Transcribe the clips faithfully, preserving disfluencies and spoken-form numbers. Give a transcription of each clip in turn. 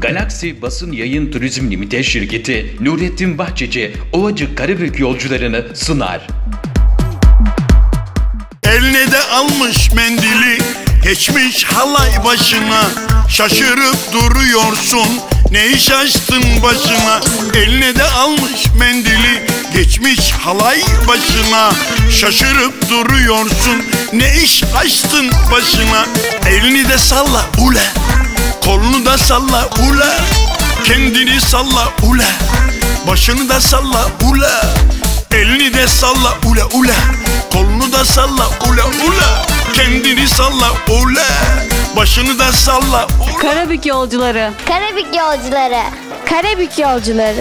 Galaxy Basın Yayın Turizm Limited şirketi Nurettin Bahçeci Ovacık Karabük yolcularını sunar. Eline de almış mendili, geçmiş halay başına. Şaşırıp duruyorsun, ne iş açtın başına? Eline de almış mendili, geçmiş halay başına. Şaşırıp duruyorsun, ne iş açtın başına? Elini de salla ule, kolunu da salla ule, kendini salla ule, başını da salla ule. Elini de salla ule ule, kolunu da salla ule ule, kendini salla ule, başını da salla ule. Karabük yolcuları. Karabük yolcuları. Karabük yolcuları.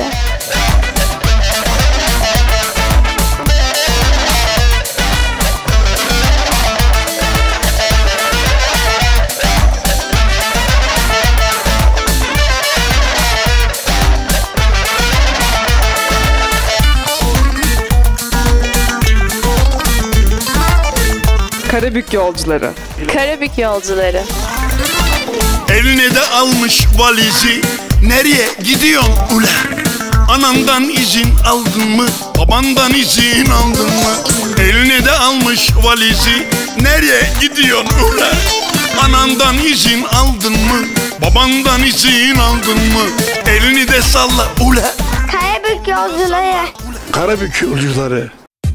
Karabük yolcuları. Karabük yolcuları. Eline de almış valizi, nereye gidiyorsun ule? Anandan izin aldın mı, babandan izin aldın mı? Eline de almış valizi, nereye gidiyorsun ule? Anandan izin aldın mı, babandan izin aldın mı? Elini de salla ule. Karabük yolcuları. Karabük yolcuları.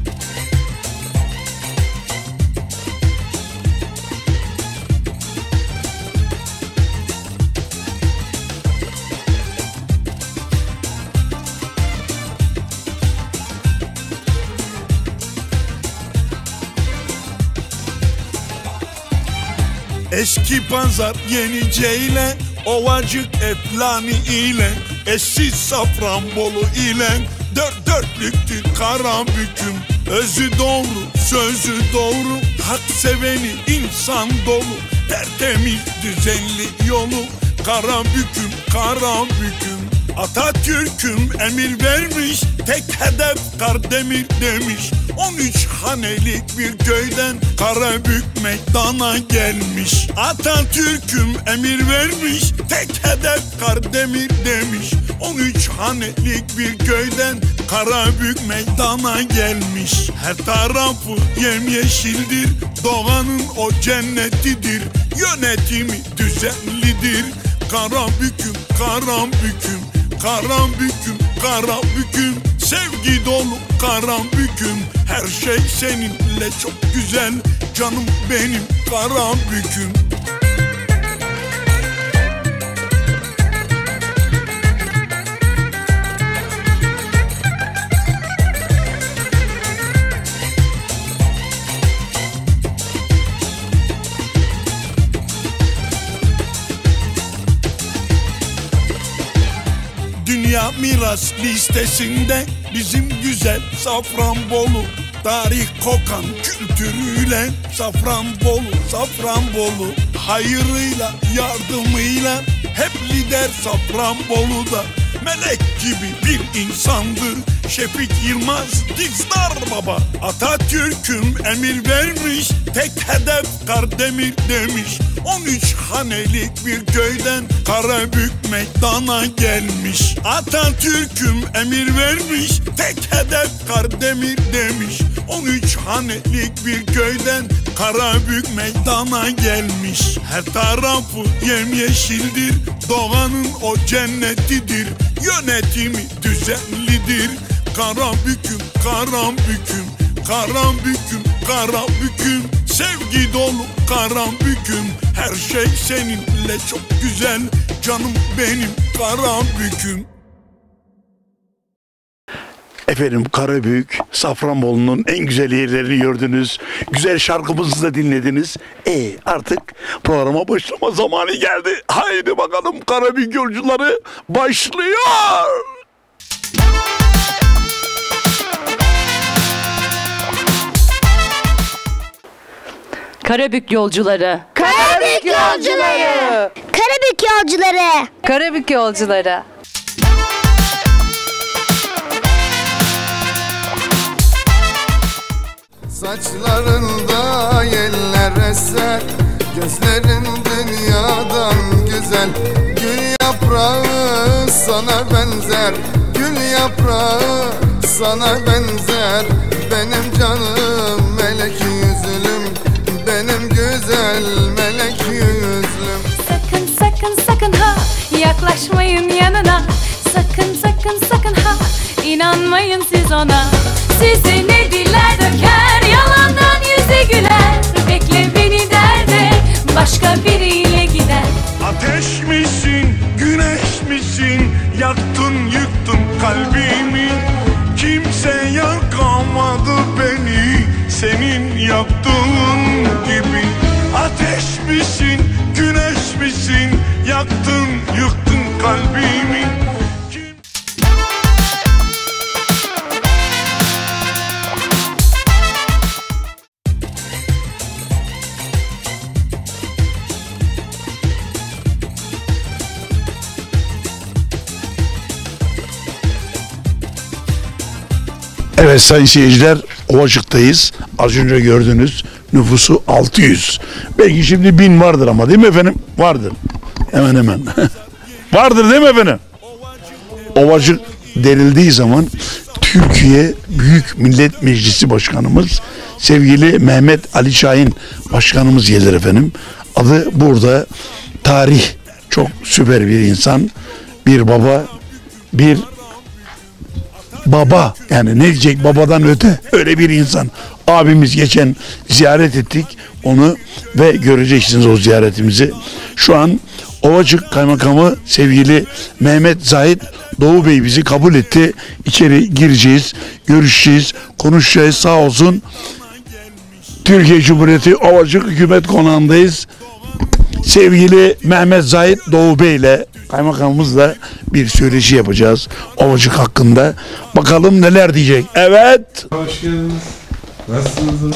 Eski pazar Yenice ile Ovacık Eflani ile eşsiz Safranbolu ile dört dörtlüktü Karabük'üm. Özü doğru, sözü doğru, hak seveni insan dolu, tertemiz düzenli yolu. Karabük'üm, Karabük'üm. Atatürk'üm emir vermiş, tek hedef Kardemir demiş. On üç hanelik bir köyden Karabük meydana gelmiş. Atatürk'üm emir vermiş, tek hedef Kardemir demiş. On üç hanelik bir köyden Karabük meydana gelmiş. Her tarafı yemyeşildir, doğanın o cennetidir. Yönetimi düzenlidir. Karabük'üm, Karabük'üm. Karabük'üm, Karabük'üm. Sevgi dolu Karabük'üm. Her şey seninle çok güzel, canım benim Karabük'üm. Dünya miras listesinde bizim güzel Safranbolu, tarih kokan kültürüyle Safranbolu, Safranbolu. Hayırıyla, yardımıyla hep lider Safranbolu'da. Melek gibi bir insandır Şefik Yılmaz Dizdar Baba. Atatürk'üm emir vermiş, tek hedef Kardemir demiş. On üç hanelik bir köyden Karabük meydana gelmiş. Atatürk'üm emir vermiş, tek hedef Kardemir demiş. On üç hanelik bir köyden Karabük meydana gelmiş. Her tarafı yemyeşildir, doğanın o cennetidir. Yönetimi düzenlidir. Karabük'üm, Karabük'üm. Karabük'üm, Karabük'üm. Sevgi dolu Karabük'üm. Her şey seninle çok güzel, canım benim Karabük'üm. Efendim Karabük, Safranbolu'nun en güzel yerlerini gördünüz. Güzel şarkımızı da dinlediniz. E artık programa başlama zamanı geldi. Haydi bakalım Karabük yolcuları başlıyor. Karabük yolcuları. Karabük yolcuları. Karabük yolcuları. Karabük yolcuları. Saçlarında yeller eser, gözlerin dünyadan güzel. Gül yaprağı yaprağı sana benzer, gül yaprağı sana benzer. Benim canım melek yüzlüm, benim güzel melek yüzlüm. Sakın sakın sakın ha, yaklaşmayın yanına. Sakın sakın sakın ha, inanmayın siz ona. Sizi ne diller döker, yalandan yüze güler. Bekle beni der de başka biriyle gider. Ateş misin, güneş misin? Yaktın yıktın kalbimi. Kimse yakamadı beni senin yaktığın gibi. Ateş misin, güneş misin? Yaktın yıktın kalbimi. Evet sayın seyirciler, Ovacık'tayız. Az önce gördünüz, nüfusu altı yüz. Belki şimdi bin vardır ama, değil mi efendim? Vardır. Hemen hemen. Vardır değil mi efendim? Ovacık denildiği zaman Türkiye Büyük Millet Meclisi Başkanımız sevgili Mehmet Ali Şahin Başkanımız gelir efendim. Adı burada tarih. Çok süper bir insan. Bir baba, bir baba, yani ne diyecek, babadan öte öyle bir insan. Abimiz geçen ziyaret ettik onu ve göreceksiniz o ziyaretimizi. Şu an Ovacık Kaymakamı sevgili Mehmet Zahit Doğu Bey bizi kabul etti. İçeri gireceğiz, görüşeceğiz, konuşacağız. Sağ olsun. Türkiye Cumhuriyeti Ovacık Hükümet Konağı'ndayız. Sevgili Mehmet Zahit Doğu Bey ile kaymakamımızla bir söyleşi yapacağız Ovacık hakkında. Bakalım neler diyecek. Evet. Hoş geldiniz. Nasılsınız?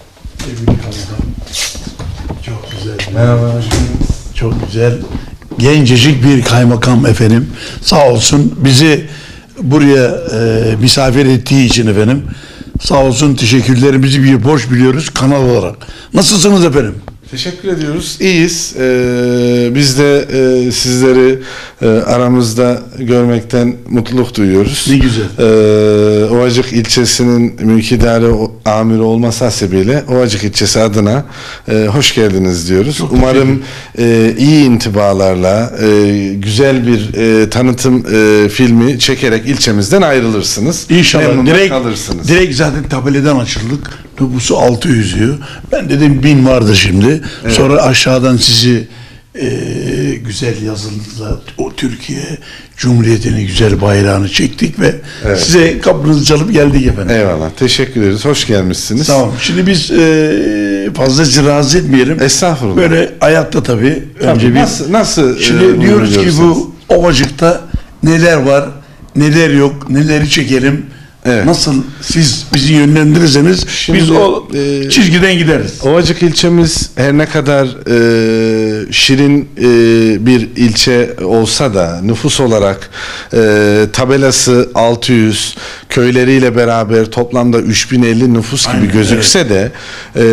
Çok güzel. Merhaba, hoş geldiniz. Çok güzel. Gencecik bir kaymakam efendim. Sağ olsun bizi buraya e, misafir ettiği için efendim. Sağ olsun, teşekkürlerimizi bir borç biliyoruz kanal olarak. Nasılsınız efendim? Teşekkür ediyoruz. İyiyiz. Ee, biz de e, sizleri e, aramızda görmekten mutluluk duyuyoruz. Ne güzel. Ee, Ovacık ilçesinin mülkidarı amiri olması hasebiyle Ovacık ilçesi adına e, hoş geldiniz diyoruz. Çok Umarım e, iyi intibalarla e, güzel bir e, tanıtım e, filmi çekerek ilçemizden ayrılırsınız. İnşallah. Memnun da Direkt, kalırsınız. direkt zaten tabeladan açıldık. Nüfusu altı yüz diyor. Ben dedim bin vardır şimdi. Evet. Sonra aşağıdan sizi e, güzel yazılıkla o Türkiye Cumhuriyeti'nin güzel bayrağını çektik ve evet, size kapınızı çalıp geldik efendim. Eyvallah. Teşekkür ederiz. Hoş gelmişsiniz. Tamam. Şimdi biz e, fazla rahatsız etmeyelim. Estağfurullah. Böyle ayakta tabii. Önce tabii, bir, nasıl, nasıl şimdi e, diyoruz ki bu Ovacık'ta neler var, neler yok, neleri çekelim. Evet. Nasıl siz bizi yönlendirirseniz şimdi, biz o e, çizgiden gideriz. Ovacık ilçemiz her ne kadar e, şirin e, bir ilçe olsa da nüfus olarak e, tabelası altı yüz, köyleriyle beraber toplamda üç bin elli nüfus gibi aynen, gözükse evet, de e,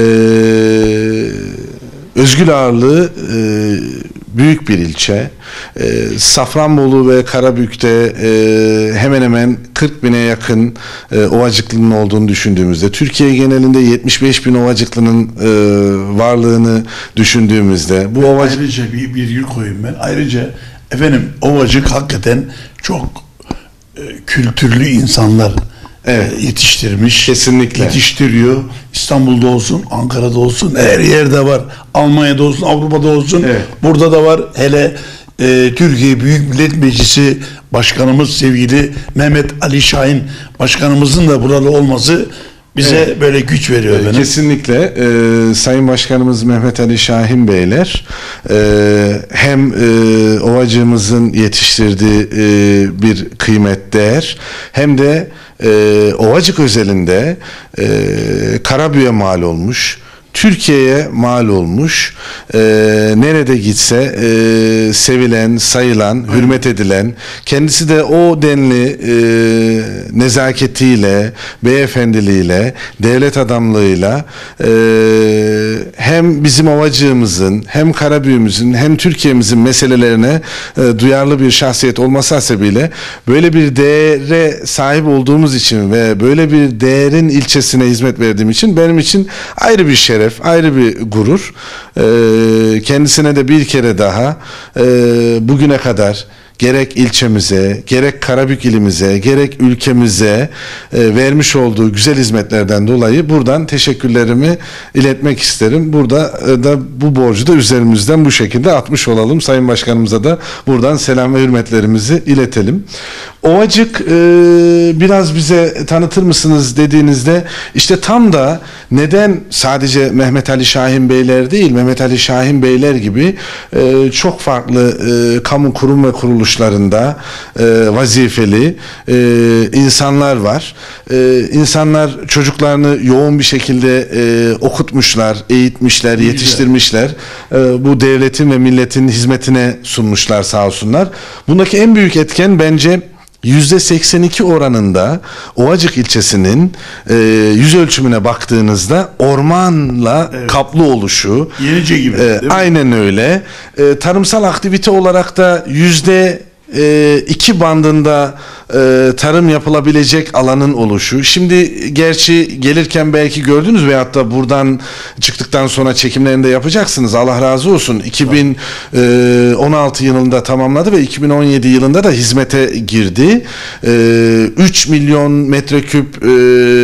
özgül ağırlığı e, büyük bir ilçe. E, Safranbolu ve Karabük'te e, hemen hemen kırk bine yakın e, Ovacıklı'nın olduğunu düşündüğümüzde, Türkiye genelinde yetmiş beş bin Ovacıklı'nın e, varlığını düşündüğümüzde bu Ovacık... Ayrıca bir virgül koyayım ben. Ayrıca efendim Ovacık hakikaten çok e, kültürlü insanlar evet, yetiştirmiş. Kesinlikle. Yetiştiriyor. İstanbul'da olsun, Ankara'da olsun, her yerde var. Almanya'da olsun, Avrupa'da olsun. Evet. Burada da var. Hele e, Türkiye Büyük Millet Meclisi Başkanımız sevgili Mehmet Ali Şahin Başkanımızın da burada olması bize evet, böyle güç veriyor. Evet, kesinlikle. Ee, Sayın Başkanımız Mehmet Ali Şahin Beyler e, hem e, Ovacığımızın yetiştirdiği e, bir kıymet, değer, hem de e, Ovacık özelinde e, Karabük'e mal olmuş, Türkiye'ye mal olmuş, e, nerede gitse e, sevilen, sayılan, hürmet edilen, kendisi de o denli e, nezaketiyle, beyefendiliğiyle, devlet adamlığıyla e, hem bizim Ovacığımızın, hem Karabüğümüzün, hem Türkiye'mizin meselelerine e, duyarlı bir şahsiyet olması hasebiyle böyle bir değere sahip olduğumuz için ve böyle bir değerin ilçesine hizmet verdiğim için benim için ayrı bir şeref, ayrı bir gurur. Ee, kendisine de bir kere daha e, bugüne kadar gerek ilçemize, gerek Karabük ilimize, gerek ülkemize e, vermiş olduğu güzel hizmetlerden dolayı buradan teşekkürlerimi iletmek isterim. Burada e, da bu borcu da üzerimizden bu şekilde atmış olalım. Sayın Başkanımıza da buradan selam ve hürmetlerimizi iletelim. Ovacık e, biraz bize tanıtır mısınız dediğinizde işte tam da neden sadece Mehmet Ali Şahin Beyler değil, Mehmet Ali Şahin Beyler gibi e, çok farklı e, kamu kurum ve kuruluşlarında e, vazifeli e, insanlar var. E, insanlar çocuklarını yoğun bir şekilde e, okutmuşlar, eğitmişler, yetiştirmişler. E, bu devletin ve milletin hizmetine sunmuşlar sağ olsunlar. Bundaki en büyük etken bence yüzde seksen iki oranında Ovacık ilçesinin e, yüz ölçümüne baktığınızda ormanla evet. kaplı oluşu. Yenice gibi. E, aynen öyle. E, tarımsal aktivite olarak da yüzde E, iki bandında e, tarım yapılabilecek alanın oluşu. Şimdi gerçi gelirken belki gördünüz veyahut da buradan çıktıktan sonra çekimlerini de yapacaksınız. Allah razı olsun. iki bin on altı yılında tamamladı ve iki bin on yedi yılında da hizmete girdi. E, üç milyon metreküp e,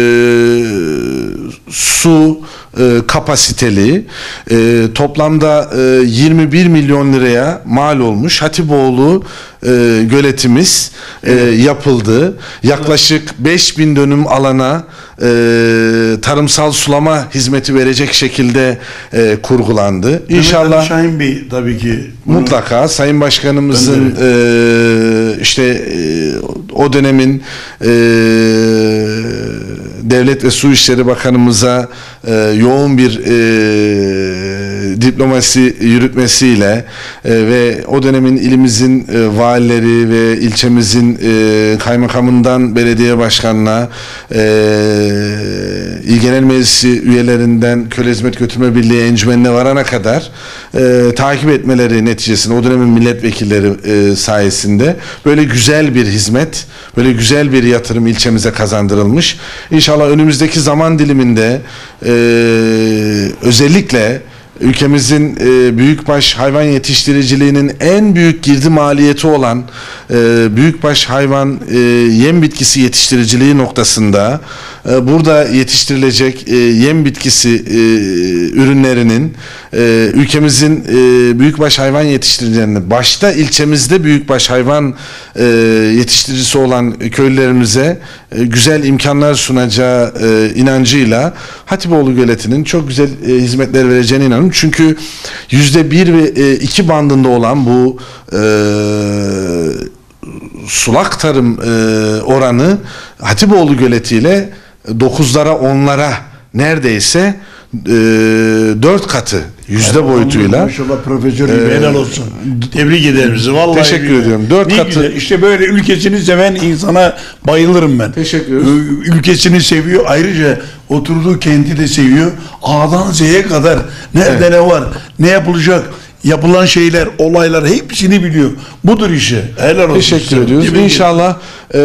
su e, kapasiteli e, toplamda e, yirmi bir milyon liraya mal olmuş Hatipoğlu e, göletimiz e, yapıldı. Yaklaşık beş bin dönüm alana e, tarımsal sulama hizmeti verecek şekilde e, kurgulandı. İnşallah Mehmet Ali Şahin Bey tabii ki mutlaka Sayın Başkanımızın e, işte e, o dönemin e, Devlet ve Su İşleri Bakanımıza e, yoğun bir e, diplomasi yürütmesiyle e, ve o dönemin ilimizin e, valileri ve ilçemizin e, kaymakamından belediye başkanına e, İl Genel Meclisi üyelerinden Köle Hizmet Götürme Birliği encümenine varana kadar e, takip etmeleri neticesinde o dönemin milletvekilleri e, sayesinde böyle güzel bir hizmet, böyle güzel bir yatırım ilçemize kazandırılmış. İnşallah önümüzdeki zaman diliminde e, özellikle ülkemizin e, büyükbaş hayvan yetiştiriciliğinin en büyük girdi maliyeti olan e, büyükbaş hayvan e, yem bitkisi yetiştiriciliği noktasında e, burada yetiştirilecek e, yem bitkisi e, ürünlerinin e, ülkemizin e, büyükbaş hayvan yetiştiricilerine başta ilçemizde büyükbaş hayvan e, yetiştiricisi olan köylülerimize e, güzel imkanlar sunacağı e, inancıyla Hatipoğlu Göleti'nin çok güzel e, hizmetler vereceğine inanıyorum. Çünkü yüzde bir ve e, iki bandında olan bu e, sulak tarım e, oranı Hatipoğlu Göleti ile dokuzlara onlara neredeyse e, dört katı yüzde yani boyutuyla. Maşallah profesör gibi e, helal olsun. Tebrik ederim sizi. Vallahi teşekkür güzel. ediyorum. Dört ne katı. Güzel. İşte böyle ülkesini seven insana bayılırım ben. Teşekkür ederim. Ülkesini seviyor. Ayrıca oturduğu kenti de seviyor. A'dan Z'ye kadar nerede evet. ne var, ne yapılacak, yapılan şeyler, olaylar hepsini biliyor. Budur işi. Helal olsun. Teşekkür ediyoruz. Tebrik İnşallah e,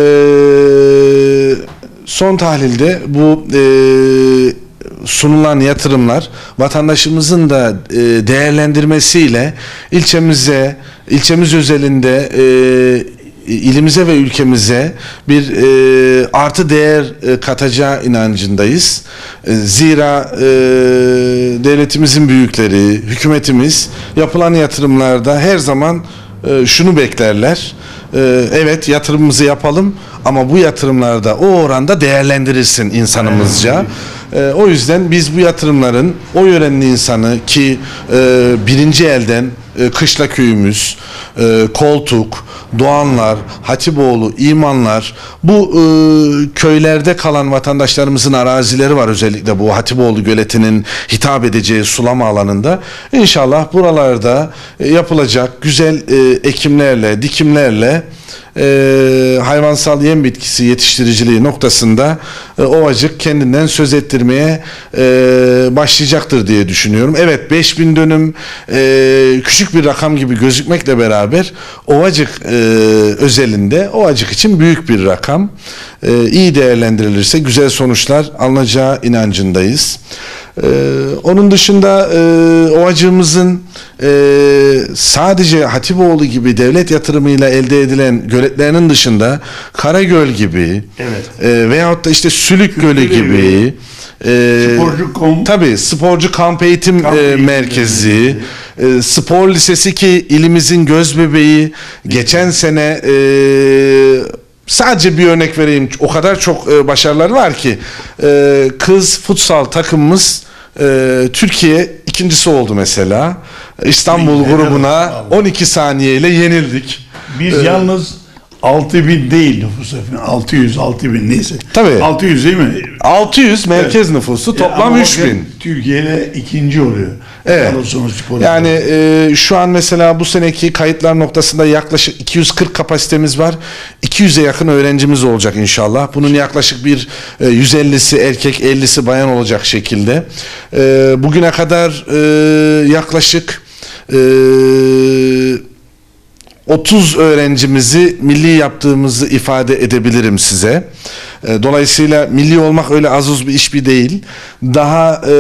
son tahlilde bu e, sunulan yatırımlar vatandaşımızın da e, değerlendirmesiyle ilçemize, ilçemiz özelinde e, ilimize ve ülkemize bir e, artı değer e, katacağı inancındayız. E, zira e, devletimizin büyükleri, hükümetimiz yapılan yatırımlarda her zaman e, şunu beklerler. E, evet yatırımımızı yapalım ama bu yatırımlarda o oranda değerlendirilsin insanımızca. E, o yüzden biz bu yatırımların o yörenin insanı ki e, birinci elden e, Kışla köyümüz, e, Koltuk, Doğanlar, Hatipoğlu, İmanlar, bu e, köylerde kalan vatandaşlarımızın arazileri var, özellikle bu Hatipoğlu göletinin hitap edeceği sulama alanında. İnşallah buralarda e, yapılacak güzel e, ekimlerle, dikimlerle e, hayvansal yem bitkisi yetiştiriciliği noktasında e, Ovacık kendinden söz ettirmeye e, başlayacaktır diye düşünüyorum. Evet, beş bin dönüm e, küçük bir rakam gibi gözükmekle beraber Ovacık e, özelinde Ovacık için büyük bir rakam. E, iyi değerlendirilirse güzel sonuçlar alınacağı inancındayız. Ee, onun dışında e, Ovacığımızın e, sadece Hatipoğlu gibi devlet yatırımıyla elde edilen göletlerinin dışında Karagöl gibi, evet, e, veyahut da işte Sülük Gölü gibi, e, Sporcu kom tabii Sporcu Kamp Eğitim, kamp eğitim e, Merkezi, e, Spor Lisesi ki ilimizin gözbebeği, evet, geçen sene e, sadece bir örnek vereyim, o kadar çok e, başarılar var ki e, kız futsal takımımız e, Türkiye ikincisi oldu mesela. İstanbul Bilmiyorum. grubuna on iki saniyeyle yenildik. Biz ee, yalnız altı bin değil nüfus efendim. altı yüz altı bin neyse. Tabii. altı yüz değil mi? altı yüz merkez evet. nüfusu toplam ya üç bin. Türkiye'de ikinci oluyor. Evet. Yani e, şu an mesela bu seneki kayıtlar noktasında yaklaşık iki yüz kırk kapasitemiz var. iki yüze yakın öğrencimiz olacak inşallah. Bunun yaklaşık bir e, yüz ellisi erkek, ellisi bayan olacak şekilde. E, bugüne kadar e, yaklaşık e, otuz öğrencimizi milli yaptığımızı ifade edebilirim size. Dolayısıyla milli olmak öyle az uz bir iş bir değil. Daha e,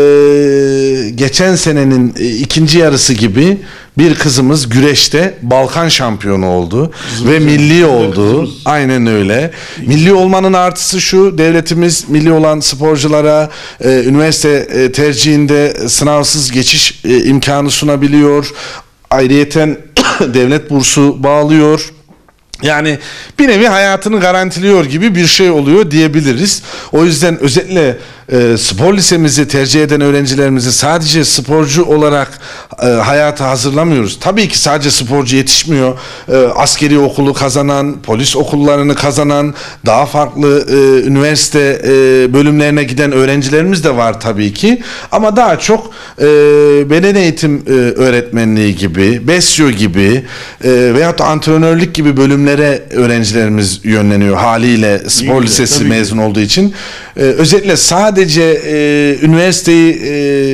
geçen senenin e, ikinci yarısı gibi bir kızımız güreşte Balkan şampiyonu oldu. Kızımız ve milli oldu. Kızımız. Aynen öyle. Milli olmanın artısı şu: devletimiz milli olan sporculara e, üniversite e, tercihinde sınavsız geçiş e, imkanı sunabiliyor. Ayrıyeten devlet bursu bağlıyor. Yani bir nevi hayatını garantiliyor gibi bir şey oluyor diyebiliriz. O yüzden özellikle e, spor lisemizi tercih eden öğrencilerimizi sadece sporcu olarak e, hayata hazırlamıyoruz. Tabii ki sadece sporcu yetişmiyor. E, askeri okulu kazanan, polis okullarını kazanan, daha farklı e, üniversite e, bölümlerine giden öğrencilerimiz de var tabii ki. Ama daha çok e, beden eğitim e, öğretmenliği gibi, BESYO gibi e, veyahut da antrenörlük gibi bölümler öğrencilerimiz yönleniyor haliyle spor İyi, lisesi mezun ki. olduğu için. Ee, özellikle sadece e, üniversiteyi e,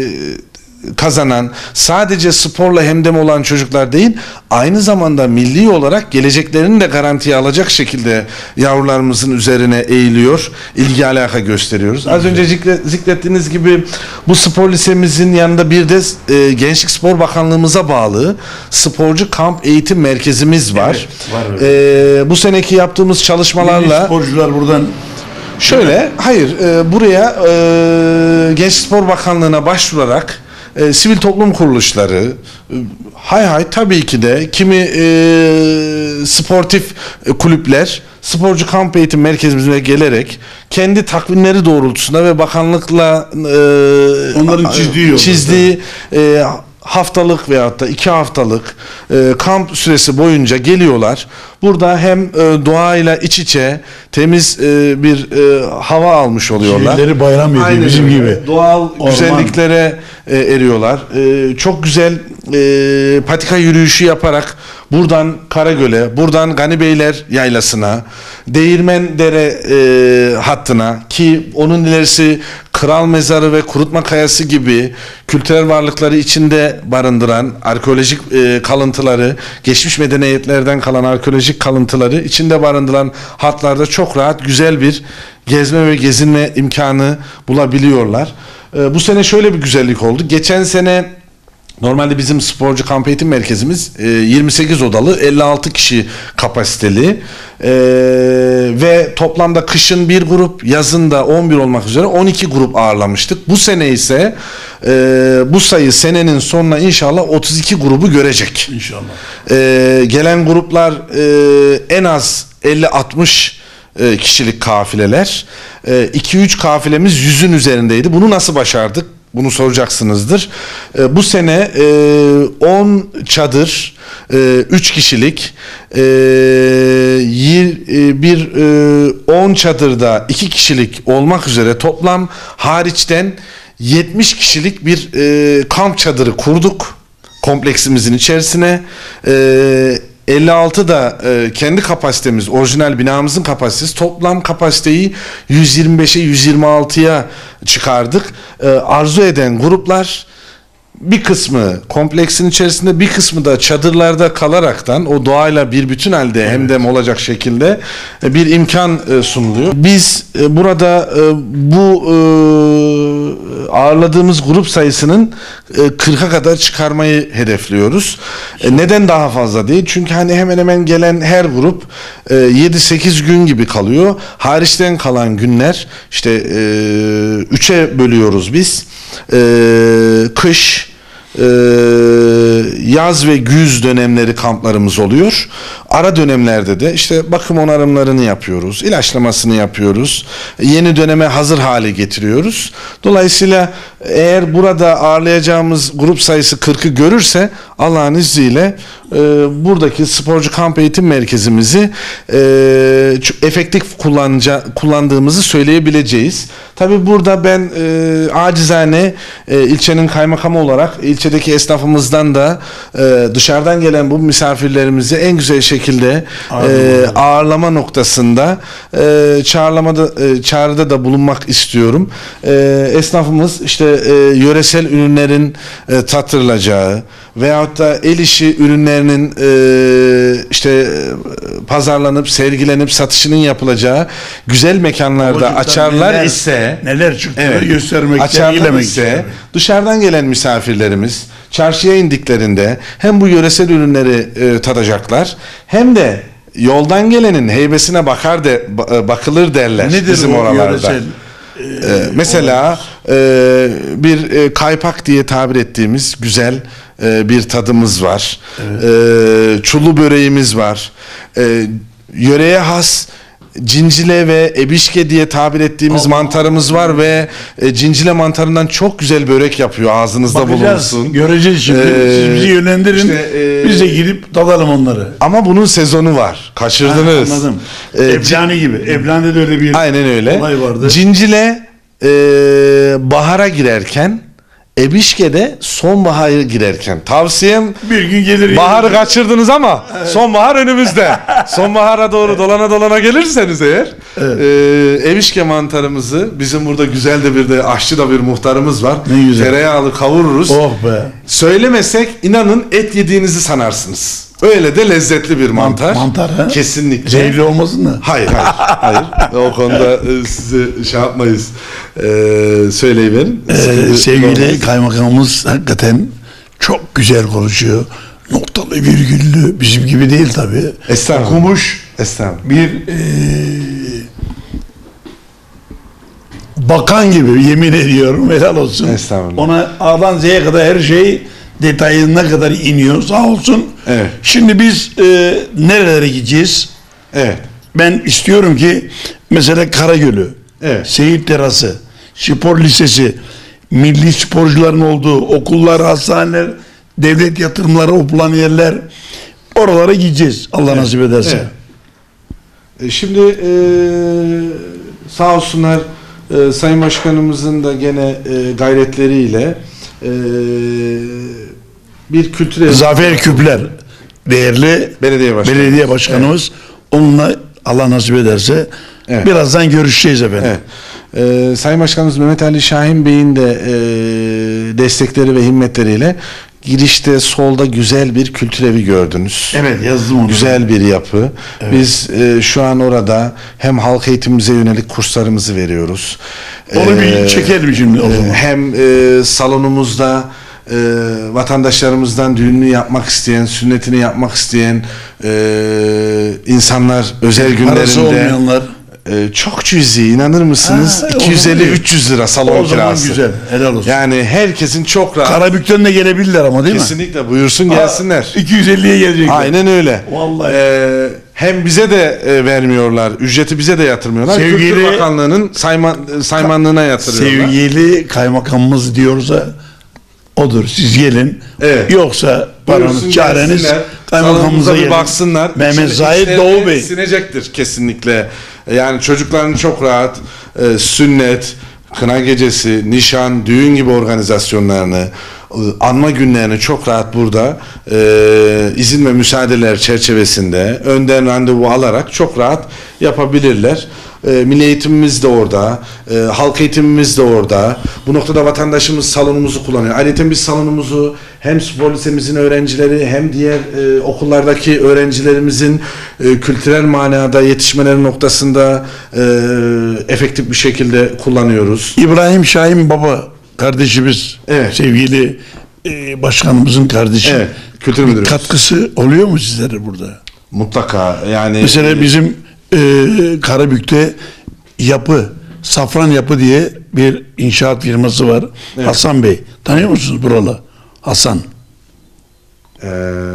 kazanan, sadece sporla hemdem olan çocuklar değil, aynı zamanda milli olarak geleceklerini de garantiye alacak şekilde yavrularımızın üzerine eğiliyor, ilgi alaka gösteriyoruz. Az önce zikrettiğiniz gibi bu spor lisemizin yanında bir de e, Gençlik Spor Bakanlığımıza bağlı Sporcu Kamp Eğitim Merkezimiz var. Evet, var e, bu seneki yaptığımız çalışmalarla milli sporcular buradan şöyle, hayır, e, buraya e, Gençlik Spor Bakanlığı'na başvurarak E, sivil toplum kuruluşları, e, hay hay tabii ki de kimi e, sportif e, kulüpler Sporcu Kamp Eğitim Merkezimize gelerek kendi takvimleri doğrultusunda ve bakanlıkla e, onların çizdiği, çizdiği e, haftalık veyahut da iki haftalık e, kamp süresi boyunca geliyorlar. Burada hem e, doğayla iç içe temiz e, bir e, hava almış oluyorlar. Şehirleri bayram ediyor bizim gibi. Doğal Orman. güzelliklere e, eriyorlar. E, çok güzel e, patika yürüyüşü yaparak buradan Karagöl'e, buradan Ganibeyler Yaylası'na, Değirmendere e, hattına, ki onun ilerisi Kral Mezarı ve Kurutma Kayası gibi kültürel varlıkları içinde barındıran arkeolojik e, kalıntıları, geçmiş medeniyetlerden kalan arkeolojik kalıntıları içinde barındıran hatlarda çok rahat güzel bir gezme ve gezinme imkanı bulabiliyorlar. E, bu sene şöyle bir güzellik oldu. Geçen sene normalde bizim Sporcu Kamp Eğitim Merkezimiz e, yirmi sekiz odalı, elli altı kişi kapasiteli e, ve toplamda kışın bir grup, yazın da on bir olmak üzere on iki grup ağırlamıştık. Bu sene ise e, bu sayı senenin sonuna inşallah otuz iki grubu görecek. İnşallah. E, gelen gruplar e, en az elli altmış kişilik kafileler. iki üç kafilemiz yüzün üzerindeydi. Bunu nasıl başardık? bunu soracaksınızdır. E, bu sene on çadır, üç kişilik, e, yir, e, bir on e, çadırda iki kişilik olmak üzere toplam hariçten yetmiş kişilik bir e, kamp çadırı kurduk kompleksimizin içerisine. E, elli altı da e, kendi kapasitemiz, orijinal binamızın kapasitesi, toplam kapasiteyi yüz yirmi beşe yüz yirmi altıya çıkardık. E, arzu eden gruplar bir kısmı kompleksin içerisinde, bir kısmı da çadırlarda kalaraktan o doğayla bir bütün halde evet. hemdem olacak şekilde bir imkan sunuluyor. Biz burada bu ağırladığımız grup sayısının kırka kadar çıkarmayı hedefliyoruz. Neden daha fazla değil? Çünkü hani hemen hemen gelen her grup yedi sekiz gün gibi kalıyor. Hariçten kalan günler işte üçe bölüyoruz biz. Kış, Ee, yaz ve güz dönemleri kamplarımız oluyor. Ara dönemlerde de işte bakım onarımlarını yapıyoruz, ilaçlamasını yapıyoruz, yeni döneme hazır hale getiriyoruz. Dolayısıyla eğer burada ağırlayacağımız grup sayısı kırkı görürse Allah'ın izniyle e, buradaki sporcu kamp eğitim merkezimizi e, efektif kullanca, kullandığımızı söyleyebileceğiz. Tabii burada ben e, acizane e, ilçenin kaymakamı olarak ilçedeki esnafımızdan da e, dışarıdan gelen bu misafirlerimizi en güzel şekilde e, ağırlama noktasında e, çağrılamada, e, çağrıda da bulunmak istiyorum. E, esnafımız işte e, yöresel ürünlerin e, tattırılacağı veyahut da el işi ürünlerinin e, işte e, pazarlanıp, sergilenip satışının yapılacağı güzel mekanlarda Ovacık'ta açarlar neler, ise neler çıktığını evet, göstermek, açarlar ise dışarıdan gelen misafirlerimiz çarşıya indiklerinde hem bu yöresel ürünleri e, tadacaklar hem de yoldan gelenin heybesine bakar de bakılır derler. Nedir bizim o oralarda. Yöresel? Ee, mesela e, bir e, kaypak diye tabir ettiğimiz güzel e, bir tadımız var. Evet. E, çulu böreğimiz var. E, yöreye has cincile ve ebişke diye tabir ettiğimiz Allah mantarımız Allah. var ve e, cincile mantarından çok güzel börek yapıyor. Ağzınızda bakacağız, bulunsun. Göreceğiz şimdi. Ee, Siz bizi yönlendirin. Işte, e, biz de gidip tadalım onları. Ama bunun sezonu var. Kaçırdınız. Ha, anladım. Ee, Evlani gibi. Evlani'de de öyle bir aynen öyle. olay vardı. Cincile e, bahara girerken, ebişke'de sonbahara girerken. Tavsiyem bir gün gelir. Baharı yani. Kaçırdınız ama evet. Sonbahar önümüzde. Sonbahara doğru evet. dolana dolana gelirseniz eğer evet. e, ebişke mantarımızı bizim burada güzel de bir de aşçı da bir muhtarımız var. Ne güzel. Tereyağlı kavururuz. Oh be. Söylemesek inanın et yediğinizi sanarsınız. Öyle de lezzetli bir mantar. Mantar ha? Kesinlikle. Zehirli olmasın mı? Hayır hayır. hayır. O konuda e, size şey yapmayız. E, söyleyiverin. Ee, sevgili kaymakamımız hakikaten çok güzel konuşuyor. Noktalı virgüllü. Bizim gibi değil tabii. Estağfurullah. Okumuş. Estağfurullah. Bir e, bakan gibi yemin ediyorum. Helal olsun. Estağfurullah. Ona A'dan Z'ye kadar her şey detayına kadar iniyor. Sağ olsun. Evet. Şimdi biz e, nerelere gideceğiz? Evet. Ben istiyorum ki mesela Karagölü, evet. Seyit Terası, Spor Lisesi, milli sporcuların olduğu okullar, hastaneler, devlet yatırımları yapılan yerler, oralara gideceğiz Allah evet. nasip ederse. Evet. Şimdi e, sağ olsunlar e, Sayın Başkanımızın da gene e, gayretleriyle e, bir kültüre... Zafer Küpler değerli belediye, başkanı. belediye başkanımız evet. onunla Allah nasip ederse evet. birazdan görüşeceğiz efendim. Evet. Ee, Sayın Başkanımız Mehmet Ali Şahin Bey'in de e, destekleri ve himmetleriyle girişte solda güzel bir kültür evi gördünüz. Evet, yazdım onu. Güzel bir yapı. Evet. Biz e, şu an orada hem halk eğitimimize yönelik kurslarımızı veriyoruz. Onu ee, bir çekelim şimdi o zaman. Hem e, salonumuzda e, vatandaşlarımızdan düğününü yapmak isteyen, sünnetini yapmak isteyen e, insanlar özel günlerinde parası olmayanlar e, çok cüzi, inanır mısınız? Ha, iki yüz elli üç yüz lira salon O zaman kirası. güzel. Helal olsun. Yani herkesin çok rahat. Karabük'ten de gelebilirler ama değil mi? Kesinlikle buyursun gelsinler. iki yüz elliye gelecekler. Aynen öyle. Vallahi. Ee, hem bize de e, vermiyorlar, ücreti bize de yatırmıyorlar. Sevgili- Kültür Bakanlığı'nın sayman, saymanlığına yatırıyorlar. Sevgili kaymakamımız diyorsa odur. Siz gelin. Evet. Yoksa Buyursun paranız, çareniz gelsinler, kaymakamımıza salonumuza bir gelin. baksınlar. Mehmet İçinde- Zahid içlerine Doğu Bey. Sinecektir kesinlikle. Yani çocukların çok rahat e, sünnet, kına gecesi, nişan, düğün gibi organizasyonlarını, e, anma günlerini çok rahat burada e, izin ve müsaadeler çerçevesinde önden randevu alarak çok rahat yapabilirler. E, milli eğitimimiz de orada, e, halk eğitimimiz de orada. Bu noktada vatandaşımız salonumuzu kullanıyor. Ayrıca biz salonumuzu hem spor lisemizin öğrencileri hem diğer e, okullardaki öğrencilerimizin e, kültürel manada yetişmeleri noktasında e, efektif bir şekilde kullanıyoruz. İbrahim Şahin Baba kardeşimiz, Evet. sevgili e, başkanımızın kardeşi. Evet, kültür Bir müdürümüz. katkısı oluyor mu sizlere burada? Mutlaka yani. Mesela bizim e, Karabük'te yapı, Safran Yapı diye bir inşaat firması var. Evet. Hasan Bey. Tanıyor musunuz buralı? Hasan. e,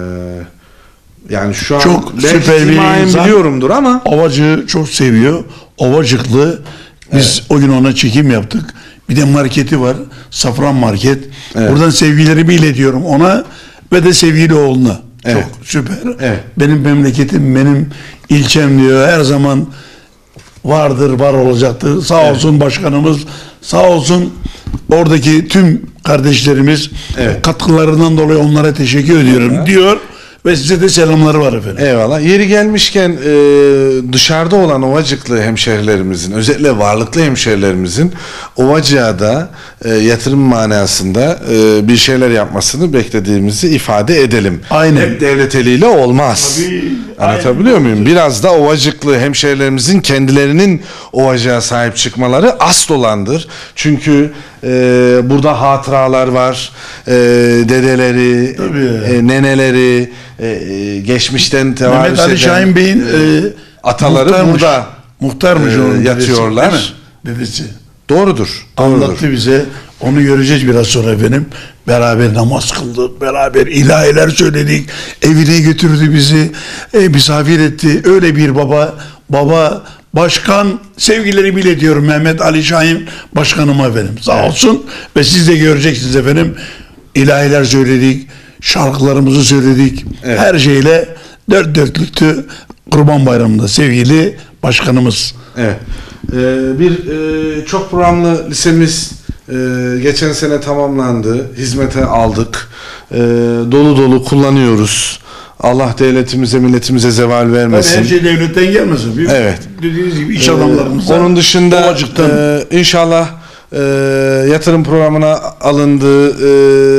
yani şu an Çok belki süper bir simayen insan. biliyorumdur ama Ovacığı çok seviyor. Ovacıklı. Biz o gün ona çekim yaptık. Bir de marketi var. Safran Market. Evet. Buradan sevgilerimi iletiyorum ona ve de sevgili oğluna. Evet. Çok süper. Evet. Benim memleketim, benim ilçem diyor. Her zaman vardır, var olacaktır. Sağ Evet. olsun başkanımız, sağ olsun oradaki tüm kardeşlerimiz, Evet. katkılarından dolayı onlara teşekkür ediyorum diyor ve size de selamları var efendim. eyvallah. Yeri gelmişken e, dışarıda olan Ovacıklı hemşehrilerimizin, özellikle varlıklı hemşehrilerimizin Ovacık'a da e, yatırım manasında e, bir şeyler yapmasını beklediğimizi ifade edelim. Aynen. Hep devlet eliyle olmaz. Tabii, Anlatabiliyor aynen. muyum? Biraz da Ovacıklı hemşehrilerimizin kendilerinin Ovacık'a sahip çıkmaları asıl olandır. Çünkü e, burada hatıralar var. E, dedeleri, Tabii. e, neneleri, e, e, geçmişten tevarüs Mehmet Ali eden, Şahin Bey'in e, e, ataları muhtarmış. burada Muhtarmış e, onun dedesi, yatıyorlar. değil mi? Dedesi. Doğrudur. Doğrudur. Anlattı bize. Onu göreceğiz biraz sonra efendim. Beraber namaz kıldık. Beraber ilahiler söyledik. Evine götürdü bizi. E, misafir etti. Öyle bir baba. Baba başkan sevgilerimi iletiyorum Mehmet Ali Şahin başkanıma efendim. Sağ olsun. Ve siz de göreceksiniz efendim. İlahiler söyledik. Şarkılarımızı söyledik. Evet. Her şeyle dört dörtlüktü. Kurban Bayramı'nda sevgili başkanımız. Evet. Ee, bir e, çok programlı lisemiz e, geçen sene tamamlandı. Hizmete aldık. E, dolu dolu kullanıyoruz. Allah devletimize, milletimize zeval vermesin. Her şey devletten gelmesin. Bir, Evet. Dediğiniz gibi iş Ee, adamlarımız. Onun dışında Ovacık'tan. e, inşallah e, yatırım programına alındığı e,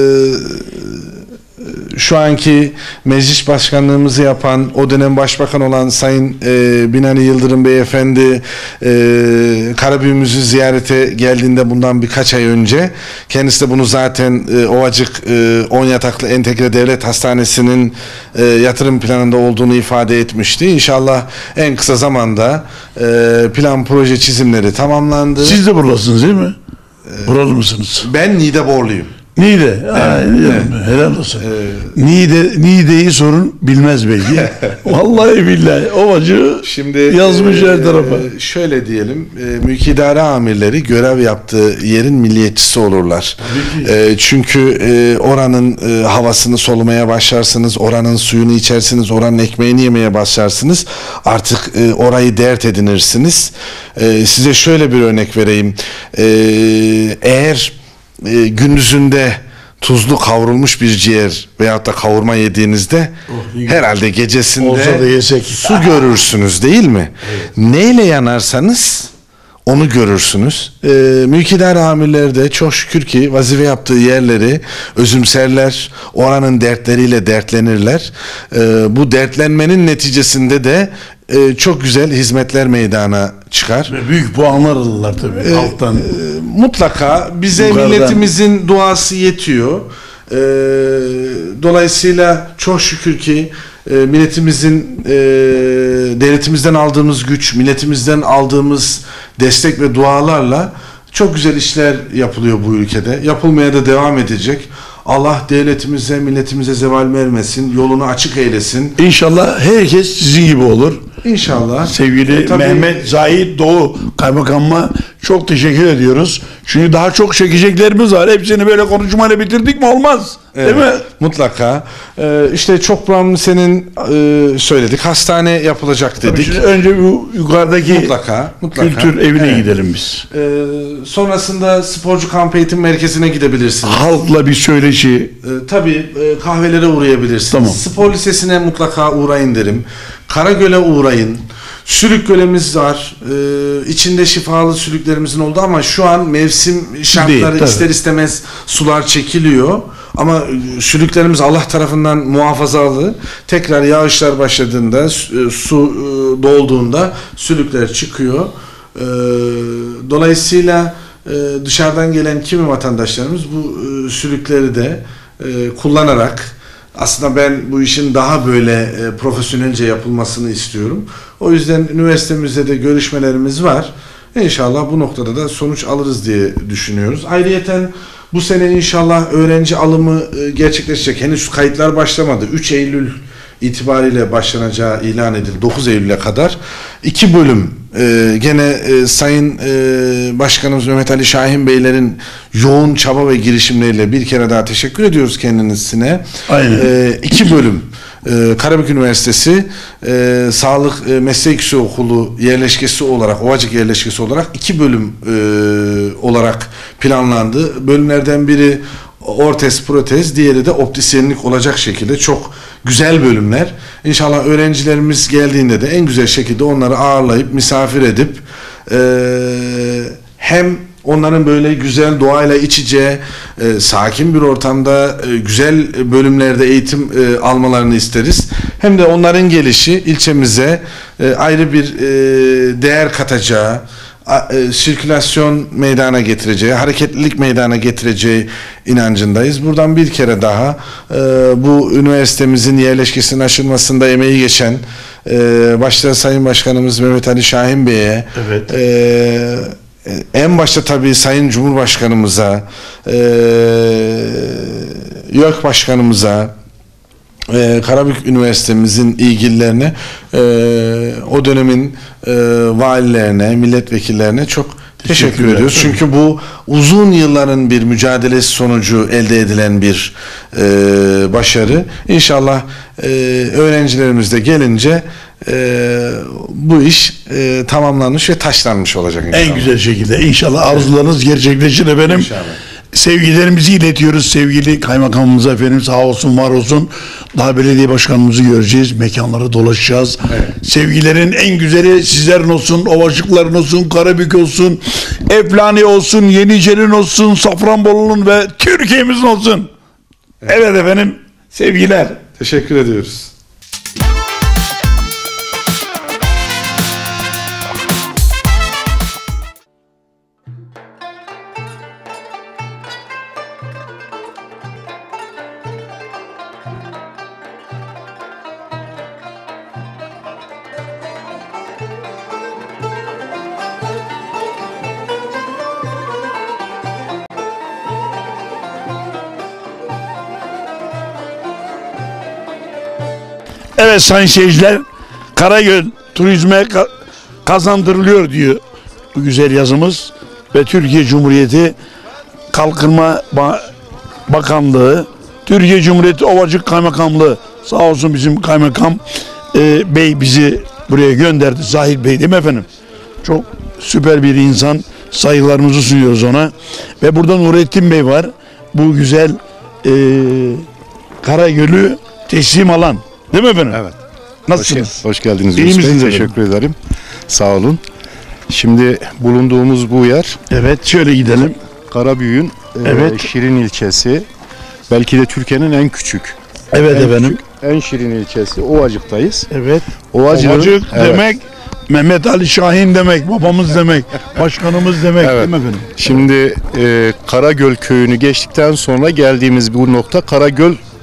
şu anki meclis başkanlığımızı yapan, o dönem başbakan olan Sayın e, Binali Yıldırım Beyefendi e, Karabük'ümüzü ziyarete geldiğinde bundan birkaç ay önce kendisi de bunu zaten e, Ovacık e, on yataklı entegre devlet hastanesinin e, yatırım planında olduğunu ifade etmişti. İnşallah en kısa zamanda e, plan proje çizimleri tamamlandı. Siz de buralısınız değil mi? Buralı mısınız? Ben Niğdeborluyum. Niğde. Ha, Niğde. Helal olsun. Niğde, Niğde'yi sorun bilmez belki. Vallahi billahi. Ovacı Şimdi yazmış e, her tarafa. Şöyle diyelim, e, mülk idare amirleri görev yaptığı yerin milliyetçisi olurlar. E, çünkü e, oranın e, havasını solumaya başlarsınız, oranın suyunu içersiniz, oranın ekmeğini yemeye başlarsınız. Artık e, orayı dert edinirsiniz. E, size şöyle bir örnek vereyim. E, eğer e, gündüzünde tuzlu kavrulmuş bir ciğer veyahut da kavurma yediğinizde herhalde gecesinde Olsa da yesek. su görürsünüz değil mi? Neyle yanarsanız onu görürsünüz. Ee, mülk idare amirleri de çok şükür ki vazife yaptığı yerleri özümserler, oranın dertleriyle dertlenirler. Ee, bu dertlenmenin neticesinde de e, çok güzel hizmetler meydana çıkar. Ve büyük puanlar alırlar tabii alttan. Mutlaka bize Yukarıdan. milletimizin duası yetiyor. Ee, dolayısıyla çok şükür ki e, milletimizin, e, devletimizden aldığımız güç, milletimizden aldığımız destek ve dualarla çok güzel işler yapılıyor bu ülkede. Yapılmaya da devam edecek. Allah devletimize, milletimize zeval vermesin, yolunu açık eylesin. İnşallah herkes sizin gibi olur. İnşallah. Sevgili E, tabii, Mehmet Zahid Doğu Kaymakamıma çok teşekkür ediyoruz. Çünkü daha çok çekeceklerimiz var. Hepsini böyle konuşmayla bitirdik mi olmaz. Evet, değil mi? Mutlaka. Ee, işte çok programlı senin e, söyledik. Hastane yapılacak dedik. Şimdi önce bu yukarıdaki Mutlaka, mutlaka. kültür evine Evet. gidelim biz. Ee, sonrasında sporcu kamp eğitim merkezine gidebilirsiniz. Halkla bir söyleşi. Ee, tabii e, kahvelere uğrayabilirsiniz. Tamam. Spor lisesine mutlaka uğrayın derim. Karagöl'e uğrayın. Sülük gölemiz var. Ee, içinde şifalı sülüklerimizin olduğu ama şu an mevsim şartları Değil, ister istemez sular çekiliyor. Ama sülüklerimiz Allah tarafından muhafazalı. Tekrar yağışlar başladığında, su, su e, dolduğunda sülükler çıkıyor. Ee, dolayısıyla e, dışarıdan gelen kimi vatandaşlarımız bu e, sülükleri de e, kullanarak, aslında ben bu işin daha böyle e, profesyonelce yapılmasını istiyorum. O yüzden üniversitemizde de görüşmelerimiz var. İnşallah bu noktada da sonuç alırız diye düşünüyoruz. Ayrıyeten bu sene inşallah öğrenci alımı e, gerçekleşecek. Henüz kayıtlar başlamadı. üç Eylül itibariyle başlanacağı ilan edildi. dokuz Eylül'e kadar. İki bölüm e, gene e, Sayın e, Başkanımız Mehmet Ali Şahin Beylerin yoğun çaba ve girişimleriyle bir kere daha teşekkür ediyoruz kendisine. Aynen. E, iki bölüm. Ee, Karabük Üniversitesi e, Sağlık e, Meslek Yüksekokulu yerleşkesi olarak, Ovacık yerleşkesi olarak iki bölüm e, olarak planlandı. Bölümlerden biri ortez, protez, diğeri de optisyenlik olacak şekilde çok güzel bölümler. İnşallah öğrencilerimiz geldiğinde de en güzel şekilde onları ağırlayıp, misafir edip e, hem onların böyle güzel doğayla iç içe, e, sakin bir ortamda e, güzel bölümlerde eğitim e, almalarını isteriz. Hem de onların gelişi ilçemize e, ayrı bir e, değer katacağı, a, e, sirkülasyon meydana getireceği, hareketlilik meydana getireceği inancındayız. Buradan bir kere daha e, bu üniversitemizin yerleşkesinin aşılmasında emeği geçen e, başta Sayın Başkanımız Mehmet Ali Şahin Bey'e, Evet. e, en başta tabii Sayın Cumhurbaşkanımıza, e, YÖK Başkanımıza, e, Karabük Üniversitemizin ilgililerine, e, o dönemin e, valilerine, milletvekillerine çok teşekkür ediyoruz. Çünkü bu uzun yılların bir mücadelesi sonucu elde edilen bir e, başarı. İnşallah e, öğrencilerimiz de gelince e, bu iş e, tamamlanmış ve taşlanmış olacak inşallah. En güzel şekilde. İnşallah arzularınız gerçekleşir efendim. İnşallah. Sevgilerimizi iletiyoruz sevgili kaymakamımıza efendim, sağ olsun var olsun. Daha belediye başkanımızı göreceğiz, mekanları dolaşacağız. Evet. Sevgilerin en güzeli sizlerin olsun, Ovacıkların olsun, Karabük olsun, Eflani olsun, Yenice'nin olsun, Safranbolu'nun ve Türkiye'mizin olsun. Evet, evet efendim, sevgiler. Teşekkür ediyoruz. Evet sayın seyirciler, Karagöl turizme ka- kazandırılıyor diyor bu güzel yazımız ve Türkiye Cumhuriyeti Kalkınma ba- Bakanlığı, Türkiye Cumhuriyeti Ovacık Kaymakamlığı, sağ olsun bizim kaymakam e, bey bizi buraya gönderdi, Zahid Bey değil mi efendim? Çok süper bir insan, saygılarımızı sunuyoruz ona ve burada Nurettin Bey var, bu güzel e, Karagöl'ü teslim alan. Değil mi efendim? Evet. Nasılsınız? Hoş, hoş geldiniz İyi Yunus Bey. misiniz efendim? Teşekkür ederim. Sağ olun. Şimdi bulunduğumuz bu yer Evet, şöyle gidelim. Karabük'ün e, Evet. Şirin ilçesi. Belki de Türkiye'nin en küçük. Evet en efendim. küçük, en şirin ilçesi. Ovacık'tayız. Evet. Ovacık'ın- Ovacık evet. demek Mehmet Ali Şahin demek, babamız demek, başkanımız demek Evet. değil mi efendim? Şimdi e, Karagöl köyünü geçtikten sonra geldiğimiz bu nokta Karagöl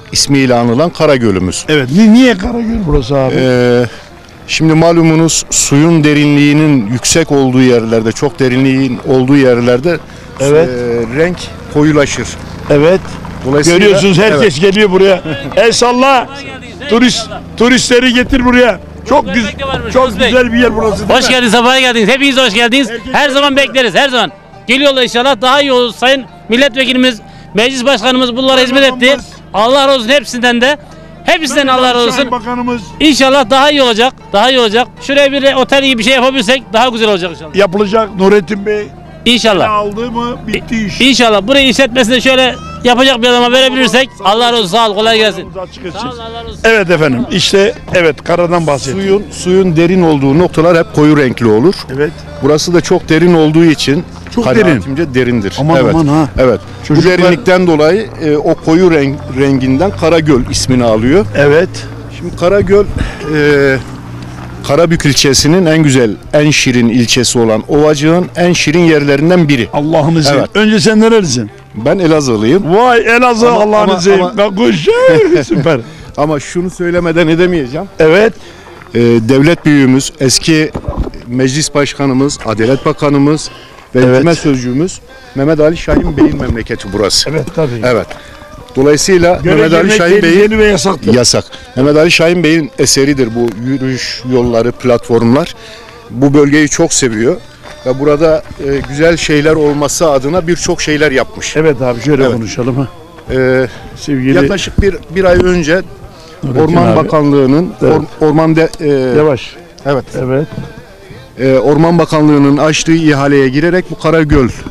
ismiyle anılan Karagöl'ümüz. Evet. Ni niye Karagöl burası abi? Ee, şimdi malumunuz suyun derinliğinin yüksek olduğu yerlerde, çok derinliğin olduğu yerlerde Evet. e, renk koyulaşır. Evet. Dolayısıyla Görüyorsunuz herkes evet. geliyor buraya. El salla. Turist turistleri getir buraya. Çok güzel çok güzel bir yer burası. Hoş geldiniz, sabah geldiniz. Hepiniz hoş geldiniz. Her zaman bekleriz, her zaman. Geliyorlar inşallah, daha iyi olur. Sayın milletvekilimiz, meclis başkanımız bunlara hizmet etti. Allah razı olsun hepsinden de. Hepsinden Allah razı olsun. Bakanımız İnşallah daha iyi olacak. Daha iyi olacak. Şuraya bir otel gibi bir şey yapabilirsek daha güzel olacak inşallah. yapılacak. Nurettin Bey İnşallah. aldı mı bitti iş. İnşallah burayı işletmesine şöyle yapacak bir adama verebilirsek Allah razı olsun. Sağ ol, kolay gelsin. Açık etsin. Sağ ol, Allah razı olsun. Evet efendim. İşte evet karadan bahsediyor. Suyun suyun derin olduğu noktalar hep koyu renkli olur. Evet. Burası da çok derin olduğu için Çok kanaatimce derindir. Aman evet. aman ha. Evet. Çocuklar- Bu derinlikten dolayı e, o koyu renk renginden Karagöl ismini alıyor. Evet. Şimdi Karagöl e, Karabük ilçesinin en güzel, en şirin ilçesi olan Ovacık'ın en şirin yerlerinden biri. Allah'ın izniyle. Evet. Önce sen nerelisin? Ben Elazığlıyım. Vay Elazığ Ama- Allah'ın ama- izniyle. ama- Bak kuş. Süper. Ama şunu söylemeden edemeyeceğim. Evet. E, devlet büyüğümüz, eski meclis başkanımız, Adalet Bakanımız ve Evet. hükümet sözcüğümüz Mehmet Ali Şahin Bey'in memleketi burası. Evet tabii. Evet. Dolayısıyla Göle Mehmet Ali girmek Şahin Bey'in tehlikeli ve yasaktır. yasak. Mehmet Ali Şahin Bey'in eseridir bu yürüyüş yolları, platformlar. Bu bölgeyi çok seviyor ve burada e, güzel şeyler olması adına birçok şeyler yapmış. Evet abi şöyle Evet. konuşalım ha. E, Sevgili yaklaşık bir bir ay önce Nurettin Orman abi. Bakanlığı'nın Evet. or- orman de, e, Yavaş. evet Evet. e, Orman Bakanlığı'nın açtığı ihaleye girerek bu Karagöl e,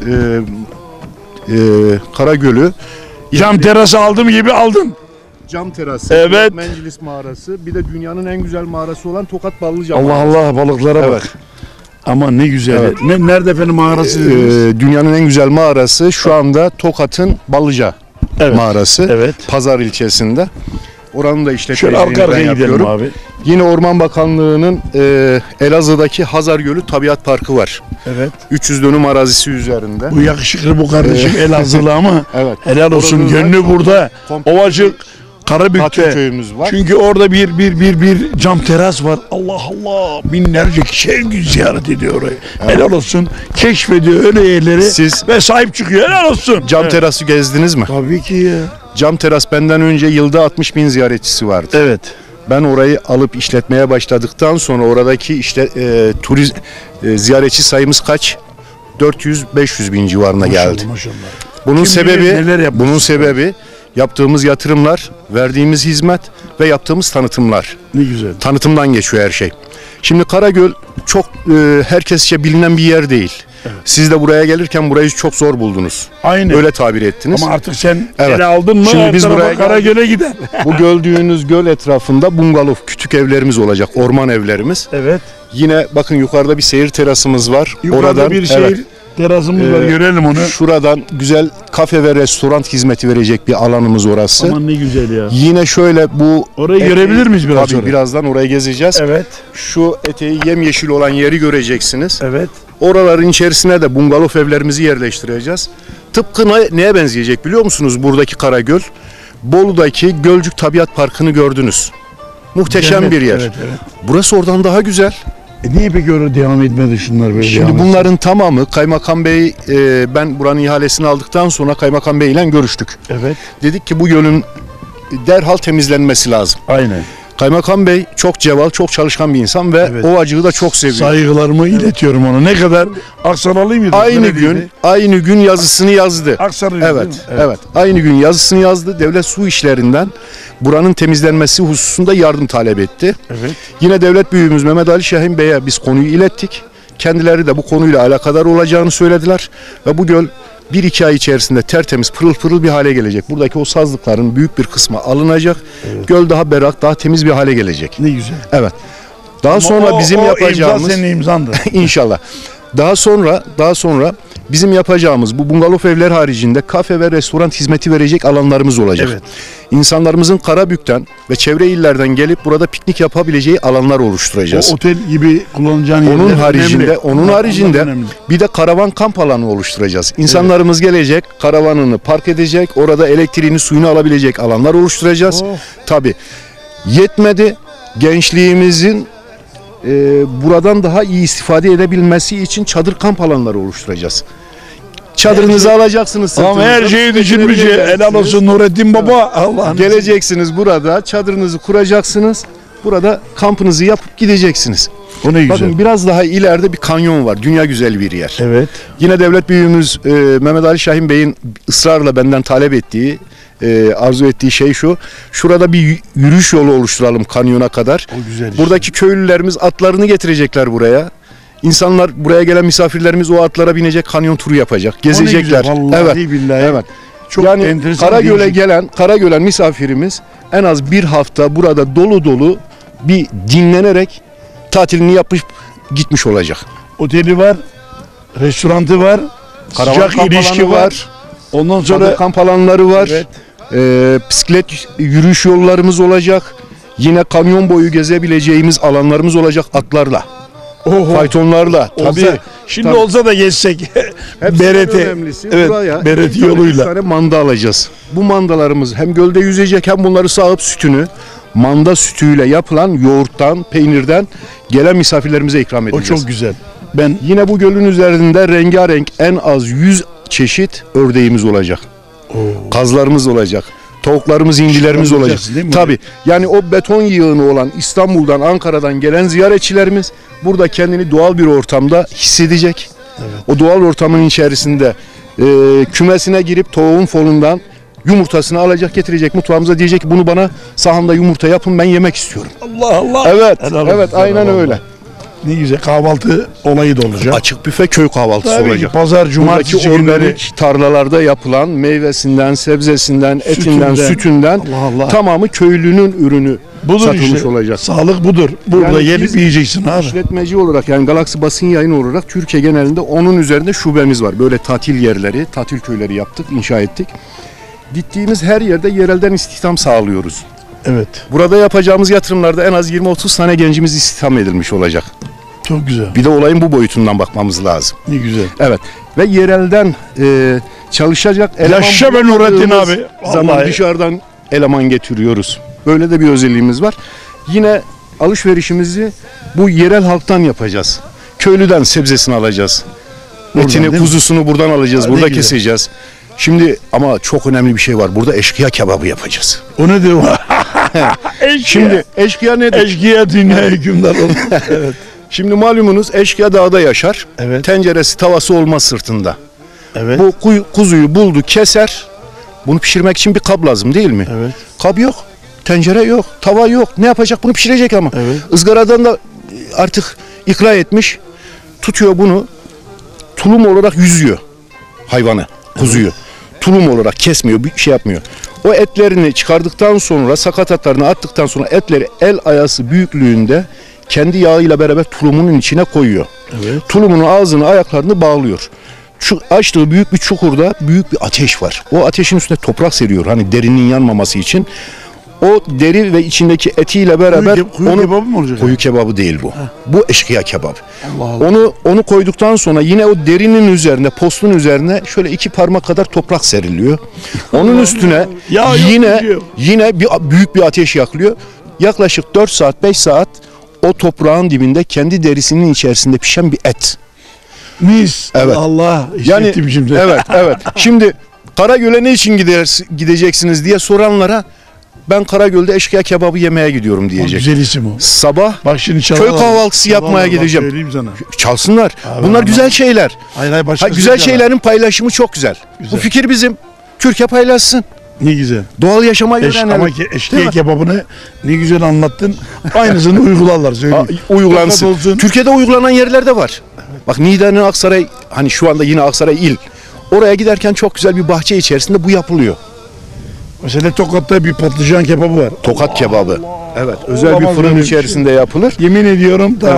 e, Karagöl'ü Cam terası aldım gibi aldın. cam terası, Evet. Mencilis mağarası, bir de dünyanın en güzel mağarası olan Tokat Ballıca Allah mağarası. Allah balıklara Evet. bak. Ama ne güzel. Evet. Ne, nerede efendim mağarası Ee, dediniz? dünyanın en güzel mağarası şu anda Tokat'ın Ballıca Evet. mağarası. Evet. Pazar ilçesinde. Oranın da Şöyle işletmeciliğini arka ben arkaya gidelim yapıyorum. abi. Yine Orman Bakanlığı'nın e, Elazığ'daki Hazar Gölü Tabiat Parkı var. Evet. üç yüz dönüm arazisi üzerinde. Bu yakışıklı bu kardeşim Elazığlı ama Evet. helal olsun. Oranın Gönlü var. burada. Komple Ovacık, Tatlı Karabük'te. köyümüz var. Çünkü orada bir bir bir bir cam teras var. Allah Allah. Binlerce kişi her gün ziyaret ediyor orayı. Helal olsun. Keşfediyor öyle yerleri. Siz- ve sahip çıkıyor. Helal olsun. Cam Evet. terası gezdiniz mi? Tabii ki ya. Cam teras benden önce yılda altmış bin ziyaretçisi vardı. Evet. Ben orayı alıp işletmeye başladıktan sonra oradaki işte e, turiz e, ziyaretçi sayımız kaç? dört yüz beş yüz bin civarına geldi. Maşallah. Bunun Kim sebebi bilir neler yapmışız. bunun sebebi yaptığımız yatırımlar, verdiğimiz hizmet ve yaptığımız tanıtımlar. Ne güzel. Tanıtımdan geçiyor her şey. Şimdi Karagöl çok e, herkesçe bilinen bir yer değil. Siz de buraya gelirken burayı çok zor buldunuz. Aynen. Öyle tabir ettiniz. Ama artık sen Evet. ele aldın mı? Şimdi her biz tarafa buraya Karagöl'e gider. Bu gördüğünüz göl etrafında bungalov, küçük evlerimiz olacak, orman evlerimiz. Evet. Yine bakın yukarıda bir seyir terasımız var. Yukarıda Oradan bir şehir evet, terasımız var. Ee, Görelim onu. şuradan güzel kafe ve restoran hizmeti verecek bir alanımız orası. Aman ne güzel ya. Yine şöyle bu Orayı görebilir miyiz biraz Tabii sonra? birazdan orayı gezeceğiz. Evet. Şu eteği yemyeşil olan yeri göreceksiniz. Evet. Oraların içerisine de bungalov evlerimizi yerleştireceğiz. Tıpkı ne- neye benzeyecek biliyor musunuz buradaki Karagöl? Bolu'daki Gölcük Tabiat Parkı'nı gördünüz. Muhteşem Evet, bir yer. Evet, evet. Burası oradan daha güzel. E niye peki öyle devam etmedi şunlar böyle Şimdi devam bunların tamamı Kaymakam Bey, e, ben buranın ihalesini aldıktan sonra Kaymakam Bey ile görüştük. etsin? Evet. Dedik ki bu gölün derhal temizlenmesi lazım. Aynen. Kaymakam Bey çok ceval, çok çalışkan bir insan ve Evet. Ovacık'ı da çok seviyor. Saygılarımı iletiyorum ona. Ne kadar Aksaraylı mıydı? Aynı Neredeydi? gün, aynı gün yazısını yazdı. Aksaraylı değil mi? Evet, evet. Aynı gün yazısını yazdı. Devlet su işlerinden buranın temizlenmesi hususunda yardım talep etti. Evet. Yine devlet büyüğümüz Mehmet Ali Şahin Bey'e biz konuyu ilettik. Kendileri de bu konuyla alakadar olacağını söylediler ve bu göl bir iki ay içerisinde tertemiz, pırıl pırıl bir hale gelecek. Buradaki o sazlıkların büyük bir kısmı alınacak. Göl daha berrak, daha temiz bir hale gelecek. Ne güzel. Evet. Daha Ama sonra o- bizim o yapacağımız imza senin imzandı. İnşallah. Daha sonra daha sonra bizim yapacağımız bu bungalov evler haricinde kafe ve restoran hizmeti verecek alanlarımız olacak. Evet. İnsanlarımızın Karabük'ten ve çevre illerden gelip burada piknik yapabileceği alanlar oluşturacağız. O otel gibi kullanacağın yerler Onun haricinde, önemli. onun Onlar- haricinde onlar önemli. bir de karavan kamp alanı oluşturacağız. İnsanlarımız gelecek, karavanını park edecek, orada elektriğini, suyunu alabilecek alanlar oluşturacağız. Oh. Tabii yetmedi, gençliğimizin e, buradan daha iyi istifade edebilmesi için çadır kamp alanları oluşturacağız. Çadırınızı alacaksınız. Ama her sırtınıza, şeyi düşünmüş. Helal olsun Nurettin Baba. Allah'ın geleceksiniz burada, çadırınızı kuracaksınız. Burada kampınızı yapıp gideceksiniz. O ne güzel. Bakın biraz daha ileride bir kanyon var. Dünya güzel bir yer. Evet. Yine devlet büyüğümüz e, Mehmet Ali Şahin Bey'in ısrarla benden talep ettiği, e, arzu ettiği şey şu. Şurada bir y- yürüyüş yolu oluşturalım kanyona kadar. O güzel işte. Buradaki köylülerimiz atlarını getirecekler buraya. İnsanlar, buraya gelen misafirlerimiz o atlara binecek, kanyon turu yapacak, gezecekler. güzel, vallahi evet. billahi. Evet. Çok yani enteresan, Karagöl'e değişik. gelen, Karagöl'e misafirimiz en az bir hafta burada dolu dolu bir dinlenerek tatilini yapıp gitmiş olacak. Oteli var, restorantı var, Karavan sıcak kamp ilişki alanı var. var. Ondan Sonra sonra kamp alanları var. Evet. Ee, bisiklet yürüyüş yollarımız olacak. Yine kamyon boyu gezebileceğimiz alanlarımız olacak atlarla. Oho. Faytonlarla. Olsa, Tabii. şimdi Tabii. olsa da geçsek. Hepsinden Berete. önemlisi Evet, buraya Berete iki tane, yoluyla. üç tane manda alacağız. Bu mandalarımız hem gölde yüzecek hem bunları sağıp sütünü manda sütüyle yapılan yoğurttan, peynirden gelen misafirlerimize ikram O edeceğiz. çok güzel. Ben Yine bu gölün üzerinde rengarenk en az yüz çeşit ördeğimiz olacak. Kazlarımız olacak. Tavuklarımız, indilerimiz olacak. Çıkartacaksın değil mi? Tabii. Yani o beton yığını olan İstanbul'dan, Ankara'dan gelen ziyaretçilerimiz burada kendini doğal bir ortamda hissedecek. O doğal ortamın içerisinde e, kümesine girip tavuğun folundan yumurtasını alacak, getirecek mutfağımıza, diyecek ki bunu bana sahamda yumurta yapın, ben yemek istiyorum. Allah Allah. Evet. Helal olsun evet sana aynen vallahi. öyle. Ne güzel kahvaltı olayı da olacak. Açık büfe köy kahvaltısı Tabii ki olacak. pazar, cumartesi Buradaki günleri. organik tarlalarda yapılan meyvesinden, sebzesinden, etinden, Sütünden. sütünden Allah Allah. tamamı köylünün ürünü Budur satılmış işte. olacak. Sağlık budur. Burada Yani gelip biz yiyeceksin abi. İşletmeci olarak, yani Galaksi Basın Yayını olarak Türkiye genelinde onun üzerinde şubemiz var. Böyle tatil yerleri, tatil köyleri yaptık, inşa ettik. Gittiğimiz her yerde yerelden istihdam sağlıyoruz. Evet. Burada yapacağımız yatırımlarda en az yirmi otuz tane gencimiz istihdam edilmiş olacak. Çok güzel. Bir de olayın bu boyutundan bakmamız lazım. Ne güzel. Evet. Ve yerelden e, çalışacak eleman Yaşa be Nurettin bulamadığımız abi. zaman Vallahi. dışarıdan eleman getiriyoruz. Böyle de bir özelliğimiz var. Yine alışverişimizi bu yerel halktan yapacağız. Köylüden sebzesini alacağız. Buradan, Etini, değil mi? kuzusunu buradan alacağız. Ha, ne burada güzel. keseceğiz. Şimdi ama çok önemli bir şey var. Burada eşkıya kebabı yapacağız. O nedir o? Eşkıya. Şimdi eşkıya nedir? Eşkıya dünya hükümdar olur. Evet. Şimdi malumunuz eşkıya dağda yaşar. Evet. Tenceresi, tavası olmaz sırtında. Evet. Bu kuy- kuzuyu buldu, keser. Bunu pişirmek için bir kap lazım değil mi? Evet. Kap yok, tencere yok, tava yok. Ne yapacak? Bunu pişirecek ama. Evet. Izgaradan da artık ikra etmiş. Tutuyor bunu, tulum olarak yüzüyor hayvanı, kuzuyu. Tulum olarak kesmiyor, bir şey yapmıyor. O etlerini çıkardıktan sonra, sakatatlarını attıktan sonra etleri el ayası büyüklüğünde kendi yağıyla beraber tulumunun içine koyuyor. Evet. Tulumunun ağzını, ayaklarını bağlıyor. Şu açtığı büyük bir çukurda büyük bir ateş var. O ateşin üstüne toprak seriyor hani derinin yanmaması için. O deri ve içindeki etiyle beraber Kuyu, ke- kuyu onu kebabı mı olacak? kuyu kebabı değil bu. Bu eşkıya kebabı. Allah Allah. Onu onu koyduktan sonra yine o derinin üzerine, postun üzerine şöyle iki parmak kadar toprak seriliyor. Onun üstüne Ya yok, yine bir şey yok. yine bir büyük bir ateş yakılıyor. Yaklaşık dört saat, beş saat o toprağın dibinde kendi derisinin içerisinde pişen bir et. Mis. Evet. Allah. Yani hissettim şimdi. evet, evet. Şimdi Karagöl'e ne için gider, gideceksiniz diye soranlara ben Karagöl'de eşkıya kebabı yemeye gidiyorum O diyecek. güzel isim o. Sabah Bak şimdi köy çalalım. kahvaltısı yapmaya Çalalım, bak gideceğim. Söyleyeyim sana. Çalsınlar. Abi, Bunlar ama- güzel şeyler. Hayır hayır başka Ha, güzel şeylerin paylaşımı çok güzel. Güzel. Bu fikir bizim. Türkiye paylaşsın. Ne güzel. Doğal yaşamayı Eş, öğrenelim. ama ke, Değil eşkıya mi? kebabını ne güzel anlattın. Aynısını uygularlar Ha, söyleyeyim. uygulansın. Fakat olsun. Türkiye'de uygulanan yerler de var. Bak Niğde'nin Aksaray, hani şu anda yine Aksaray il. Oraya giderken çok güzel bir bahçe içerisinde bu yapılıyor. Mesela Tokat'ta bir patlıcan kebabı var. Tokat kebabı. Evet, özel bir Olamaz fırın böyle bir içerisinde yapılır. Yemin ediyorum da Evet.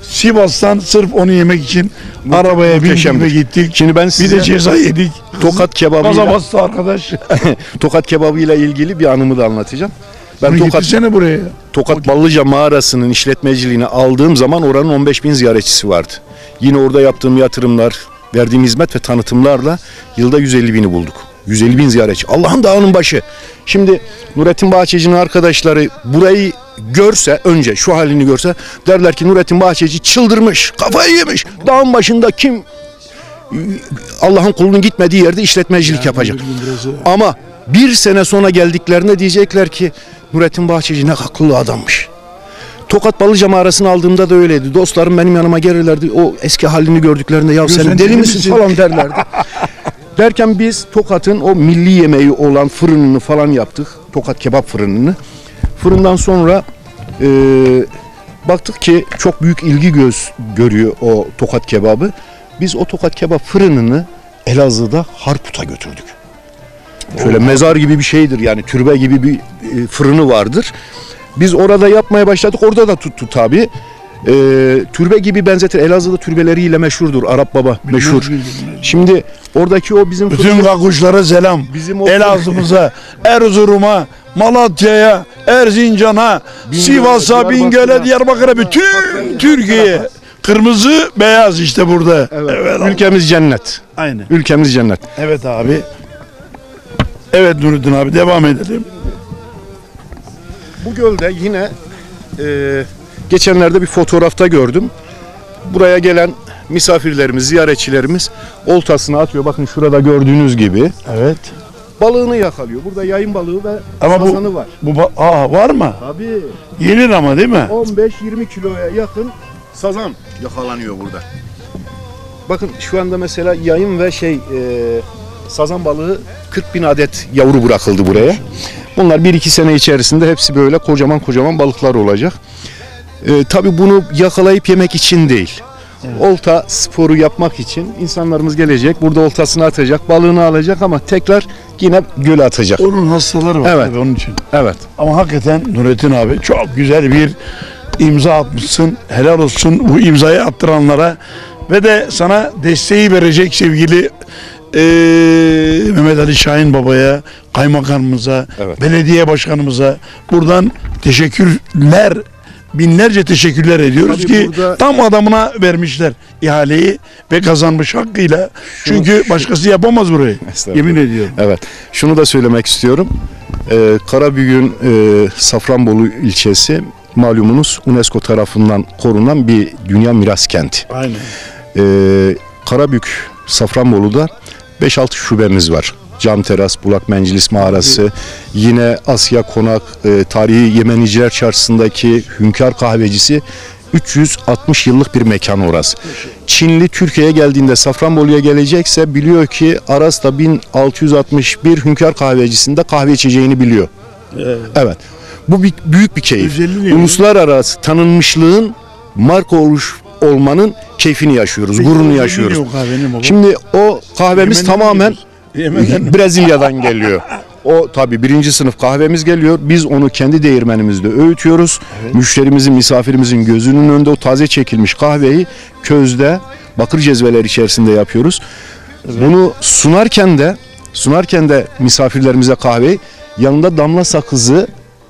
Sivas'tan sırf onu yemek için arabaya bindik muhteşemdir. ve gittik. Şimdi ben Bir size de ceza yedik. Tokat kebabıyla Gaza bastı arkadaş. Tokat kebabıyla ilgili bir anımı da anlatacağım. Ben Bunu Tokat getirsene buraya. Tokat Ballıca mağarasının işletmeciliğini aldığım zaman oranın on beş bin ziyaretçisi vardı. Yine orada yaptığım yatırımlar, verdiğim hizmet ve tanıtımlarla yılda yüz elli bini bulduk. yüz elli bin ziyaretçi. Allah'ın dağının başı. Şimdi Nurettin Bahçeci'nin arkadaşları burayı görse, önce şu halini görse derler ki Nurettin Bahçeci çıldırmış, kafayı yemiş. Dağın başında kim Allah'ın kulunun gitmediği yerde işletmecilik yani yapacak. Ama bir sene sonra geldiklerinde diyecekler ki Nurettin Bahçeci ne akıllı adammış. Tokat Ballıca mağarasını aldığımda da öyleydi. Dostlarım benim yanıma gelirlerdi. O eski halini gördüklerinde ya sen deli misin falan derlerdi. Derken biz Tokat'ın o milli yemeği olan fırınını falan yaptık. Tokat kebap fırınını. Fırından sonra e, baktık ki çok büyük ilgi göz görüyor o Tokat kebabı. Biz o Tokat kebap fırınını Elazığ'da Harput'a götürdük. Şöyle mezar gibi bir şeydir yani, türbe gibi bir e, fırını vardır. Biz orada yapmaya başladık. Orada da tuttu tabii. Ee, türbe gibi benzetir. Elazığ'da türbeleriyle meşhurdur. Arap Baba meşhur. Bilmez, bilmez. Şimdi oradaki o bizim... Bütün kakuşlara selam. Bizim o Elazığ'ımıza, Erzurum'a, Malatya'ya, Erzincan'a, Sivas'a, Bingöl'e, Diyarbakır'a, bütün Türkiye. Kırmızı, beyaz işte burada. Evet. Evet, ülkemiz cennet. Aynen. Ülkemiz cennet. Evet abi. Evet Nurettin abi, devam edelim. Bu gölde yine e, geçenlerde bir fotoğrafta gördüm. Buraya gelen misafirlerimiz, ziyaretçilerimiz oltasını atıyor. Bakın şurada gördüğünüz gibi. Evet. Balığını yakalıyor. Burada yayın balığı ve ama sazanı bu, var. Bu aa, var mı? Tabii. Yenir ama değil mi? on beş yirmi kiloya yakın sazan yakalanıyor burada. Bakın şu anda mesela yayın ve şey e, sazan balığı kırk bin adet yavru bırakıldı buraya. Bunlar bir iki sene içerisinde hepsi böyle kocaman kocaman balıklar olacak. Ee, tabii bunu yakalayıp yemek için değil. Evet. Olta sporu yapmak için insanlarımız gelecek, burada oltasını atacak, balığını alacak ama tekrar yine göle atacak. Onun hastaları var evet. tabii onun için. Evet. Ama hakikaten Nurettin abi çok güzel bir imza atmışsın. Helal olsun bu imzayı attıranlara ve de sana desteği verecek sevgili Ee, Mehmet Ali Şahin Baba'ya, kaymakamımıza, evet. belediye başkanımıza buradan teşekkürler, binlerce teşekkürler ediyoruz Tabii ki burada... tam adamına vermişler ihaleyi ve kazanmış hakkıyla. Çünkü şunu, başkası yapamaz burayı. Yemin ediyorum. Evet. Şunu da söylemek istiyorum. Ee, Karabük'ün e, Safranbolu ilçesi malumunuz UNESCO tarafından korunan bir dünya miras kenti. Aynen. Ee, Karabük, Safranbolu'da beş altı şubemiz var. Cam Teras, Bulak Mencilis Mağarası, yine Asya Konak, e, tarihi Yemeniciler Çarşısı'ndaki Hünkar Kahvecisi, üç yüz altmış yıllık bir mekan orası. Çinli Türkiye'ye geldiğinde Safranbolu'ya gelecekse biliyor ki Aras'ta bin altı yüz altmış bir Hünkar Kahvecisi'nde kahve içeceğini biliyor. Evet. evet. Bu bir, büyük bir keyif. Uluslararası tanınmışlığın marka oluş olmanın keyfini yaşıyoruz, Peki, gururunu yaşıyoruz. Şimdi o kahvemiz Yemen'den tamamen Brezilya'dan geliyor. O tabii birinci sınıf kahvemiz geliyor. Biz onu kendi değirmenimizde öğütüyoruz. Evet. Müşterimizin, misafirimizin gözünün önünde o taze çekilmiş kahveyi közde, bakır cezveler içerisinde yapıyoruz. Evet. Bunu sunarken de sunarken de misafirlerimize kahveyi yanında damla sakızlı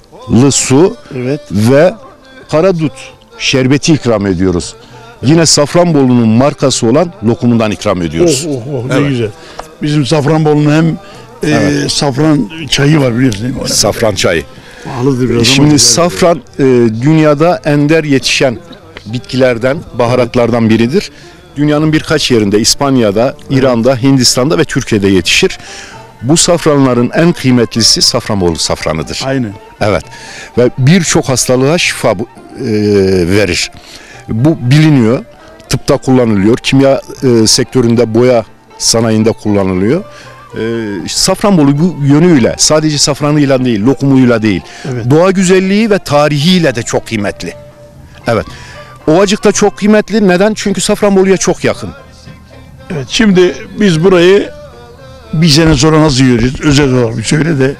su evet. ve karadut şerbeti ikram ediyoruz. Yine Safranbolu'nun markası olan lokumundan ikram ediyoruz. Oh, oh, oh, ne evet. güzel. Bizim Safranbolu'nun hem e, evet. safran çayı var biliyorsun değil mi? Safran çayı. Pahalıdır biraz. Şimdi safran e, dünyada ender yetişen bitkilerden, baharatlardan biridir. Dünyanın birkaç yerinde, İspanya'da, evet. İran'da, Hindistan'da ve Türkiye'de yetişir. Bu safranların en kıymetlisi Safranbolu safranıdır. Aynen. Evet. Ve birçok hastalığa şifa e, verir. Bu biliniyor. Tıpta kullanılıyor. Kimya e, sektöründe, boya sanayinde kullanılıyor. E, Safranbolu bu yönüyle, sadece safranıyla değil, lokumuyla değil, evet. doğa güzelliği ve tarihiyle de çok kıymetli. Evet. Ovacık da çok kıymetli. Neden? Çünkü Safranbolu'ya çok yakın. Evet. Şimdi biz burayı bir sene sonra nasıl göreceğiz? Özel olarak bir söyle de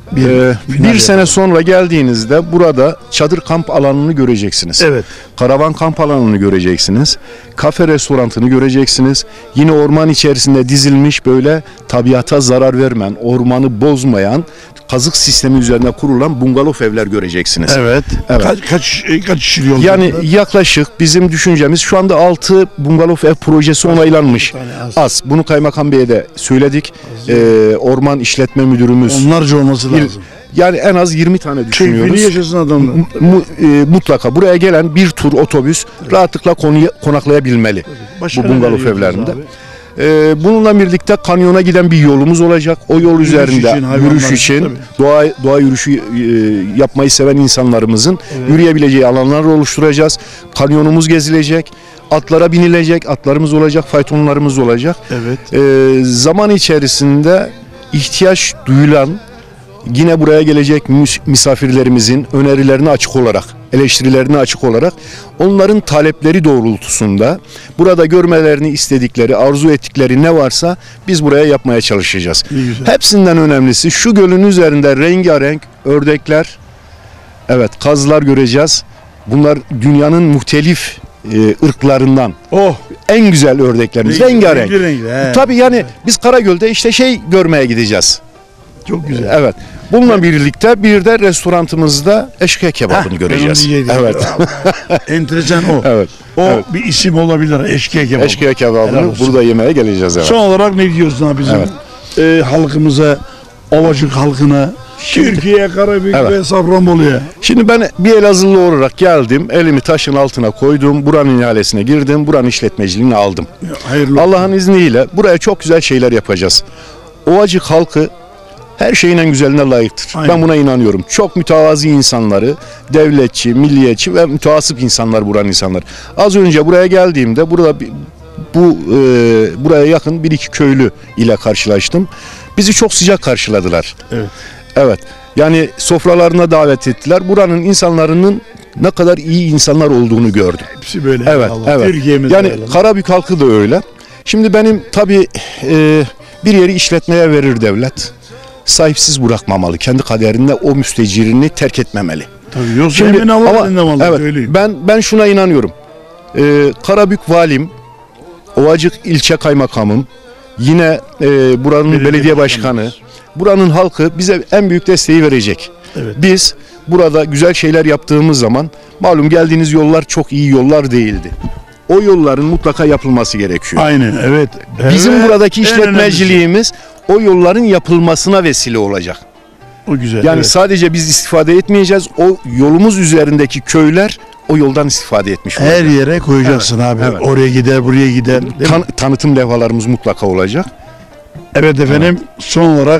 Bir, Ee, final bir sene sonra geldiğinizde burada çadır kamp alanını göreceksiniz. Evet. Karavan kamp alanını göreceksiniz. Kafe restorantını göreceksiniz. Yine orman içerisinde dizilmiş böyle tabiata zarar vermeyen, ormanı bozmayan, kazık sistemi üzerine kurulan bungalov evler göreceksiniz. Evet. Evet. Kaç kaç kaç kişi yol? Yani yaklaşık bizim düşüncemiz şu anda altı bungalov ev projesi onaylanmış. az. Az. Bunu Kaymakam Bey'e de söyledik. Ee, Orman İşletme Müdürümüz. Onlarca olması lazım. Yani en az yirmi tane düşünüyoruz. Keyfini yaşasın adamlar. Mu- e, mutlaka buraya gelen bir tur otobüs rahatlıkla konuya, konaklayabilmeli. Başka Bu ne bungalov veriyorsunuz evlerinde. abi? Ee, bununla birlikte kanyona giden bir yolumuz olacak. O yol üzerinde için, hayvanlar yürüyüş için, için, tabii. doğa doğa yürüyüşü e, yapmayı seven insanlarımızın yürüyebileceği alanlar oluşturacağız. Kanyonumuz gezilecek. Atlara binilecek, atlarımız olacak, faytonlarımız olacak. Evet. Ee, zaman içerisinde ihtiyaç duyulan, yine buraya gelecek mis- misafirlerimizin önerilerine açık olarak, eleştirilerine açık olarak onların talepleri doğrultusunda burada görmelerini istedikleri, arzu ettikleri ne varsa biz buraya yapmaya çalışacağız. İyi, güzel. Hepsinden önemlisi şu gölün üzerinde rengarenk ördekler, evet kazlar göreceğiz. Bunlar dünyanın muhtelif e, ırklarından. Oh. En güzel ördeklerimiz, Renkli, rengarenk. renkli, renkli, he. Tabii yani biz Karagöl'de işte şey görmeye gideceğiz. Çok güzel. Evet. Bununla birlikte bir de restoranımızda eşkıya kebabını Heh, göreceğiz. ben onu diyecektim. Evet. Enteresan o. Evet. O Evet. bir isim olabilir. Eşkıya kebabı. Eşkıya Helal kebabını olsun. burada yemeye geleceğiz. Evet. Son olarak ne diyorsun abi bizim Evet. e, halkımıza, Ovacık halkına, Türkiye, Karabük Evet. ve Safranbolu'ya? Şimdi ben bir Elazığlı olarak geldim. Elimi taşın altına koydum. Buranın ihalesine girdim. Buranın işletmeciliğini aldım. Hayırlı Allah'ın izniyle buraya çok güzel şeyler yapacağız. Ovacık halkı her şeyin en güzeline layıktır. Aynen. Ben buna inanıyorum. Çok mütevazi insanları, devletçi, milliyetçi ve müteasip insanlar buranın insanlar. Az önce buraya geldiğimde burada bir- bu e, buraya yakın bir iki köylü ile karşılaştım. Bizi çok sıcak karşıladılar. Evet. Evet. Yani sofralarına davet ettiler. Buranın insanların ne kadar iyi insanlar olduğunu gördüm. Hepsi böyle. Evet, Allah. evet. Türkiye'miz Yani böyle. Karabük halkı da öyle. Şimdi benim tabii e, bir yeri işletmeye verir devlet. Sahipsiz bırakmamalı. Kendi kaderinde o müstecirini terk etmemeli. Tabii, yoksa Şimdi, emin Allah ama, elinde vallahi, evet, söyleyeyim. ben ben şuna inanıyorum. E, Karabük valim, Ovacık ilçe kaymakamım, yine e, buranın Belediye belediye, başkanı, buranın halkı bize en büyük desteği verecek. Evet. Biz burada güzel şeyler yaptığımız zaman, malum geldiğiniz yollar çok iyi yollar değildi. O yolların mutlaka yapılması gerekiyor. Aynen, evet. Bizim Evet, buradaki en işletmeciliğimiz o yolların yapılmasına vesile olacak. önemlisi. O güzel. Yani evet. sadece biz istifade etmeyeceğiz. O yolumuz üzerindeki köyler o yoldan istifade etmiş Her olacak. yere koyacaksın abi. evet. Oraya gider, buraya gider. Değil mi? Tan- tanıtım levhalarımız mutlaka olacak. Evet efendim, son olarak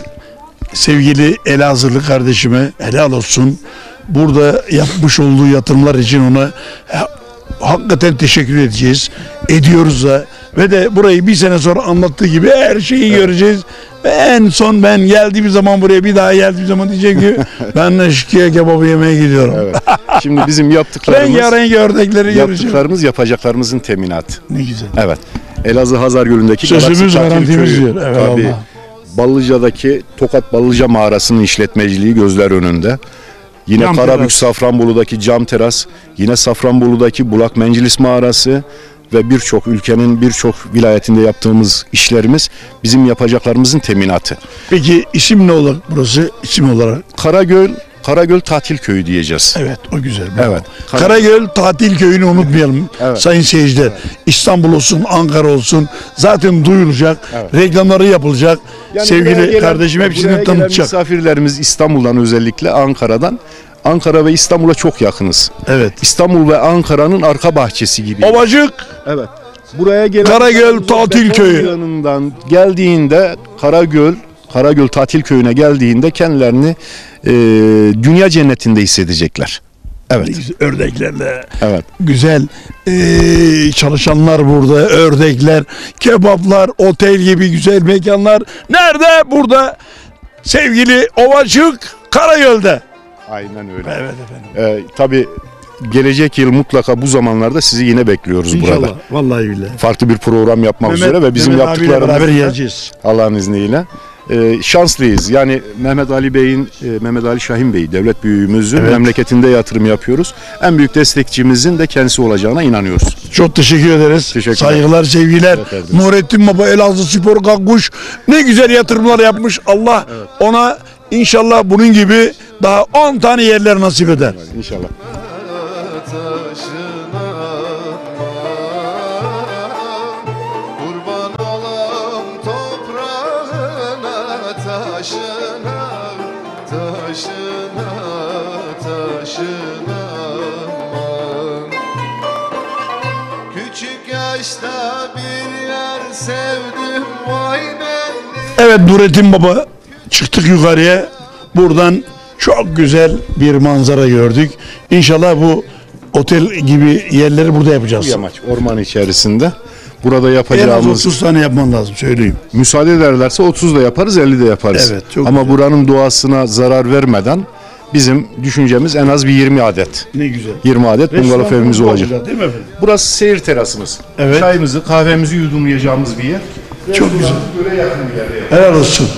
sevgili Elazığlı kardeşime helal olsun. Burada yapmış olduğu yatırımlar için ona ha- hakikaten teşekkür edeceğiz. Ediyoruz da. Ve de burayı bir sene sonra anlattığı gibi her şeyi göreceğiz. Ve en son ben geldiğim zaman, buraya bir daha geldiğim zaman diyecek ki ben eşkıya kebabı yemeye gidiyorum. Evet. Şimdi bizim yaptıklarımız Rengarenk ördekleri göreceğim. yaptıklarımız yapacaklarımızın teminatı. Ne güzel. Evet. Elazığ Hazar Gölü'ndeki Sözümüz Galaksi Tatil garantimiz Köyü. diyor. Evet, Tabii. Allah. Ballıca'daki Tokat Ballıca Mağarası'nın işletmeciliği gözler önünde. Yine Cam Karabük teras. Safranbolu'daki Cam Teras, yine Safranbolu'daki Bulak Mencilis Mağarası ve birçok ülkenin birçok vilayetinde yaptığımız işlerimiz bizim yapacaklarımızın teminatı. Peki isim ne olur burası, isim olarak? Karagöl, Karagöl Tatil Köyü diyeceğiz. Evet, o güzel. bravo. Evet. Karagöl Tatil Köyü'nü unutmayalım Evet. sayın seyirciler. İstanbul olsun, Ankara olsun zaten duyulacak, reklamları yapılacak. Yani buraya Sevgili gelen- kardeşim hepsini buraya gelen tanıtacak. misafirlerimiz İstanbul'dan, özellikle Ankara'dan. Ankara ve İstanbul'a çok yakınız. Evet. İstanbul ve Ankara'nın arka bahçesi gibi. Ovacık, Evet. Buraya gelen Karagöl Tatil beton Köyü. yanından geldiğinde Karagöl Karagöl Tatil Köyü'ne geldiğinde kendilerini e, dünya cennetinde hissedecekler. Evet. ördeklerle Evet. güzel ee, çalışanlar burada, ördekler, kebaplar, otel gibi güzel mekanlar. Nerede? Burada sevgili Ovacık, Karagöl'de. Aynen öyle. Evet efendim. Ee, tabii gelecek yıl mutlaka bu zamanlarda sizi yine bekliyoruz İnşallah. burada. Vallahi billahi. Farklı bir program yapmak üzere ve bizim Mehmet abiyle beraber yaptıklarımız geleceğiz. Allah'ın izniyle. e, şanslıyız. Yani Mehmet Ali Bey'in, e, Mehmet Ali Şahin Bey, devlet büyüğümüzün Evet. memleketinde yatırım yapıyoruz. En büyük destekçimizin de kendisi olacağına inanıyoruz. Çok teşekkür ederiz. Teşekkürler. Saygılar, sevgiler. Evet, evet. Nurettin Baba Elazığ Spor kalkmış. Ne güzel yatırımlar yapmış. Allah ona inşallah bunun gibi daha on tane yerler nasip eder. İnşallah. Kurban olam toprağına, taşına, taşına, taşına. Aman. Küçük yaşta bir yer sevdim, vay beni. Evet Nurettin Baba, çıktık yukarıya. Buradan çok güzel bir manzara gördük. İnşallah bu otel gibi yerleri burada Bu yapacağız. yamaç orman içerisinde. Burada En az yapacağımız, otuz tane yapman lazım söyleyeyim. müsaade ederlerse otuz da yaparız, elli de yaparız. Evet, çok Ama güzel. buranın doğasına zarar vermeden bizim düşüncemiz en az bir yirmi adet. Ne güzel. yirmi adet bungalov Restoran evimiz olacak. Değil mi efendim? Burası seyir terasımız. Evet. Çayımızı, kahvemizi yudumlayacağımız bir yer. Çok güzel. Böyle yakın bir yer. Helal olsun.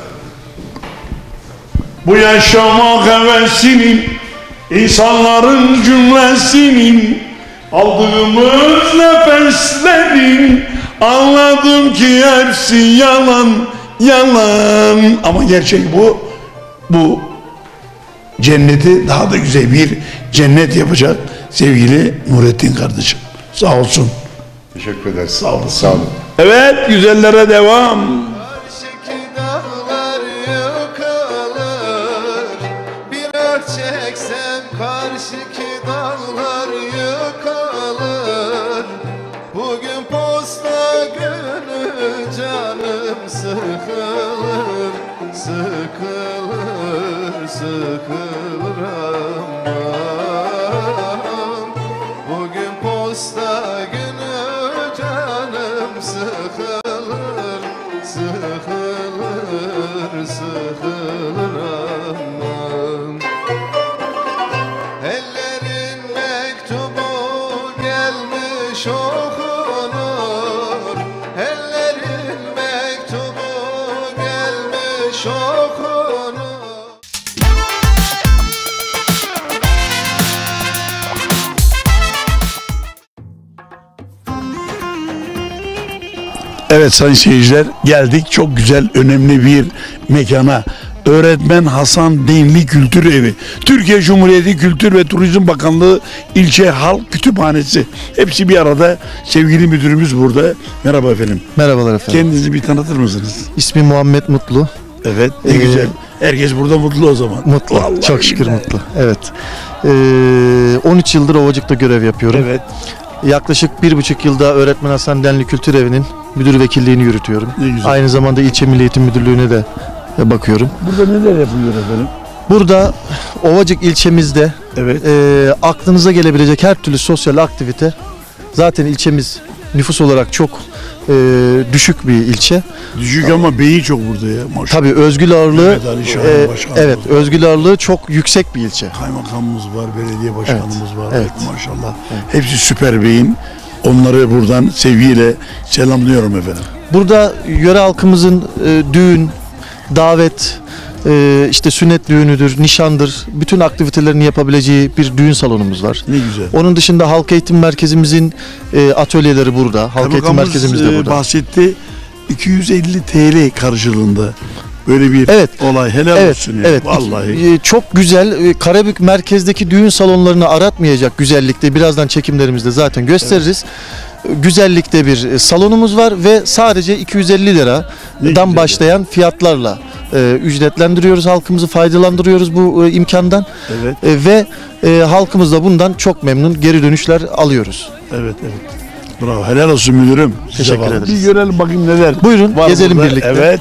Bu yaşamak hevesinin, insanların cümlesinin, aldığımız nefeslerin, anladım ki hepsi yalan, yalan. Ama gerçek bu, bu cenneti daha da güzel bir cennet yapacak sevgili Nurettin kardeşim. Sağ olsun. Teşekkür ederiz. Sağ olun. Sağ olun. Evet, güzellere devam. Karşıki dağlar yıkılır, birer çeksem karşıki dağlar yıkılır. Bugün posta günü canım sıkılır, sıkılır, sıkılır aman. Bugün posta günü canım sıkılır, sıkılır, sıkılır aman. Ellerin mektubu gelmiş okunur, ellerin mektubu gelmiş okunur. Evet sayın seyirciler, geldik çok güzel önemli bir mekana. Öğretmen Hasan Denli Kültür Evi. Türkiye Cumhuriyeti Kültür ve Turizm Bakanlığı İlçe Halk Kütüphanesi. Hepsi bir arada. Sevgili müdürümüz burada. Merhaba efendim. Merhabalar efendim. Kendinizi bir tanıtır mısınız? İsmim Muhammed Mutlu. Evet, ne Ee, güzel. Herkes burada mutlu o zaman. Mutlu. Vallahi Çok şükür billahi. mutlu. Evet. Ee, on üç yıldır Ovacık'ta görev yapıyorum. Evet. Yaklaşık bir buçuk yılda Öğretmen Hasan Denli Kültür Evi'nin müdür vekilliğini yürütüyorum. Ne güzel. Aynı zamanda ilçe Milli Eğitim Müdürlüğü'ne de bakıyorum. Burada neler yapılıyor efendim? Burada Ovacık ilçemizde Evet. e, aklınıza gelebilecek her türlü sosyal aktivite, zaten ilçemiz nüfus olarak çok e, düşük bir ilçe. Düşük ama beyi çok burada ya. Maşallah. Tabii özgül ağırlığı Mehmet Ali Şahin e, Başkanımız evet var. özgül ağırlığı çok yüksek bir ilçe. Kaymakamımız var, belediye başkanımız var. evet. Maşallah. Hepsi süper beyin. Onları buradan sevgiyle selamlıyorum efendim. Burada yöre halkımızın e, düğün, davet, e, işte sünnet düğünüdür, nişandır, bütün aktivitelerini yapabileceği bir düğün salonumuz var. Ne güzel. Onun dışında halk eğitim merkezimizin e, atölyeleri burada, halk eğitim Kaymakamımız, merkezimiz de e, burada. bahsetti. iki yüz elli TL karşılığında böyle bir Evet. olay. Helal Evet, olsun ya. evet. Vallahi. E, çok güzel. E, Karabük merkezdeki düğün salonlarını aratmayacak güzellikte, birazdan çekimlerimizde zaten gösteririz. E, Güzellikte bir e, salonumuz var ve sadece iki yüz elli Ne liradan güzel. başlayan fiyatlarla e, ücretlendiriyoruz halkımızı, faydalandırıyoruz bu e, imkandan. Evet. E, ve e, halkımız da bundan çok memnun, geri dönüşler alıyoruz. Evet, evet. Bravo. Helal olsun müdürüm. Size Teşekkür bağlı. ederiz. Bir görelim bakayım neler. Buyurun, var gezelim burada. birlikte. Evet.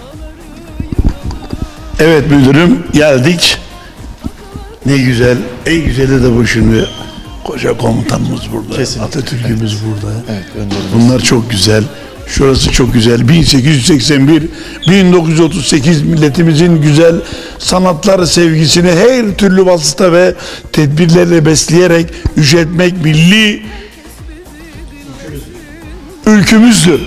Evet müdürüm, geldik. Ne güzel. En güzeli de bu şimdi. Koca komutanımız burada. Kesinlikle. Atatürk'ümüz burada. Evet, önderimiz. Bunlar çok güzel. Şurası çok güzel. bin sekiz yüz seksen bir bin dokuz yüz otuz sekiz milletimizin güzel sanatlar sevgisini her türlü vasıta ve tedbirlerle besleyerek yüceltmek milli ülkümüzdür.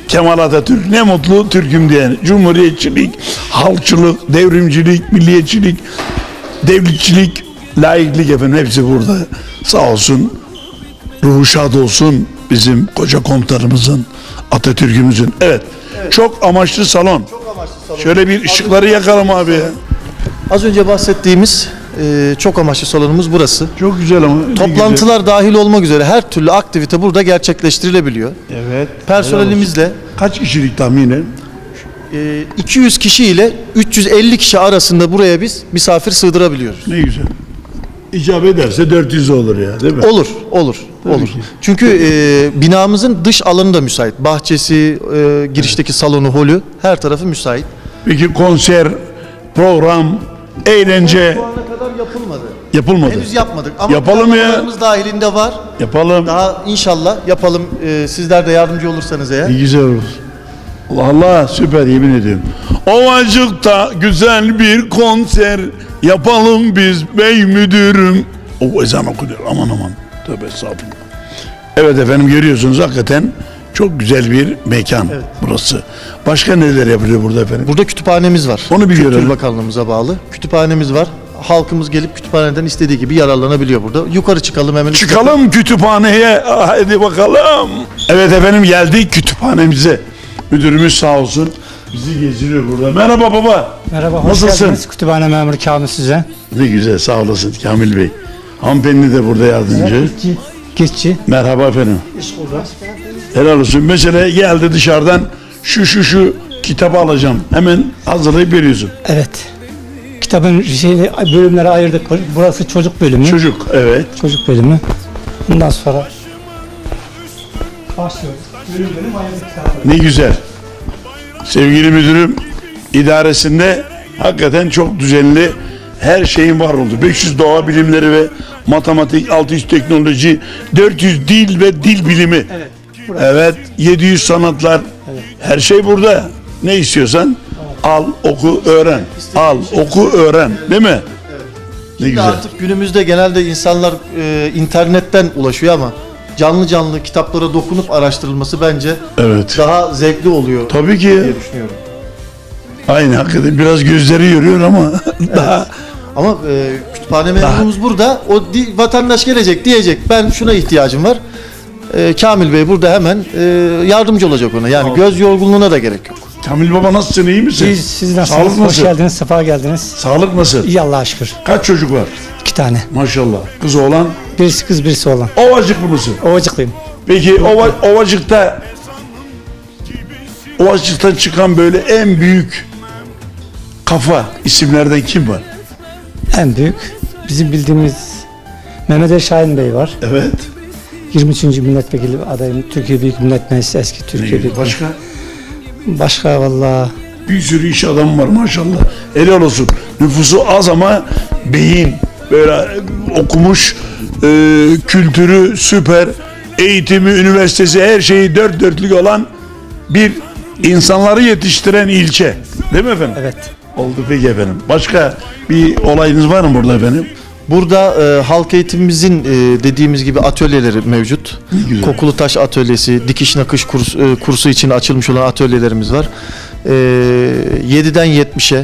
Kemal Atatürk ne mutlu Türk'üm diyen. Cumhuriyetçilik, halkçılık, devrimcilik, milliyetçilik, devletçilik, laiklik efendim hepsi burada. Sağ olsun, ruhu şad olsun bizim koca komutanımızın, Atatürk'ümüzün. Evet, evet. Çok amaçlı salon. Çok amaçlı salon. Şöyle bir ışıkları yakalım abi ya. Az önce bahsettiğimiz e, çok amaçlı salonumuz burası. Çok güzel ama. Toplantılar güzel. dahil olmak üzere her türlü aktivite burada gerçekleştirilebiliyor. Evet. Personelimizle. Kaç kişilik tahminen? E, iki yüz kişi ile üç yüz elli kişi arasında buraya biz misafir sığdırabiliyoruz. Ne güzel. İcap ederse dört yüz olur ya, değil mi? Olur, olur, Tabii olur. Ki. Çünkü e, binamızın dış alanı da müsait. Bahçesi, e, girişteki evet. salonu, holü, her tarafı müsait. Peki konser, program, eğlence... Şu ana kadar yapılmadı. Yapılmadı. Henüz yapmadık. Ama yapalım ya. Dahilinde var. Yapalım. Daha inşallah yapalım. E, sizler de yardımcı olursanız eğer. İyi güzel olur. Allah Allah, süper, yemin ediyorum. Ovacık'ta güzel bir konser yapalım biz bey müdürüm. O ezan okunuyor, aman aman. Tövbe estağfurullah. Evet efendim, görüyorsunuz hakikaten çok güzel bir mekan evet. burası. Başka neler yapılıyor burada efendim? Burada kütüphanemiz var. Onu bir Kültür görelim. Bakanlığımıza bağlı. Kütüphanemiz var. Halkımız gelip kütüphaneden istediği gibi yararlanabiliyor burada. Yukarı çıkalım hemen. Çıkalım üstte. Kütüphaneye. Hadi bakalım. Evet efendim, geldik kütüphanemize. Müdürümüz sağ olsun bizi gezdiriyor burada. Merhaba baba. Merhaba, hoş Nasılsın? geldiniz. Kütüphane memuru Kamil size. Ne güzel, sağ olasın Kamil Bey. Hanımefendi de burada yardımcı. Evet, geççi. geççi. Merhaba efendim. İş burada. Helal olsun. Mesela geldi dışarıdan şu şu şu kitabı alacağım. Hemen hazırlayıp veriyorsun. Evet. Kitabın şeyini, bölümlere ayırdık. Burası çocuk bölümü. Çocuk, evet. Çocuk bölümü. Bundan sonra başlıyoruz. Bölüm bölüm ayırdık kitabı. Ne güzel. Sevgili müdürüm, idaresinde hakikaten çok düzenli her şeyin var oldu. beş yüz doğa bilimleri ve matematik, altı yüz teknoloji, dört yüz dil ve dil bilimi. Evet. Burası. Evet, yedi yüz sanatlar. Evet. Her şey burada. Ne istiyorsan evet. al, oku, öğren. İstediğin al, şey. oku, öğren. Değil mi? Evet. Ne Şimdi güzel. artık günümüzde genelde insanlar e, internetten ulaşıyor ama canlı canlı kitaplara dokunup araştırılması bence evet. daha zevkli oluyor. Tabii ki. Diye düşünüyorum. Aynı hakikaten biraz gözleri yoruyor ama evet. daha. Ama e, kütüphane memurumuz burada. O di, vatandaş gelecek diyecek ben şuna ihtiyacım var. E, Kamil Bey burada hemen e, yardımcı olacak ona. Yani tamam. Göz yorgunluğuna da gerek yok. Kamil baba nasılsın, iyi misin? Siz, siz nasılsınız? Sağlık Hoş nasıl? geldiniz, sefa geldiniz. Sağlık nasıl? İyi Allah'a şükür. Kaç çocuk var? İki tane. Maşallah. Kız oğlan? Birisi kız, birisi oğlan. Ovacıklı mısın? Ovacıklıyım. Peki ova, Ovacık'ta Ovacık'tan çıkan böyle en büyük kafa isimlerden kim var? En büyük bizim bildiğimiz Mehmet Ali Şahin Bey var. Evet. yirmi üçüncü milletvekili adayım. Türkiye Büyük Millet Meclisi eski Türkiye Büyük. Başka? Başka vallahi bir sürü iş adamı var maşallah. Helal olsun. Nüfusu az ama beyin böyle okumuş, e, kültürü süper, eğitimi, üniversitesi her şeyi dört dörtlük olan bir insanları yetiştiren ilçe. Değil mi efendim? Evet. Oldu peki efendim. Başka bir olayınız var mı burada efendim? Burada e, halk eğitimimizin e, dediğimiz gibi atölyeleri mevcut. Kokulu taş atölyesi, dikiş nakış kurs, e, kursu için açılmış olan atölyelerimiz var. E, yediden yetmişe,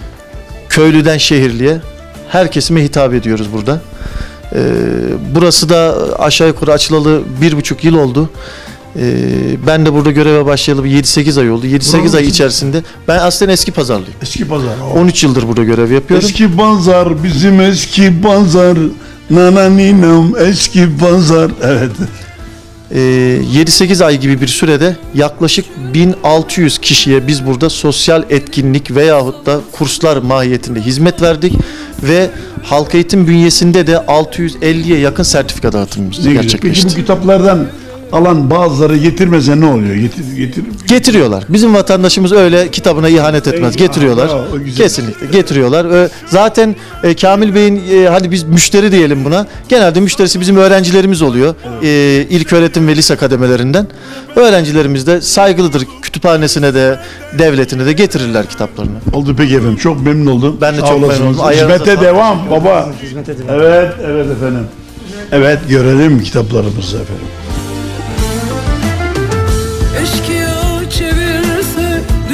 köylüden şehirliye her kesime hitap ediyoruz burada. E, burası da aşağı yukarı açılalı bir buçuk yıl oldu. E, ben de burada göreve başlayalı yedi sekiz ay oldu. yedi sekiz ay içerisinde ben aslında eski pazarlıyım. Eski pazar. on üç yıldır burada görev yapıyorum. Eski pazar, bizim eski pazar. Nananinam eski pazar. Evet. E, yedi sekiz ay gibi bir sürede yaklaşık bin altı yüz kişiye biz burada sosyal etkinlik veyahut da kurslar mahiyetinde hizmet verdik ve halk eğitim bünyesinde de altı yüz elliye yakın sertifika dağıtımımız gerçekleşti. Peki bu kitaplardan alan bazıları getirmese ne oluyor? Getir, getir. Getiriyorlar. Bizim vatandaşımız öyle kitabına ihanet etmez. Eyvah, getiriyorlar. bravo, Kesinlikle getiriyorlar. E, zaten e, Kamil Bey'in e, hadi biz müşteri diyelim buna. Genelde müşterisi bizim öğrencilerimiz oluyor. Evet. E, ilköğretim ve lise kademelerinden. Öğrencilerimiz de saygılıdır. Kütüphanesine de devletine de getirirler kitaplarını. Oldu peki efendim. Çok memnun oldum. Ben de çok memnun oldum. Hizmete devam baba. Hizmete devam. Evet, evet efendim. Evet, görelim kitaplarımızı efendim. Eşkıya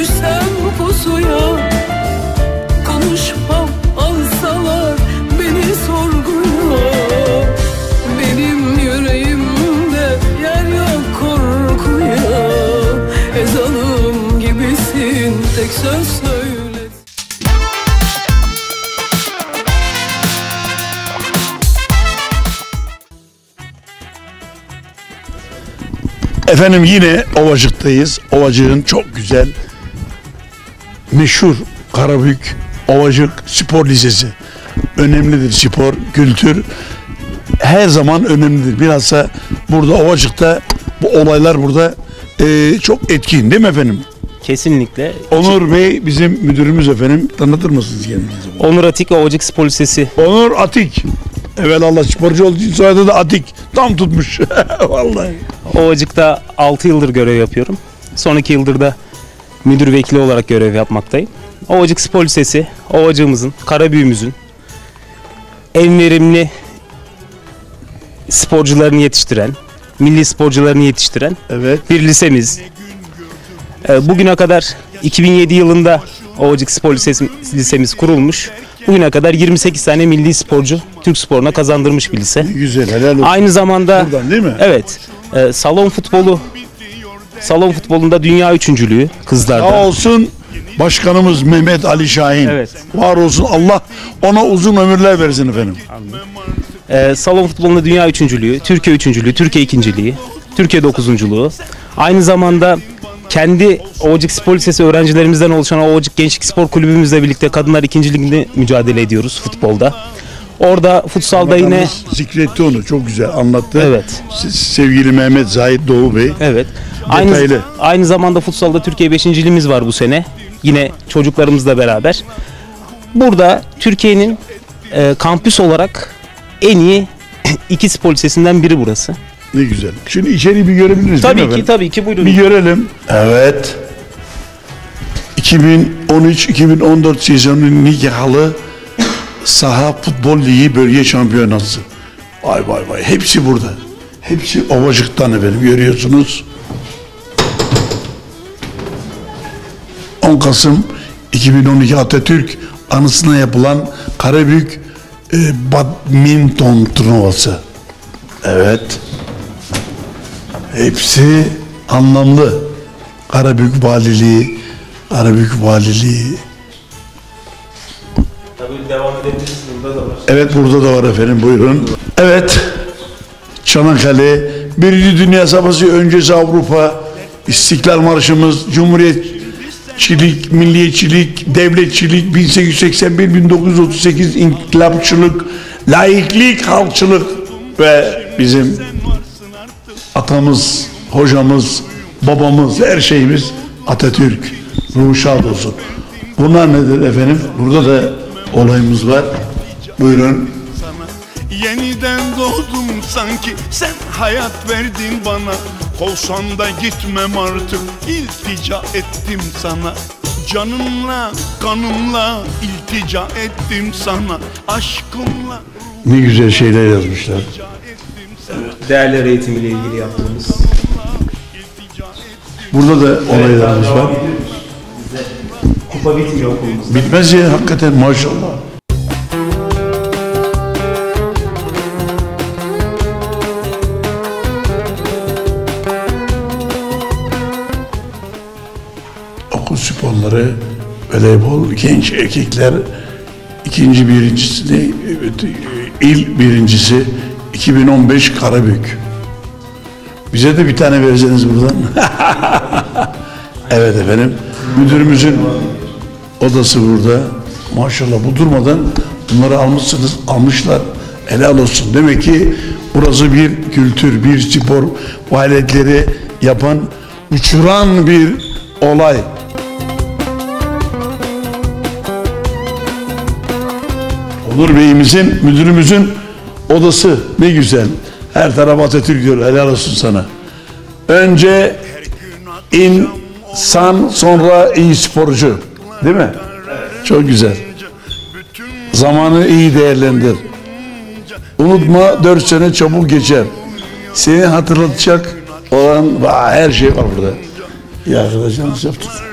düşsem pusuya, konuşmam alsalar beni sorguya. Benim yüreğimde yer yok korkuya, ezanım gibisin tek söz söyle. Efendim yine Ovacık'tayız. Ovacık'ın çok güzel, meşhur Karabük Ovacık Spor Lisesi. Önemlidir spor, kültür. Her zaman önemlidir. Bilhassa burada Ovacık'ta bu olaylar burada e, çok etkin değil mi efendim? Kesinlikle. Onur Bey bizim müdürümüz efendim. Tanıtır mısınız kendinizi? Onur Atik Ovacık Spor Lisesi. Onur Atik. Evelallah sporcu olduğu için soyadı da Atik. Tam tutmuş. Vallahi. Ovacık'ta altı yıldır görev yapıyorum. Son iki yıldır da müdür vekili olarak görev yapmaktayım. Ovacık Spor Lisesi, Ovacığımızın, Karabüğümüzün en verimli sporcularını yetiştiren, milli sporcularını yetiştiren evet. bir lisemiz. Bugüne kadar iki bin yedi yılında Ovacık Spor Lisesi, Lisemiz kurulmuş. Bugüne kadar yirmi sekiz tane milli sporcu Türk sporuna kazandırmış bir lise. Güzel, helal olsun. Aynı zamanda buradan değil mi? Evet. E, salon futbolu salon futbolunda dünya üçüncülüğü kızlarda. Sağ olsun başkanımız Mehmet Ali Şahin. Evet. Var olsun, Allah ona uzun ömürler versin efendim. E, salon futbolunda dünya üçüncülüğü, Türkiye üçüncülüğü, Türkiye ikinciliği, Türkiye dokuzunculuğu. Aynı zamanda kendi Ovacık Spor Lisesi öğrencilerimizden oluşan Ovacık Gençlik Spor Kulübümüzle birlikte kadınlar ikinci liginde mücadele ediyoruz futbolda. Orada futsalda yine zikretti onu, çok güzel anlattı. Evet. Sevgili Mehmet Zahid Doğu Bey. Evet. Aynı, aynı zamanda futsalda Türkiye beşinciliğimiz var bu sene. Yine çocuklarımızla beraber. Burada Türkiye'nin e, kampüs olarak en iyi iki spor lisesinden biri burası. Ne güzel. Şimdi içeriği bir görebiliriz tabii değil mi ki, efendim? tabii ki buyurun. Bir görelim. Evet. iki bin on üç iki bin on dört sezonu nikahlı saha futbol ligi bölge şampiyonası. Vay vay vay. Hepsi burada. Hepsi Ovacık'tan efendim, görüyorsunuz. on Kasım iki bin on iki Atatürk anısına yapılan Karabük e, badminton turnuvası. Evet. Hepsi anlamlı. Karabük Valiliği, Karabük Valiliği. Tabii devam edebiliriz. Burada da var. Evet, burada da var efendim, buyurun. Evet. Çanakkale, Birinci Dünya Savaşı öncesi Avrupa, İstiklal Marşımız, Cumhuriyetçilik, milliyetçilik, devletçilik, bin sekiz yüz seksen bir bin dokuz yüz otuz sekiz inkılapçılık, laiklik, halkçılık ve bizim atamız, hocamız, babamız, her şeyimiz Atatürk. Ruhu şad olsun. Bunlar nedir efendim? Burada da olayımız var. Buyurun. Yeniden doğdum sanki, sen hayat verdin bana. Kovsan da gitmem artık, iltica ettim sana. Canımla, kanımla iltica ettim sana. Aşkımla. Ne güzel şeyler yazmışlar. Değerler eğitimiyle ilgili yaptığımız. Burada da olaylarımız evet, var. Kupa bitmiyor okulumuzda. Bitmez ya, hakikaten maşallah. Okul sporları, voleybol, genç erkekler ikinci birincisi de il birincisi iki bin on beş Karabük. Bize de bir tane verseniz buradan. Evet efendim. Müdürümüzün odası burada. Maşallah, bu durmadan bunları almışsınız, almışlar. Helal olsun. Demek ki burası bir kültür, bir spor faaliyetleri yapan, uçuran bir olay. Onur Bey'imizin, müdürümüzün odası ne güzel. Her taraf Atatürk diyor. Helal olsun sana. Önce insan, sonra iyi sporcu. Değil mi? Çok güzel. Zamanı iyi değerlendir. Unutma, dört sene çabuk geçer. Seni hatırlatacak olan her şey var burada. İyi arkadaşlar, nasıl yaptın?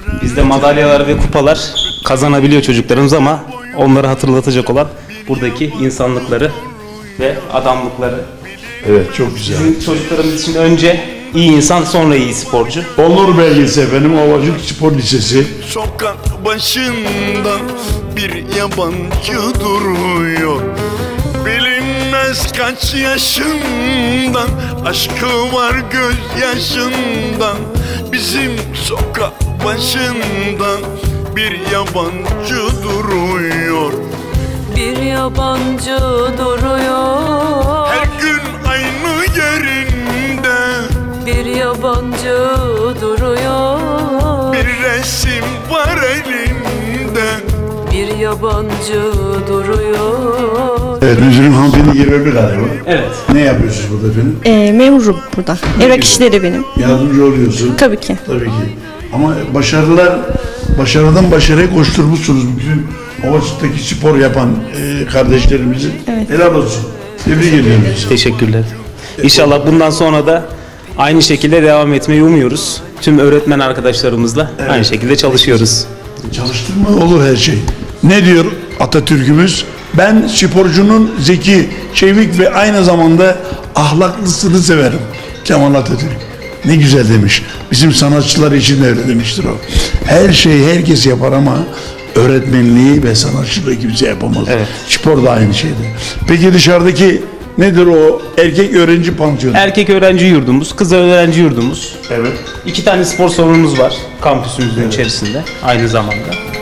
Bizde madalyalar ve kupalar kazanabiliyor çocuklarımız ama onları hatırlatacak olan buradaki insanlıkları ve adamlıkları. Evet, çok güzel. Bizim çocuklarımız için önce iyi insan, sonra iyi sporcu. Onur belgesi efendim, Ovacık Spor Lisesi. Sokak başında bir yabancı duruyor. Bilinmez kaç yaşından, aşkı var gözyaşından. Bizim sokak başında bir yabancı duruyor. Bir yabancı duruyor. Her gün aynı yerinde Bir yabancı duruyor. bir resim var elinde. Bir yabancı duruyor. Evet, müdürüm hanımefendi görevli galiba. Evet. Ne yapıyorsunuz burada efendim? E, memurum burada. Evrak işleri benim. Yardımcı oluyorsun. Tabii ki. Tabii ki. Ama başarılar, başarıdan başarıya koşturmuşsunuz bütün Ovacık'taki spor yapan e, kardeşlerimizin. Evet. Helal olsun. Tebrik ediyorum. Teşekkürler. İnşallah bundan sonra da aynı şekilde devam etmeyi umuyoruz. Tüm öğretmen arkadaşlarımızla Evet. aynı şekilde çalışıyoruz. Çalıştırma olur her şey. Ne diyor Atatürk'ümüz? Ben sporcunun zeki, çevik ve aynı zamanda ahlaklısını severim. Kemal Atatürk. Ne güzel demiş. Bizim sanatçılar için de öyle demiştir o. Her şeyi herkes yapar ama öğretmenliği ve sanatçılığı kimse yapamaz. Evet. Spor da aynı şeydir. Peki dışarıdaki nedir o erkek öğrenci pansiyonu? Erkek öğrenci yurdumuz, kız öğrenci yurdumuz. Evet. İki tane spor salonumuz var kampüsümüzün evet. içerisinde aynı zamanda.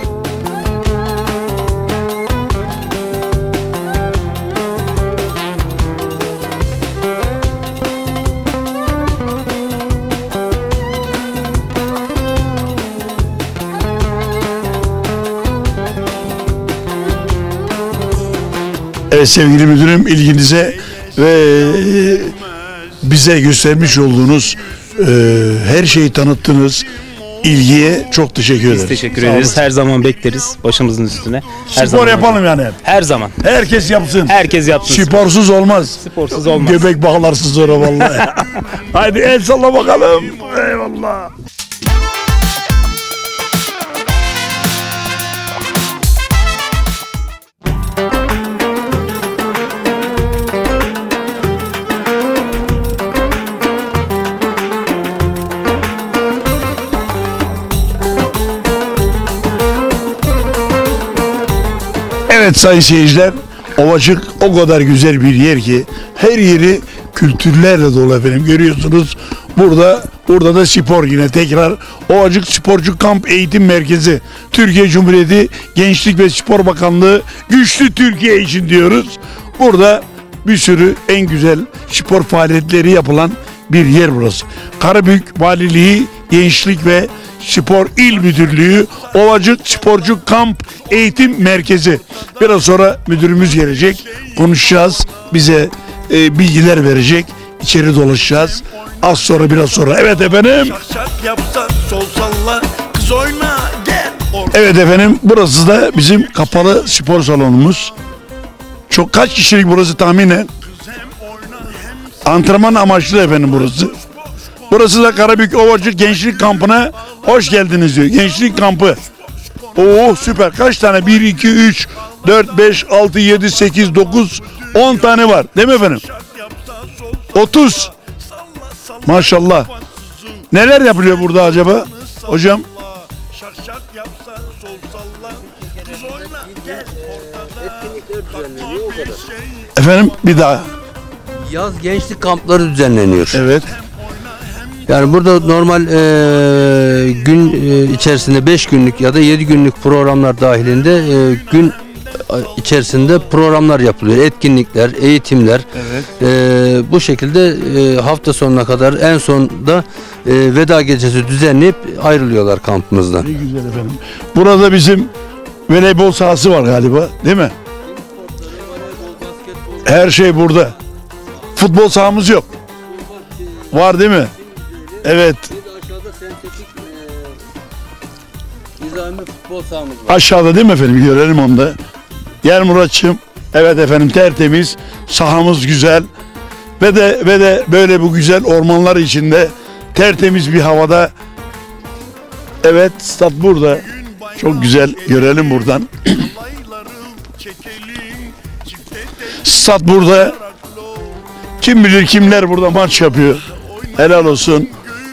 Evet sevgili müdürüm, ilginize ve bize göstermiş olduğunuz e, her şeyi tanıttınız. İlgiye çok teşekkür ederiz. Biz teşekkür ederiz. Her zaman bekleriz başımızın üstüne. Her Spor zaman yapalım yani. Her zaman. Herkes yapsın. Herkes yapsın. Sporsuz olmaz. Sporsuz olmaz. Göbek bağlarsın sonra vallahi. Haydi el salla bakalım. Eyvallah. Evet sayın seyirciler, Ovacık o kadar güzel bir yer ki her yeri kültürlerle dolu efendim, görüyorsunuz. Burada burada da spor yine tekrar Ovacık Sporcu Kamp Eğitim Merkezi, Türkiye Cumhuriyeti Gençlik ve Spor Bakanlığı güçlü Türkiye için diyoruz. Burada bir sürü en güzel spor faaliyetleri yapılan bir yer burası. Karabük Valiliği Gençlik ve Spor İl Müdürlüğü Ovacık Sporcu Kamp Eğitim Merkezi. Biraz sonra müdürümüz gelecek, konuşacağız, bize e, bilgiler verecek, içeri dolaşacağız. Az sonra, biraz sonra. Evet efendim. Evet efendim, burası da bizim kapalı spor salonumuz. Çok kaç kişilik burası tahminen? Antrenman amaçlı efendim burası. Burası da Karabük Ovacık Gençlik Kampı'na hoş geldiniz diyor. Gençlik Kampı. Oo süper. Kaç tane? bir, iki, üç, dört, beş, altı, yedi, sekiz, dokuz, on tane var. Değil mi efendim? otuz. Maşallah. Neler yapılıyor burada acaba? Hocam? Efendim bir daha. Yaz gençlik kampları düzenleniyor. Evet. Yani burada normal e, gün e, içerisinde beş günlük ya da yedi günlük programlar dahilinde e, gün içerisinde programlar yapılıyor. Etkinlikler, eğitimler. Evet. E, bu şekilde e, hafta sonuna kadar en sonunda e, veda gecesi düzenleyip ayrılıyorlar kampımızdan. Ne güzel efendim. Burada bizim voleybol sahası var galiba, değil mi? Her şey burada. Futbol sahamız yok. Var değil mi? Evet. Futbol sahamız var. Aşağıda değil mi efendim? Görelim onu da. Yer Muratçığım. Evet efendim, tertemiz. Sahamız güzel. Ve de ve de böyle bu güzel ormanlar içinde tertemiz bir havada Evet, stat burada. Çok güzel, görelim buradan. Stat burada. Kim bilir kimler burada maç yapıyor. Helal olsun.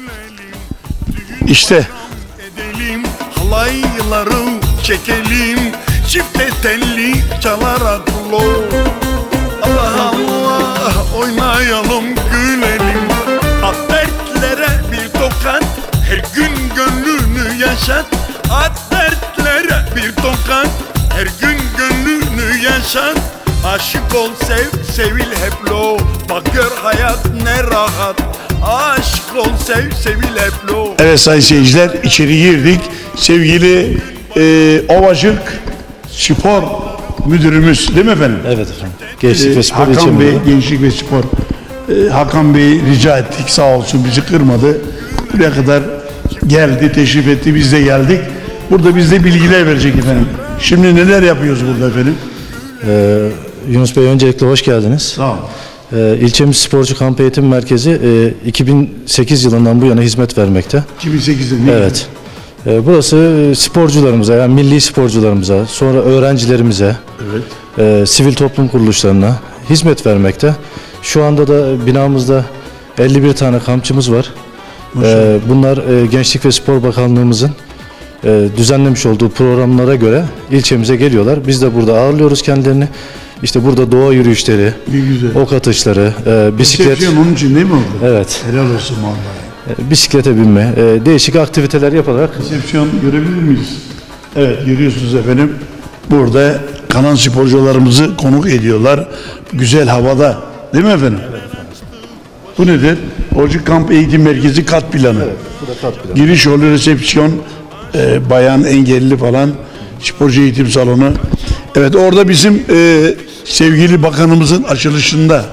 İşte. Edelim halayları çekelim, çifte telli çalarak lo. Allah Allah oynayalım gülelim. At dertlere bir tokat, her gün gönlünü yaşat. At dertlere bir tokat, her gün gönlünü yaşat. Aşık ol sev, sevil hep lo. Bak gör hayat ne rahat. Aşık ol sev, sevil hep lo. Evet sayın seyirciler, içeri girdik. Sevgili e, Ovacık Spor Müdürümüz değil mi efendim? Evet efendim. Gençlik Ee, ve Spor Hakan İlçe Bey, Müdürü. Gençlik ve Spor. Ee, Hakan Bey rica ettik, sağ olsun bizi kırmadı. Buraya kadar geldi, teşrif etti, biz de geldik. Burada bizde bilgiler verecek efendim. Şimdi neler yapıyoruz burada efendim? Ee, Yunus Bey öncelikle hoş geldiniz. Sağ olun. Ee, İlçemiz Sporcu Kamp Eğitim Merkezi e, iki bin sekiz yılından bu yana hizmet vermekte. iki bin sekizde değil mi? Evet. Ee, burası e, sporcularımıza, yani milli sporcularımıza, sonra öğrencilerimize, Evet. e, sivil toplum kuruluşlarına hizmet vermekte. Şu anda da binamızda elli bir tane kampçımız var. Ee, bunlar e, Gençlik ve Spor Bakanlığımızın e, düzenlemiş olduğu programlara göre ilçemize geliyorlar. Biz de burada ağırlıyoruz kendilerini. İşte burada doğa yürüyüşleri, Ne güzel. ok atışları, e, bisiklet. Resepsiyon onun için değil mi oldu? Evet. Helal olsun vallahi. E, bisiklete binme, e, değişik aktiviteler yaparak. Resepsiyon görebilir miyiz? Evet, görüyorsunuz efendim. Burada kanan sporcularımızı konuk ediyorlar. Güzel havada. Değil mi efendim? Evet efendim. Bu nedir? Ovacık Kamp Eğitim Merkezi kat planı. Evet, bu da kat planı. Giriş yolu, resepsiyon, e, bayan, engelli falan, sporcu eğitim salonu. Evet, orada bizim e, sevgili bakanımızın açılışında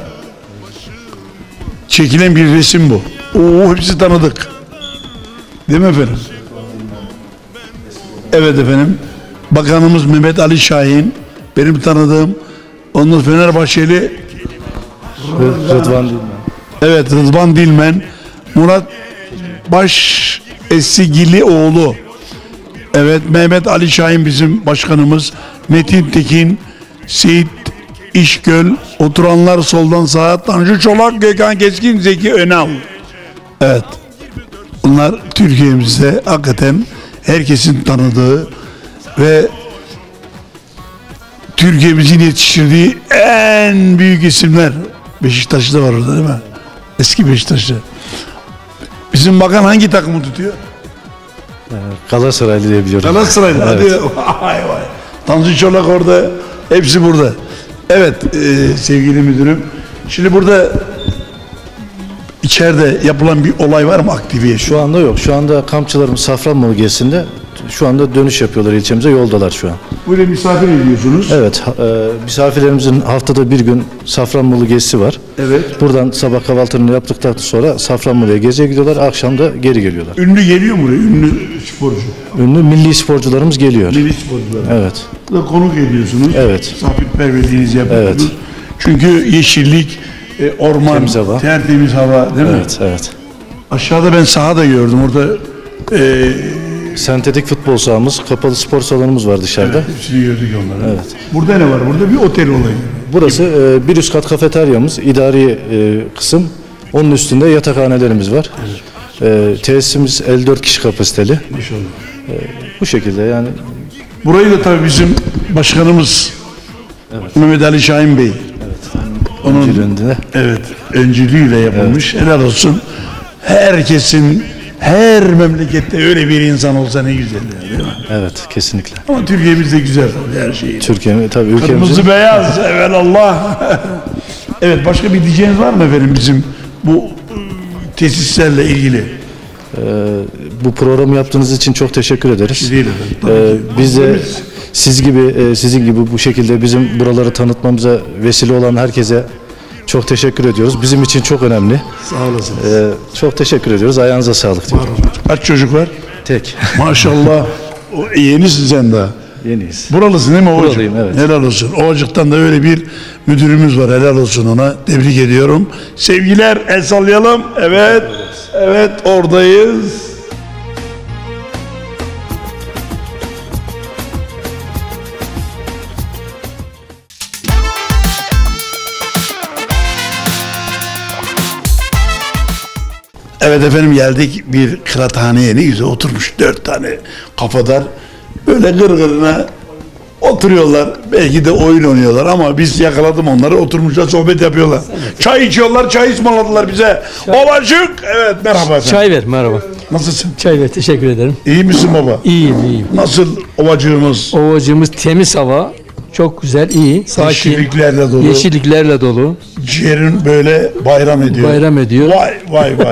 çekilen bir resim bu. Oo, hepsi tanıdık. Değil mi efendim? Evet efendim. Bakanımız Mehmet Ali Şahin, benim tanıdığım, onun Fenerbahçeli Rıdvan Dilmen. Evet, Rıdvan Dilmen, Murat Baş Esigilioğlu. Evet, Mehmet Ali Şahin bizim başkanımız, Metin Tekin, Seyit İşgöl, oturanlar soldan sağa, Tanju Çolak, Gökhan Keskin, Zeki Önal. Evet, bunlar Türkiye'mizde hakikaten herkesin tanıdığı ve Türkiye'mizin yetiştirdiği en büyük isimler. Beşiktaş'ta var orada değil mi? Eski Beşiktaş'ta. Bizim bakan hangi takımı tutuyor? Galatasaraylı diye biliyorum. Galatasaraylı. Evet. Hadi vay vay. Tanju Çolak orada. Hepsi burada. Evet e, sevgili müdürüm. Şimdi burada içeride yapılan bir olay var mı, aktivite? Şu anda yok. Şu anda kampçılarımız Safranbolu gezisinde şu anda dönüş yapıyorlar ilçemize, yoldalar şu an. Böyle misafir ediyorsunuz. Evet, ha- e, misafirlerimizin haftada bir gün Safranbolu gezisi var. Evet. Buradan sabah kahvaltılarını yaptıktan sonra Safranbolu'ya geziye gidiyorlar, akşam da geri geliyorlar. Ünlü geliyor mu buraya? Ünlü sporcu. Ünlü milli sporcularımız geliyor. Milli sporcular. Evet. Burada konuk ediyorsunuz. Evet. Misafirperverliğinizi yapıyorsunuz. Evet. Çünkü yeşillik, e, orman, Temiz hava. tertemiz hava değil mi? Evet, evet. Aşağıda ben sahada gördüm orada. E, Sentetik futbol sahamız, kapalı spor salonumuz var dışarıda. Evet, hepsini gördük onları. Evet. Burada ne var? Burada bir otel olayı. Burası e, bir üst kat kafeteryamız, idari e, kısım. Onun üstünde yatakhanelerimiz var. E, tesisimiz elli dört kişi kapasiteli. İnşallah. E, bu şekilde yani. Burayı da tabii bizim başkanımız Evet. Mehmet Ali Şahin Bey. Evet. Onun öncülüğünde. Evet, öncülüğüyle yapılmış. Evet. Helal olsun. Herkesin, her memlekette öyle bir insan olsa ne güzel yani, değil mi? Evet, kesinlikle. Ama Türkiye'miz de güzel tabii her şey. Türkiye tabii ülkemizin. Kırmızı beyaz, evelallah. Evet, başka bir diyeceğiniz var mı efendim bizim bu tesislerle ilgili? Ee, bu programı yaptığınız için çok teşekkür ederiz. Değil efendim. Ee, biz de siz gibi, e, sizin gibi bu şekilde bizim buraları tanıtmamıza vesile olan herkese çok teşekkür ediyoruz. Bizim için çok önemli. Sağ olasınız. Ee, çok teşekkür ediyoruz. Ayağınıza sağlık diyorum. Kaç çocuk var? Tek. Maşallah. O, yenisin sen daha. Yeniyiz. Buralısın değil mi Ovacık? Buralıyım, evet. Helal olsun. Ovacık'tan da öyle bir müdürümüz var. Helal olsun ona. Tebrik ediyorum. Sevgiler, el sallayalım. Evet. Evet, oradayız. Evet efendim, geldik bir kıraathaneye, ne güzel oturmuş dört tane kafadar böyle gırgırına oturuyorlar, belki de oyun oynuyorlar ama biz yakaladım onları, oturmuşlar sohbet yapıyorlar. Çay içiyorlar, çay ısmarladılar bize. Ovacık, evet merhaba efendim. Çay ver, merhaba. Nasılsın? Çay ver, teşekkür ederim. İyi misin baba? İyiyim, iyiyim. Nasıl ovacığımız? Ovacığımız temiz hava, çok güzel, iyi, sakin. Yeşilliklerle dolu. Yeşilliklerle dolu. Ciğerin böyle bayram ediyor. Bayram ediyor. Vay vay vay.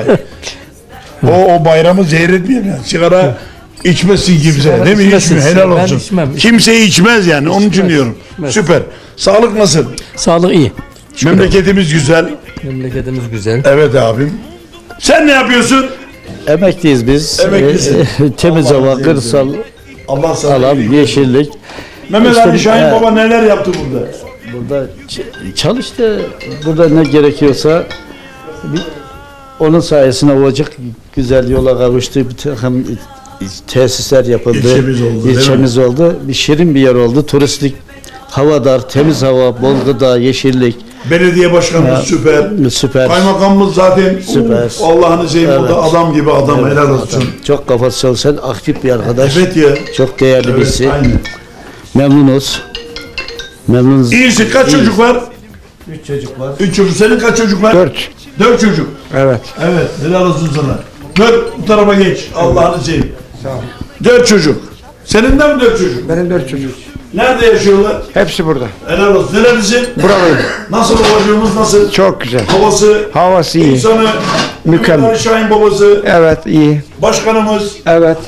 o, o bayramı zehir etmiyor yani. Sigara içmesin kimse. Sigara Değil mi? içmesin. İçmiyor. Helal Ben olsun. içmem. Kimse içmez yani. Onun için İçmez. diyorum. İçmez. Süper. Sağlık nasıl? Sağlık iyi. Şükür. Memleketimiz güzel. Memleketimiz güzel. Evet abim. Sen ne yapıyorsun? Emekliyiz biz. Emeklisin. Ee, temiz Allah hava, razı kırsal Allah sana alan, iyilik yeşillik. Mehmet İşte, Ali Şahin e, baba neler yaptı burada? Burada ç- çalıştı. Burada ne gerekiyorsa bir, onun sayesinde olacak güzel yola kavuştu. Bir takım tesisler yapıldı. İlçemiz oldu, İlçemiz oldu. Bir şirin bir yer oldu. Turistik, havadar, temiz hava, bol gıda, yeşillik. Belediye başkanımız Ya, süper. Süper. Kaymakamımız zaten Süper. uf, Allah'ını seveyim, o da Evet. adam gibi adam, Evet, helal olsun. adam. Çok kafası çalışan aktif bir arkadaş. Evet ya. Çok değerli Evet, birisi. aynen. Memnunuz. Memnunuz. İyisin. Kaç İyiyiz. çocuk var? Üç çocuk var. Üç çocuk. Senin kaç çocuk var? Dört. Dört çocuk. Evet. Evet. Helal olsun sana. Dört, bu tarafa geç. Allah'ını seveyim. Sağ ol. Dört çocuk. Senin de mi dört çocuk? Benim dört çocuk. Nerede yaşıyorlar? Hepsi burada. Helal olsun. Nerelisin? Buralıyım. Nasıl babacığımız nasıl? Çok güzel. Havası, Havası iyi. insanı, Mükemmel. Mehmet Ali Şahin babası, Evet, iyi. başkanımız, Evet.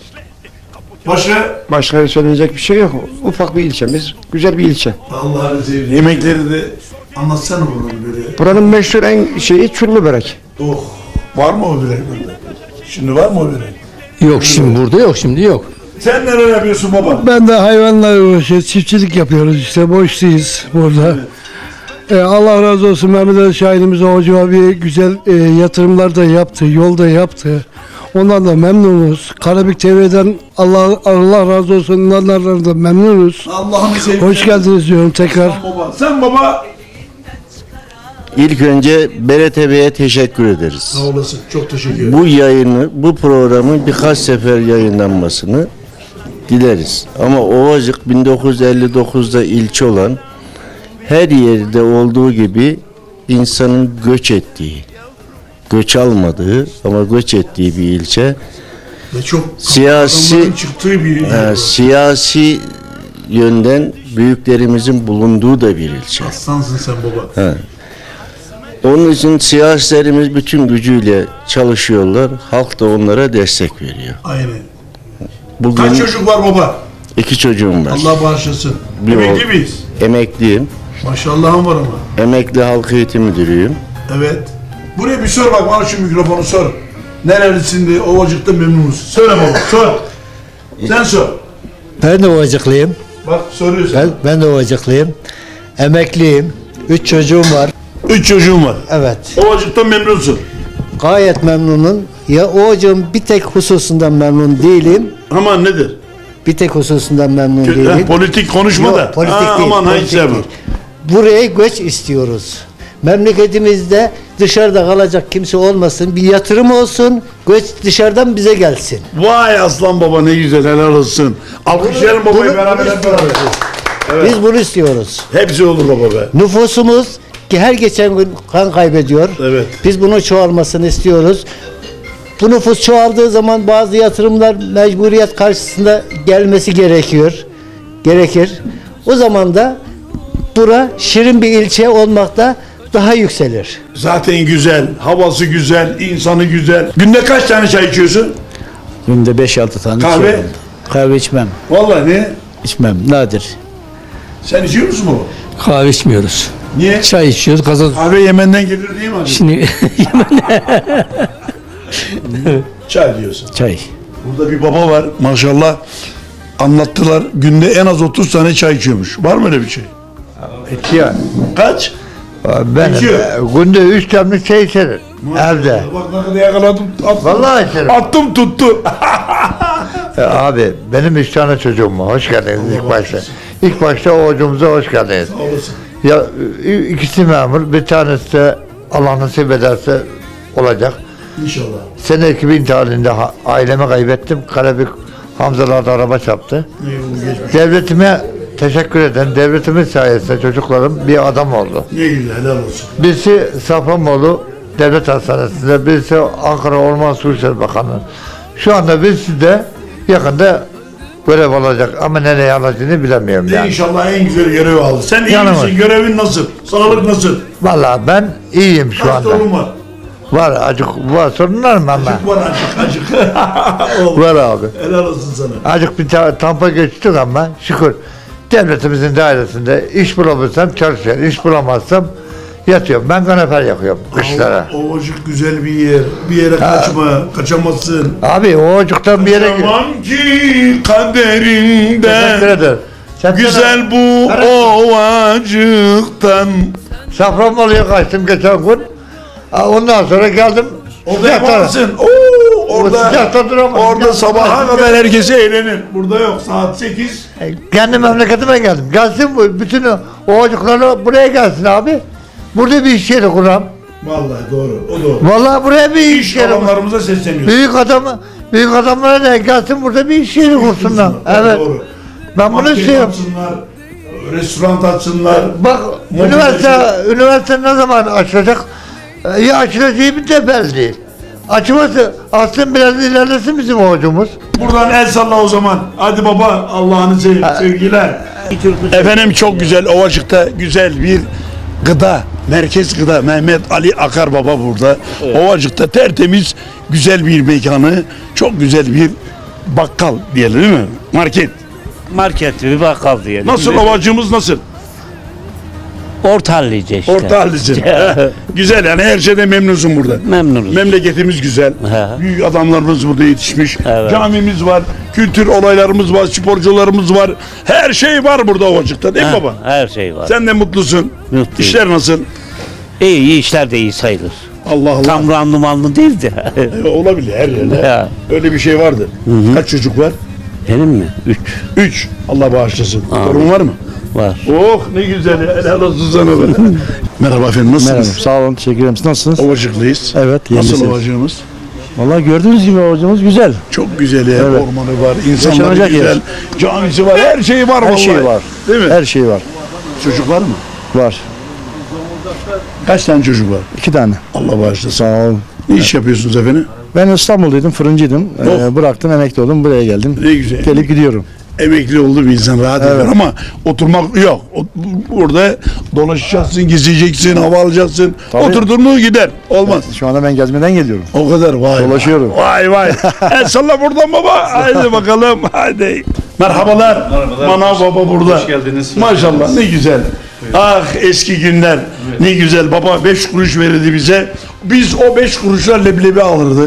başka? Başka söylenecek bir şey yok. Ufak bir ilçemiz. Güzel bir ilçe. Allah'ını seveyim. Yemekleri de anlatsana bunu böyle. Buranın meşhur en şeyi çullu börek. Oh. Var mı o börek burada? Şimdi var mı o börek? Yok şimdi burada yok, şimdi yok. Sen neler yapıyorsun baba? Ben de hayvanlarla uğraşıyoruz, çiftçilik yapıyoruz işte, boşluyuz burada. Ee, Allah razı olsun, Mehmet Ali Şahin'imiz Ovacı abi güzel e, yatırımlar da yaptı, yolda yaptı. Ondan da memnunuz. Karabük T V'den Allah Allah razı olsun, onlardan da memnunuz. Allah'ını seveyim. Hoş geldiniz diyorum tekrar. Sen baba. Sen baba. İlk önce B R T V'ye teşekkür ederiz. Sağ olasın. Çok teşekkür ederim. Bu yayını, bu programın birkaç sefer yayınlanmasını dileriz. Ama Ovacık bin dokuz yüz elli dokuzda ilçe olan, her yerde olduğu gibi insanın göç ettiği, göç almadığı ama göç ettiği bir ilçe. Ve çok Siyasi adamların çıktığı bir e, siyasi yönden büyüklerimizin bulunduğu da bir ilçe. Aslansın sen baba. He. Onun için siyasilerimiz bütün gücüyle çalışıyorlar. Halk da onlara destek veriyor. Aynen. Bugün Kaç çocuk var baba? iki çocuğum var. Allah bağışlasın. Bir Emekli oğul- miyiz? Emekliyim. Maşallahım var ama. Emekli halk eğitim müdürüyüm. Evet. Buraya bir sor bak, bana şu mikrofonu sor. Nerelisin diye, Ovacık'ta memnunuz. Söyle baba, sor. Sen sor. Ben de Ovacıklıyım. Bak soruyorsun. Ben, ben de Ovacıklıyım. Emekliyim. Üç çocuğum var. Üç çocuğum var. Evet. Ovacık'tan memnunsun. Gayet memnunum. Ya Ovacık'ın bir tek hususundan memnun değilim. Aman nedir? Bir tek hususundan memnun Kö- değilim. ha, politik konuşma Yok, da. Politik Ha, değil. aman, politik hiç sevmem. değil. Buraya göç istiyoruz. Memleketimizde dışarıda kalacak kimse olmasın. Bir yatırım olsun. Göç dışarıdan bize gelsin. Vay aslan baba, ne güzel, helal olsun. Alkışlayalım babayı Bunu- beraber bunu hep beraber. Evet. Biz bunu istiyoruz. Hepsi olur baba be. Nüfusumuz ki her geçen gün kan kaybediyor. Evet. Biz bunun çoğalmasını istiyoruz. Bu nüfus çoğaldığı zaman bazı yatırımlar mecburiyet karşısında gelmesi gerekiyor. Gerekir. O zaman da bura şirin bir ilçe olmakta daha yükselir. Zaten güzel, havası güzel, insanı güzel. Günde kaç tane çay içiyorsun? Günde beş altı tane Kahve? içiyorum. Kahve içmem. Vallahi ne? İçmem. Nadir. Sen içiyor musun baba? Kahve içmiyoruz. Niye? Çay içiyoruz, gazoz. Kahve Yemen'den gelir değil mi abi? Şimdi Çay diyorsun. Çay. Burada bir baba var maşallah. Anlattılar, günde en az otuz tane çay içiyormuş. Var mı öyle bir şey? İçiyor. Kaç? Ben İçiyor. günde üç demlik çay içerim. Evde. Bak ne kadar yakaladım. Attım. Vallahi içerim. Attım tuttu. E, abi benim üç tane çocuğum var. Hoş geldiniz ilk başta. İlk başta oğlumuza hoş geldiniz. Sağ olasın. Ya i- ikisi memur, bir tanesi de Allah nasip ederse olacak. İnşallah. Sene iki bin tarihinde ha- ailemi kaybettim. Karabük Hamzalar'da araba çarptı. Devletime teşekkür ederim. Devletimin sayesinde çocuklarım bir adam oldu. Ne güzel, helal olsun. Birisi Safranbolu Devlet Hastanesi'nde, birisi Ankara Orman Su İşleri Bakanı. Şu anda birisi de yakında görev alacak ama nereye alacağını bilemiyorum yani. İnşallah en güzel görevi aldı. Sen iyi Yanım misin? Görevin nasıl? Sağlık nasıl? Vallahi ben iyiyim şu Kaç anda. torun var? Var acık var sorunlar mı ama? Acık var acık acık. Var abi. Helal olsun sana. Acık bir ta- tampa geçtik ama şükür devletimizin dairesinde iş bulabilirsem çalışıyorum. İş bulamazsam yatıyorum. Ben kaneper yakıyorum kışlara. Ovacık güzel bir yer. Bir yere kaçma. Kaçamazsın. Abi Ovacık'tan bir yere gir. Kaçamam ki kaderinde. Teşekkür ederim. Sen Güzel bu ovacıktan. Safranbolu'ya kaçtım geçen gün. Ha, ondan sonra geldim. Orada sıcakta- yaparsın. Oo, orada, sıcakta duramam. orada sabaha kadar herkes eğlenir. Burada yok. Saat sekiz. Kendi memleketime geldim. Gelsin bu bütün ovacıkları buraya gelsin abi. Burada bir iş yeri kuram. Vallahi doğru. O doğru. Vallahi buraya bir iş, İş yeri kuram. adamlarımıza sesleniyoruz. Büyük adam, büyük adamlara da gelsin burada bir iş yeri kursunlar. Evet. Doğru. Ben bunu Market istiyorum. açsınlar, restoran açsınlar. Bak mobilya- üniversite, üniversite ne zaman açılacak? Ee, Ya açılacağı bir de belli değil. Açılması aslında biraz ilerlesin bizim ovacımız. Buradan el salla o zaman. Hadi baba Allah'ını seveyim. Sevgiler. Efendim çok güzel Ovacık'ta güzel bir gıda, merkez gıda. Mehmet Ali Akar baba burada. Ovacık'ta tertemiz güzel bir mekanı, çok güzel bir bakkal diyelim değil mi? Market. Market bir bakkal diyelim. Nasıl Ovacığımız nasıl? Orta hallice işte. Orta hallice. Güzel yani her şeyden memnunsun burada. Memnunuz. Memleketimiz güzel. Büyük adamlarımız burada yetişmiş. Camimiz var, kültür olaylarımız var, sporcularımız var. Her şey var burada Ovacık'ta değil mi Ha, baba? Her şey var. Sen de mutlusun. Mutluyum. İşler nasıl? İyi, iyi işler de iyi sayılır. Allah Allah. Tam randımanlı değil de. E, olabilir her yerde. Ya. Öyle bir şey vardı. Kaç çocuk var? Benim mi? Üç. Üç. Allah bağışlasın. Torun var mı? Var. Oh ne güzel ya. Helal olsun sana be. Merhaba efendim nasılsınız? Merhaba, sağ olun, teşekkür ederim. Siz nasılsınız? Ovacıklıyız. Evet, Nasıl yenisiniz. Ovacığımız? Vallahi gördüğünüz gibi ovacımız güzel. Çok güzel ya. Evet. Ormanı var, insanları Yaşanacak güzel, yer. camisi var, her şey var Her vallahi. şey var. Değil mi? Her şey var. Çocuk var mı? Var. Kaç tane çocuk var? İki tane. Allah bağışlasın. Sağ olun. Ne iş yapıyorsunuz efendim? Ben İstanbul'daydım, fırıncıydım. Oh. Ee, bıraktım, emekli oldum, buraya geldim. Ne güzel. Gelip gidiyorum. Emekli oldu bir insan rahat Evet. eder ama oturmak yok. O- Burada dolaşacaksın, gezeceksin, hava alacaksın. Tabii. Oturdun mu gider. Olmaz. Şu anda ben gezmeden geliyorum. O kadar vay. Dolaşıyorum. Vay vay. El salla buradan baba. Haydi bakalım. Haydi. Merhabalar. Merhabalar. Manav baba burada. Hoş geldiniz. Maşallah ne güzel. Ah eski günler. Ne güzel. Baba beş kuruş verirdi bize. Biz o beş kuruşla leblebi alırdık.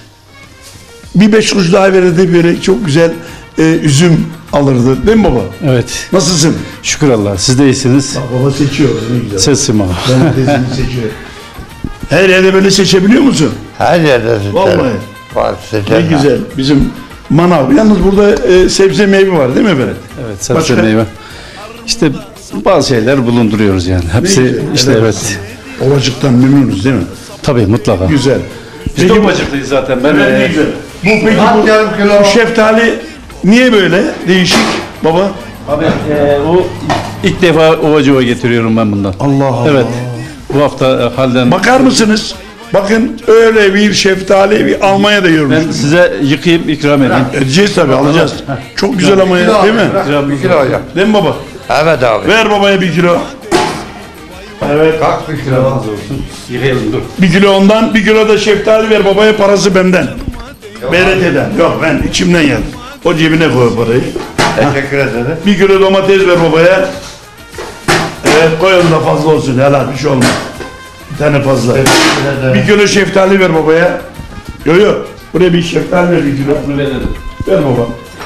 Bir beş kuruş daha verirdi böyle çok güzel e, üzüm alırdı. Değil mi baba? Evet. Nasılsın? Şükür Allah. Siz de iyisiniz. Baba seçiyor. Ne güzel. Sesim ama. Ben tezimi seçiyor. Her yerde böyle seçebiliyor musun? Her yerde seçerim. Vallahi. Var Ne seçerim. güzel. Bizim manav. Yalnız burada e, sebze meyve var değil mi Berat? Evet, sebze Başka? meyve. İşte bazı şeyler bulunduruyoruz yani. Hepsi güzel, işte helal evet. olsun. Ovacıktan memnunuz değil mi? Tabii mutlaka. Güzel. Biz de Peki bu- Ovacıklıyız zaten. Ben Evet, ne e, güzel. Bu peki bu, bu şeftali niye böyle değişik baba? Abi e, o ilk defa Ovacık'a getiriyorum ben bundan. Allah Allah. Evet. Bu hafta e, halden. Bakar mısınız? Bakın öyle bir şeftali bir Almanya'da görmüş. Ben size yıkayıp ikram edeyim. Edeceğiz tabii alacağız. Çok güzel ama ya değil mi? Bir kilo ya. Değil mi baba? Evet abi. Ver babaya bir kilo. Evet. Kalk bir kilo. Yıkayalım dur. Bir kilo ondan, bir kilo da şeftali ver babaya, parası benden. B R T'den. Yok ben içimden geldim. O cebine koy parayı. Teşekkür ederim. Bir kilo domates ver babaya. Evet koy onu da fazla olsun helal bir şey olmaz. Bir tane fazla. Bir kilo şeftali ver babaya. Yok yok. Buraya bir şeftali ver bir kilo. Bunu verelim. Ver baba.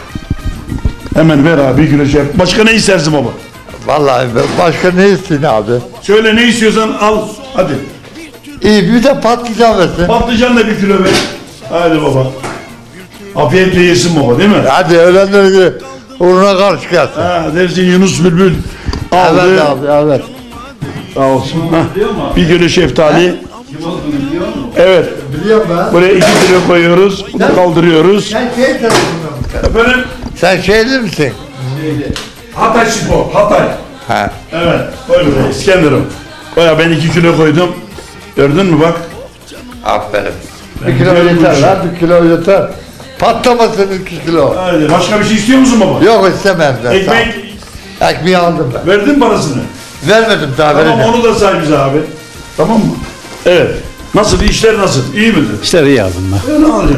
Hemen ver abi bir kilo şeftali. Başka ne istersin baba? Vallahi ben- başka ne istiyorsun abi? Söyle ne istiyorsan al. Hadi. İyi bir de patlıcan versin. Patlıcan da bir kilo ver. Hadi baba. Afiyetle yesin baba değil mi? Hadi öğlenleri gibi uğruna karşı gelsin. Ha, dersin Yunus Bülbül aldı. Evet abi evet. Sağ olsun. Hah. Bir kilo şeftali. Evet. Biliyorum ben. Buraya iki kilo koyuyoruz. Bunu kaldırıyoruz. Sen şey tarafından Efendim? Sen şeyli misin? Hatay Spor. Hatay. Ha. Evet. Koy buraya İskenderun. Koy ben iki kilo koydum. Gördün mü bak? Aferin. Ben Bir kilo biliyorum bu yeter işi. lan, bir kilo yeter. Patlamasın iki kilo. Haydi. Başka bir şey istiyor musun baba? Yok istemem ben. Ekmek. Sağ ol. Ekmeği aldım ben. Verdin parasını. Vermedim daha Tamam vereceğim. onu da say bize abi. Tamam mı? Evet. Nasıl? İşler nasıl? İyi midir? İşler iyi aldım ben. E, ne olacak?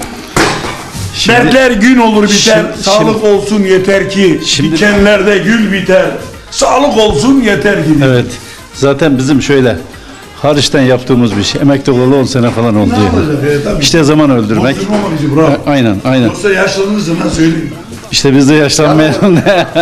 Dertler gün olur biter. Şimdi- Sağlık şimdi- olsun yeter ki. Şimdi- Dikenlerde gül biter. Sağlık olsun yeter ki. Evet. Zaten bizim şöyle hariçten yaptığımız bir şey. Emekli olalı on sene falan oldu. Ne yani. olacak? E, tabii. İşte zaman öldürmek. Bozdurmama bizi bravo. A- Aynen, aynen. Yoksa yaşlanırsın ha söyleyeyim. İşte biz de yaşlanmayalım.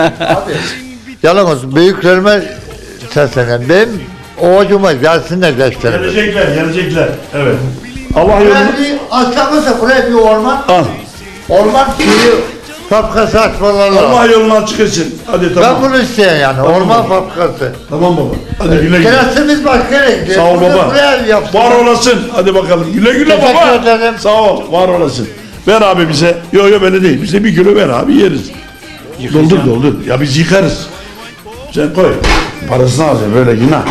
Yalnız büyüklerime seslenen. Benim ovacıma gelsinler gençlerime. Gelecekler, gelecekler. Evet. Allah Buraya yolunu... bir açıklamışsa buraya bir orman. Al. Orman suyu fabrikası açmaları Allah lazım. yolunu açık etsin. Hadi tamam. Ben bunu isteyen yani. Tamam orman baba. fabrikası. Tamam baba. Hadi güle güle. Kerastemiz başka yere gidiyor. Sağ ol Bunu baba. buraya yapsın. Var olasın. Hadi bakalım. Güle güle Teşekkür baba. ederim. Sağ ol. Var olasın. Ver abi bize. Yok yok böyle değil. Bize bir kilo ver abi yeriz. Doldur doldur. Ya biz yıkarız. Sen koy. Parasını alacaksın böyle günah.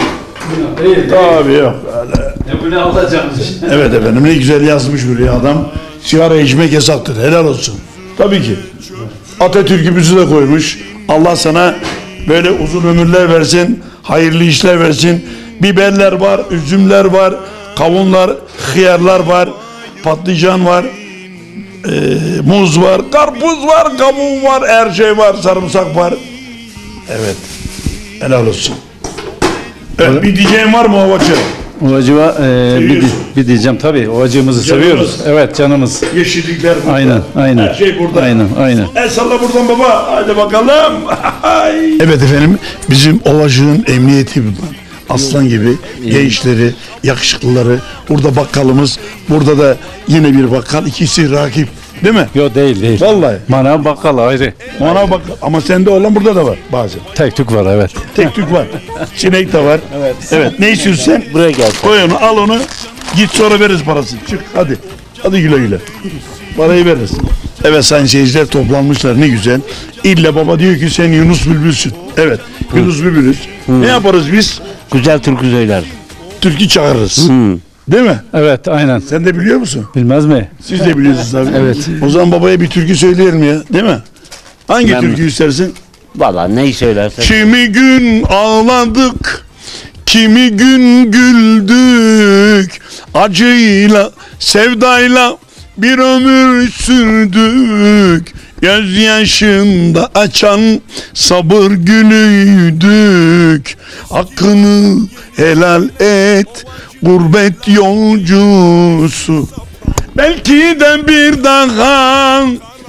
Tabii yok. Ne bu ne alacağım? Evet efendim ne güzel yazmış buraya adam. Sigara içmek yasaktır. Helal olsun. Tabii ki. Atatürk'ümüzü de koymuş. Allah sana böyle uzun ömürler versin. Hayırlı işler versin. Biberler var, üzümler var, kavunlar, hıyarlar var, patlıcan var, e, muz var, karpuz var, kavun var, her şey var, sarımsak var. Evet. Helal olsun. Evet, bir diyeceğin var mı Ovacı? Ovacıva e, bir, di- bir diyeceğim tabii. Ovacığımızı Canımız. seviyoruz. Evet canımız. Yeşillikler burada. Aynen, aynen. Her şey burada. Aynen, aynen. El salla buradan baba. Hadi bakalım. Evet efendim. Bizim Ovacık'ın emniyeti bunlar. Aslan gibi gençleri, yakışıklıları. Burada bakkalımız. Burada da yine bir bakkal. İkisi rakip. Değil mi? Yok değil değil. Vallahi. Manav bakkal ayrı. Manav bakkal. Ama sende olan burada da var bazen. Tek tük var evet. Tek tük var. Sinek de var. Evet. Evet. Ne istiyorsun sen? Buraya gel. Koy onu, al onu. Git sonra veririz parasını. Çık hadi. Hadi güle güle. Parayı veririz. Evet sayın seyirciler toplanmışlar ne güzel. İlle baba diyor ki sen Yunus Bülbül'sün. Evet. Yunus Bülbül'üz. Ne yaparız biz? Güzel türkü söyler. Türkü çağırırız. Değil mi? Evet aynen. Sen de biliyor musun? Bilmez mi? Siz de biliyorsunuz tabii. Evet. O zaman babaya bir türkü söyleyelim ya. Değil mi? Hangi Ben türkü mi? istersin? Valla neyi söylersen. Kimi gün ağladık, kimi gün güldük, acıyla, sevdayla bir ömür sürdük. Gözyaşında açan sabır gülüydük. Hakkını helal et, gurbet yolcusu. Belki de bir daha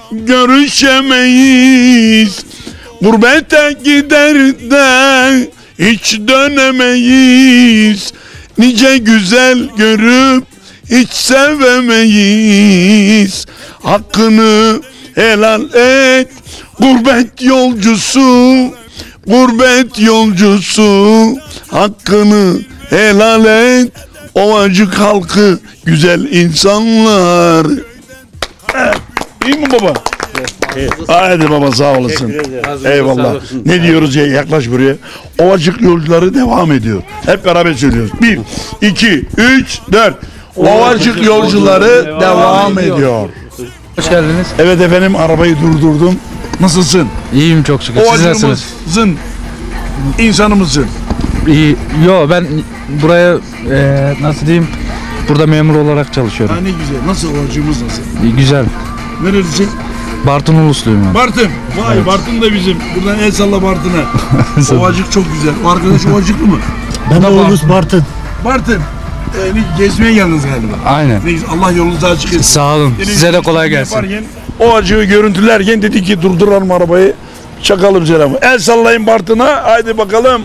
görüşemeyiz. Gurbete gider de hiç dönemeyiz. Nice güzel görüp hiç sevemeyiz. Hakkını helal et gurbet yolcusu. Gurbet yolcusu hakkını helal et. Ovacık halkı güzel insanlar. Evet. İyi mi baba? Evet. Hadi baba sağ olasın. Eyvallah. Ne diyoruz ya yaklaş buraya. Ovacık yolcuları devam ediyor. Hep beraber söylüyoruz. Bir, iki, üç, dört. Ovacık yolcuları devam ediyor. Hoş geldiniz. Evet efendim arabayı durdurdum. Nasılsın? İyiyim çok şükür. Siz nasılsınız? Ovacığımızın insanı mısın? İyi. Yo ben buraya e, nasıl diyeyim? Burada memur olarak çalışıyorum. Ha ne güzel. Nasıl ovacığımız nasıl? İyi, güzel. Nerelisin? Bartın Ulusluyum ben. Bartın. Vay Evet. Bartın da bizim. Buradan el salla Bartın'a. Ovacık çok güzel. O arkadaş Ovacıklı mı? Ben de Ulus Bartın. Bartın. Ee, gezmeye geldiniz galiba. Aynen. Ne güzel. Allah yolunuzu açık etsin. Sağ olun. Yine Size de bir kolay şey gelsin. yaparken, Ovacığı görüntülerken dedik ki durduralım arabayı. Çakalım selamı. El sallayın Bartın'a. Haydi bakalım.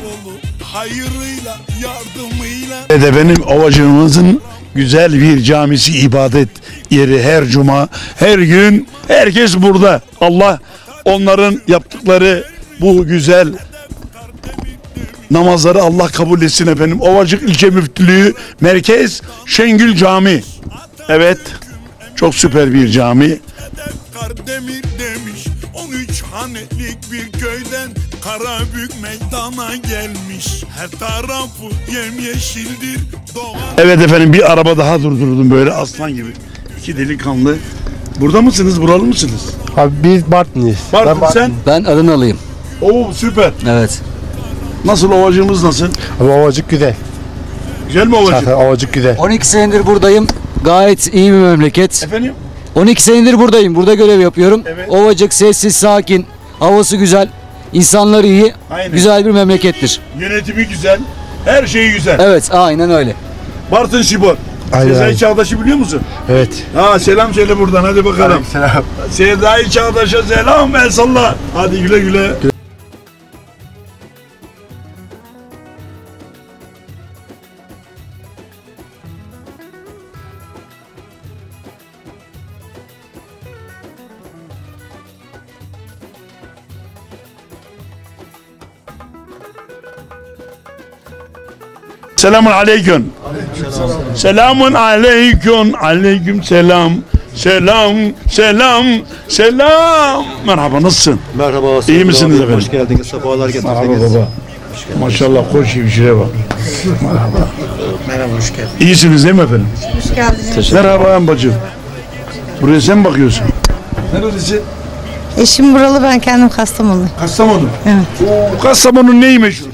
Evet efendim Ovacığımızın güzel bir camisi, ibadet yeri her cuma, her gün herkes burada. Allah onların yaptıkları bu güzel namazları Allah kabul etsin efendim. Ovacık İlçe Müftülüğü Merkez Şengül Cami. Evet. Çok süper bir cami. Kardemir demiş on üç hanelik bir köyden Karabük meydana gelmiş. Her tarafı yemyeşildir. Evet efendim, bir araba daha durdurdum böyle aslan gibi. İki delikanlı. Burada mısınız? Buralı mısınız? Abi biz Bartınlıyız. Bartın, ben sen? Ben Adanalıyım. Oo, süper. Evet. Nasıl, ovacığımız nasıl? Abi ovacık güzel. Güzel mi ovacık? Zaten ovacık güzel. on iki senedir buradayım. Gayet iyi bir memleket. Efendim? on iki senedir buradayım. Burada görev yapıyorum. Evet. Ovacık sessiz, sakin. Havası güzel. İnsanları iyi. Aynen. Güzel bir memlekettir. Yönetimi güzel. Her şeyi güzel. Evet, aynen öyle. Bartın Spor. Aynen. Sezai Çağdaş'ı biliyor musun? Evet. Ha, selam söyle buradan, hadi bakalım. Selam. Sezai Çağdaş'a selam, el salla. Hadi güle güle. Selamun aleyküm. Selamun aleyküm. Aleyküm selam. Selam, selam, selam. Merhaba, nasılsın? Merhaba. İyi misiniz efendim? Hoş geldiniz. Sefalar getirdiniz. Merhaba baba. Maşallah, koş hemşire bak. Merhaba. Merhaba, hoş geldin. İyisiniz değil mi efendim? Hoş geldiniz. Merhaba bacım. Buraya sen mi bakıyorsun? Neresi? Eşim buralı, ben kendim Kastamonu. Kastamonu. Evet. Oo, Kastamonu'nun neyi meşhur?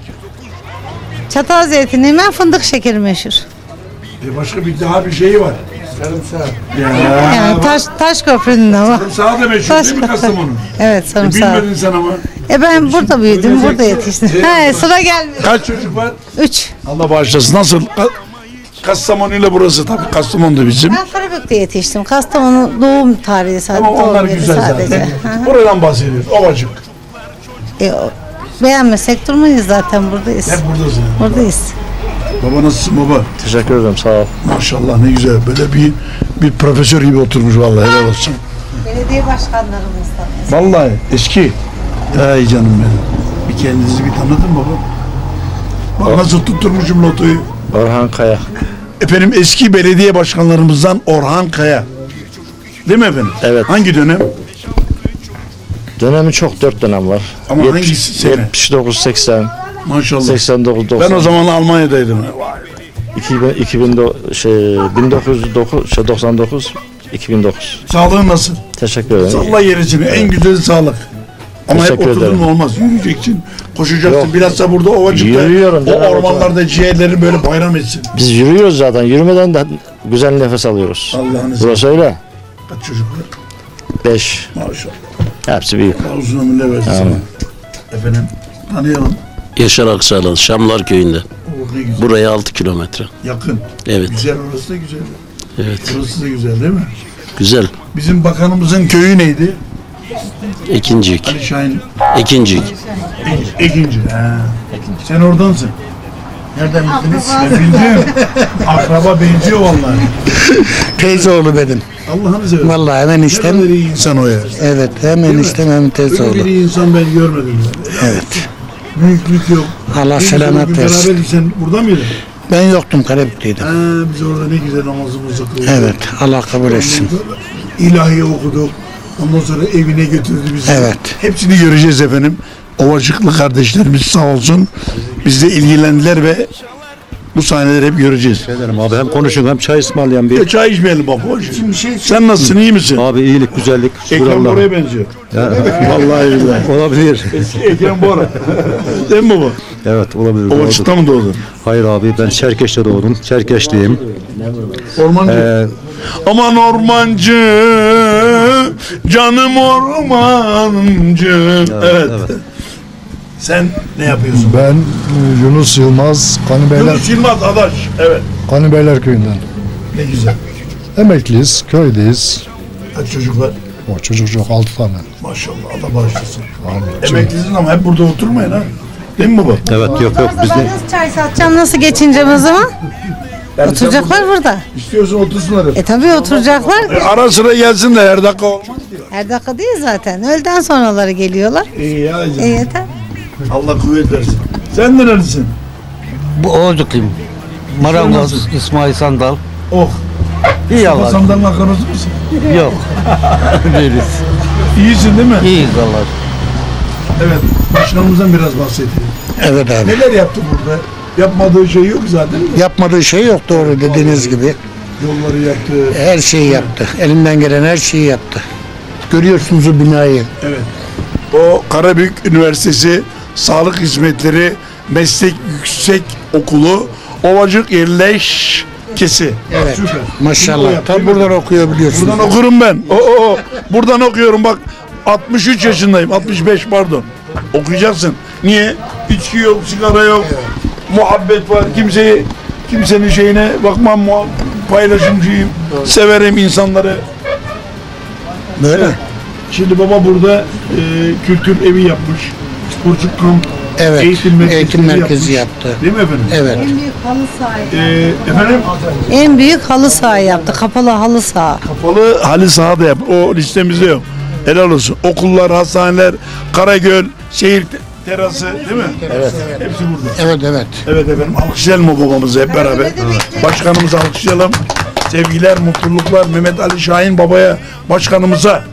Çatal zeytini, ben fındık şekeri meşhur. E başka bir daha bir şeyi var. Sarımsak. Ya. Yani taş taş köprünün ama. Sarımsağı da meşhur Taş değil mi köprü. Kastamonu? Evet, sarımsak. E, bilmedin sen ama. E ben burada büyüdüm, burada yetiştim. He, sıra gelmiyor. Kaç çocuk var? Üç. Allah bağışlasın. Nasıl? Ka- Kastamonu ile burası tabii. Kastamonu da bizim. Ben Karabük'te yetiştim. Kastamonu doğum tarihi sadece. Ama onlar doğum yeri güzel sadece. zaten. Hı hı. Buradan bahsediyoruz. Ovacık. E, o- beğenmesek durmayız zaten, buradayız. Hep buradasın. Buradayız. Baba nasılsın baba? Teşekkür ederim, sağ ol. Maşallah, ne güzel. Böyle bir bir profesör gibi oturmuş vallahi, helal olsun. Belediye başkanlarımızdan. Vallahi eski. Ay canım benim. Bir kendinizi bir tanıtın baba. Bak nasıl tutturmuşum lotoyu. Orhan Kaya. Efendim, eski belediye başkanlarımızdan Orhan Kaya. Değil mi efendim? Evet. Hangi dönem? Dönemi çok, dört dönem var. Ama Yetmiş- hangisi sene? yetmiş dokuz seksen. Maşallah. seksen dokuz doksan. Ben o zaman Almanya'daydım. iki bin, iki bin do- şey, bin dokuz yüz dokuz, şey, doksan dokuz, iki bin dokuz. Sağlığın nasıl? Teşekkür ederim. Salla yerisini. En güzeli sağlık. Ama hep Teşekkür oturdun ederim. mu olmaz. Yürüyeceksin, koşacaksın. Yok. Biraz da burada ovacıkta. Yürüyorum O canım, ormanlarda ciğerleri böyle bayram etsin. Biz yürüyoruz zaten. Yürümeden de güzel nefes alıyoruz. Allah'ın Burası öyle. Kaç çocuk var? Beş. Maşallah. Hepsi büyük. Allah uzun ömürler versin sana. Efendim, tanıyalım. Yaşar Akçaalan, Şamlar Köyü'nde. Oh, ne güzel. Buraya altı kilometre. Yakın. Evet. Güzel, orası da güzel. Evet. Burası da güzel değil mi? Güzel. Bizim bakanımızın köyü neydi? Ekincik. Ali Şahin. Ekincik. Ek- Ekinci. Ha. Sen oradansın. Nereden bildiniz? Ben bildim. Akraba benziyor vallahi. Teyzeoğlu benim. Allah'ını seversen. Vallahi hemen Ne işten. kadar iyi insan o ya. Evet, hemen Değil mi? işten hem Öyle teyzeoğlu. bir iyi insan ben görmedim. Ben. Evet. Büyüklük yok. Allah Biz selamet bugün versin. beraberdik, sen burada mıydın? Ben yoktum, Karabüklüydüm. Ha, biz orada ne güzel namazımızı kıldık. Evet, Allah kabul etsin. İlahi okuduk. Ondan sonra evine götürdü bizi. Evet. Hepsini göreceğiz efendim. Ovacıklı kardeşlerimiz sağ olsun. Bizle ilgilendiler ve bu sahneleri hep göreceğiz. Ederim abi, hem konuşun hem çay ısmarlayan bir. Ya çay içmeyelim baba. Sen nasılsın, iyi misin? Abi iyilik, güzellik. Ekrem şuralar. Bora'ya benziyor. Ya. Vallahi billahi. Olabilir. Eski Ekrem Bora. Değil mi baba? Evet, olabilir. Ovacık'ta mı doğdun? Hayır abi, ben Çerkeş'te doğdum. Çerkeşliyim. Ormancı. Ee, Aman ormancı, canım ormancı. Evet. evet. Sen ne yapıyorsun? Ben e, Yunus Yılmaz, Kanibeyler, Yunus Yılmaz Adaş. Evet. Kanibeyler Köyü'nden. Ne güzel. Emekliyiz, köydeyiz. Kaç çocuk var? O çocuk çok, altı tane. Maşallah, Allah bağışlasın. Amin. Emeklisin ama hep burada oturmayın ha. Değil mi baba? Evet, yok yok. Biz de... Nasıl çay satacağım, nasıl geçineceğim o zaman? Yani Oturacaklar burada. İstiyorsun otursunlar. E tabii oturacaklar. E, ara sıra gelsin de her dakika olmaz diyor. Her dakika değil zaten. Öğleden sonraları geliyorlar. İyi ya. E yeter. Allah kuvvet versin. Sen nerelisin? Bu Oğuzlukluyum. Marangoz nasıl? İsmail Sandal. Oh. İyi Allah. Sandalın akrabası mısın? Yok. Değiliz. İyisin değil mi? İyiyiz Allah. Evet. Başkanımızdan biraz bahsedeyim. Evet abi. Neler yaptı burada? Yapmadığı şey yok zaten. Yapmadığı şey yok doğru dediğiniz gibi. Yolları yaptı. Her şeyi yaptı. Elinden gelen her şeyi yaptı. Görüyorsunuz o binayı. Evet. O Karabük Üniversitesi Sağlık Hizmetleri Meslek Yüksek Okulu Ovacık Yerleşkesi. Evet. Süper. Maşallah. Tabi buradan okuyor biliyorsunuz. Buradan okurum ben. Oo, oo. Buradan okuyorum bak. altmış üç yaşındayım. altmış beş pardon. Okuyacaksın. Niye? İçki yok, sigara yok. Muhabbet var. Kimseyi kimsenin şeyine bakmam. muha- Paylaşımcıyım. Severim insanları. Böyle. Şimdi baba burada e, kültür evi yapmış. Sporcu kamp. Evet. Eğitim merkezi, Eğitim merkezi yapmış. yaptı. Değil mi efendim? Evet. En büyük halı sahayı. E, efendim? En büyük halı sahayı yaptı. Kapalı halı saha. Kapalı halı saha da yap. O listemizde yok. Helal olsun. Okullar, hastaneler, Karagöl, şehir te- terası değil mi? Evet. Hepsi burada. Evet evet. Evet efendim. Alkışlayalım o babamızı hep beraber. Başkanımızı alkışlayalım. Sevgiler, mutluluklar Mehmet Ali Şahin babaya, başkanımıza.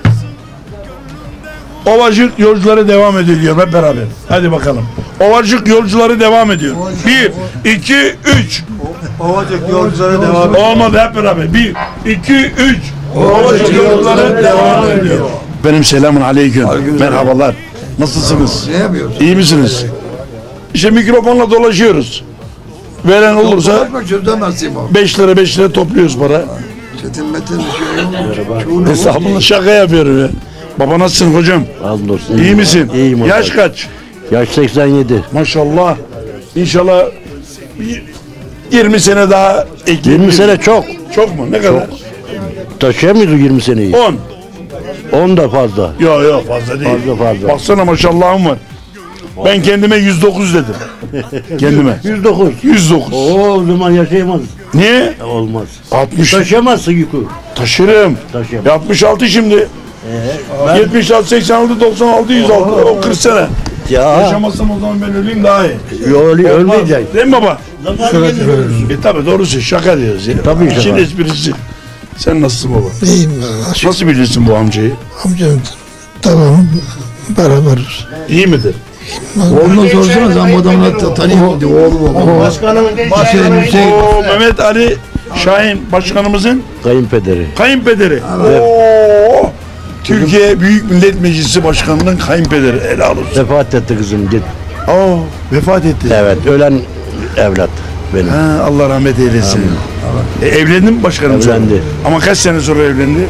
Ovacık yolcuları devam ediyor hep beraber. Hadi bakalım. Ovacık yolcuları devam ediyor. Bir, iki, üç. Ovacık yolcuları devam ediyor. Olmadı hep beraber. Bir, iki, üç. Ovacık yolcuları devam ediyor. Benim selamun aleyküm. Merhabalar. Nasılsınız? Ne yapıyorsun? İyi misiniz? İşte mikrofonla dolaşıyoruz. Veren olursa Dolaşma çözemezsin bak. beş lira beş lira topluyoruz para. Çetin metin bir şey yok. Hesabını şaka yapıyorum ya. Baba nasılsın hocam? Hamdolsun. İyi misin? İyiyim hocam. Yaş kaç? Yaş seksen yedi. Maşallah. İnşallah bir yirmi sene daha ekleyebiliriz. yirmi sene çok. Çok mu? Ne kadar? Taşıyamıyoruz yirmi seneyi. on. on da fazla. Yok yok fazla değil. Fazla fazla. Baksana maşallahım var. Ben kendime yüz dokuz dedim. Kendime. yüz dokuz. yüz dokuz. Oo, o zaman yaşayamaz. Niye? Olmaz. altmış. Taşıyamazsın yükü. Taşırım. Taşıyamaz. altmış altı şimdi. ben- yetmiş altı, seksen altı, doksan altı, yüz altı. O kırk sene. Ya. Yaşamazsam o zaman ben öleyim daha iyi. Öl, ölmeyecek. Değil mi baba? Evet. E tabi doğrusu şaka diyoruz ya. Tabii şaka. İşin esprisi. Sen nasılsın baba? İyiyim ben. Nasıl bilirsin bu amcayı? Amcam tamam beraberiz. İyi midir? Oğlunu sorsana sen bu adamı tanıyor muydun? Oğlu baba. Başkanımın Hüseyin Hüseyin. Oo, Mehmet Ali Şahin başkanımızın kayınpederi. kayınpederi. Oo, Türkiye Büyük Millet Meclisi Başkanı'nın kayınpederi. Helal olsun. Vefat etti kızım. Git. Oo, vefat etti. Evet. Ölen evlat benim. Ha, Allah rahmet eylesin. E, evlendi mi başkanım? sonra? Evlendi. Ama kaç sene sonra evlendi?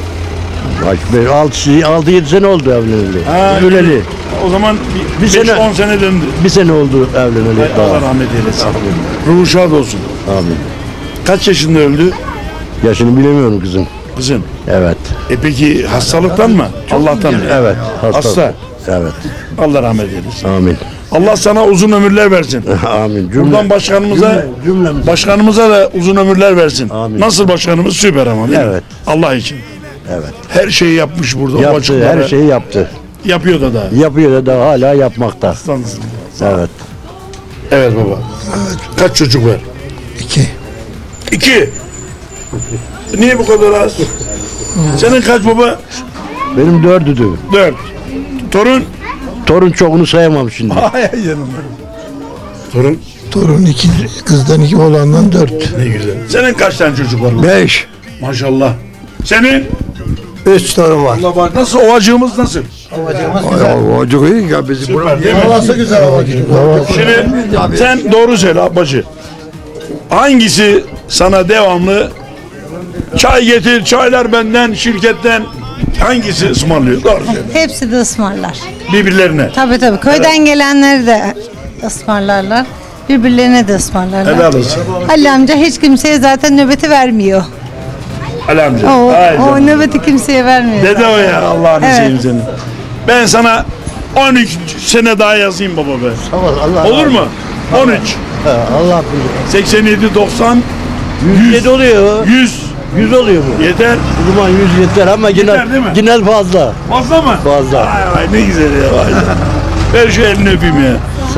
altı yedi sene oldu evleneli. Ha, Öleli. O zaman Bir beş sene- on sene döndü. Bir sene oldu evleneli. Ay, Allah rahmet eylesin. Ruhu şad olsun. Amin. Kaç yaşında öldü Yaşını bilemiyorum kızım. kızım? Evet. E peki hastalıktan mı? Allah'tan mı? Evet. Hasta. Evet. Allah rahmet eylesin. Amin. Allah sana uzun ömürler versin. Amin. Cümle, Buradan başkanımıza cümle, cümlemize. başkanımıza da uzun ömürler versin. Amin. Nasıl başkanımız? Süper ama değil mi? Evet. Allah için. Evet. Her şeyi yapmış burada. o Yaptı. açıklara. Her şeyi yaptı. Yapıyor da daha. Yapıyor da daha hala yapmakta. Aslansın. Evet. Evet baba. Kaç çocuk var? İki. İki. Niye bu kadar az? Senin kaç baba? Benim dördüdü. Dört. Torun? Torun çoğunu sayamam şimdi. Ay ay canım. Torun? Torun iki, kızdan iki oğlandan dört. Ne güzel. Senin kaç tane çocuk var? Beş. Maşallah. Senin? Üç torun var. Allah bak nasıl ovacığımız nasıl? Ya ovacık iyi ya bizi Süper değil mi? Havası güzel ovacık. Şimdi sen doğru söyle abbacı. Hangisi sana devamlı çay getir, çaylar benden, şirketten hangisi ısmarlıyor? Doğru söyle. Hepsi de ısmarlar. Birbirlerine. Tabii tabii. Köyden gelenleri de ısmarlarlar. Birbirlerine de ısmarlarlar. Helal olsun. Ali amca hiç kimseye zaten nöbeti vermiyor. Ali amca. O, Ay o canım. nöbeti kimseye vermiyor. Dede o ya Allah'ını Evet. seveyim seni. Ben sana on üç sene daha yazayım baba be. Allah Olur mu? on üç. Allah bilir. seksen yedi, doksan, yüz yedi oluyor. yüz. yüz oluyor bu. Yeter. O zaman yüz yeter ama Yeter yine değil mi? yine fazla. Fazla mı? Fazla. Ay, ay ne güzel ya. Vay. Ver şu elini öpeyim ya.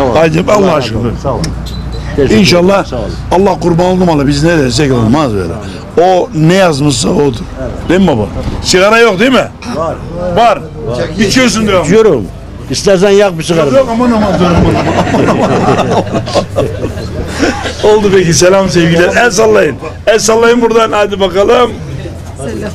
Sağ ol. Haydi Allah aşkına. Sağ olun. İnşallah Allah kurban oldum Allah biz ne dersek olmaz böyle. O ne yazmışsa odur. Değil mi baba? Sigara yok değil mi? Var. Var. İçiyorsun diyor. İçiyorum. İstersen yak bir sigara. Yok, yok aman aman dur aman aman. Oldu peki selam sevgiler. El sallayın. El sallayın buradan hadi bakalım. Selam.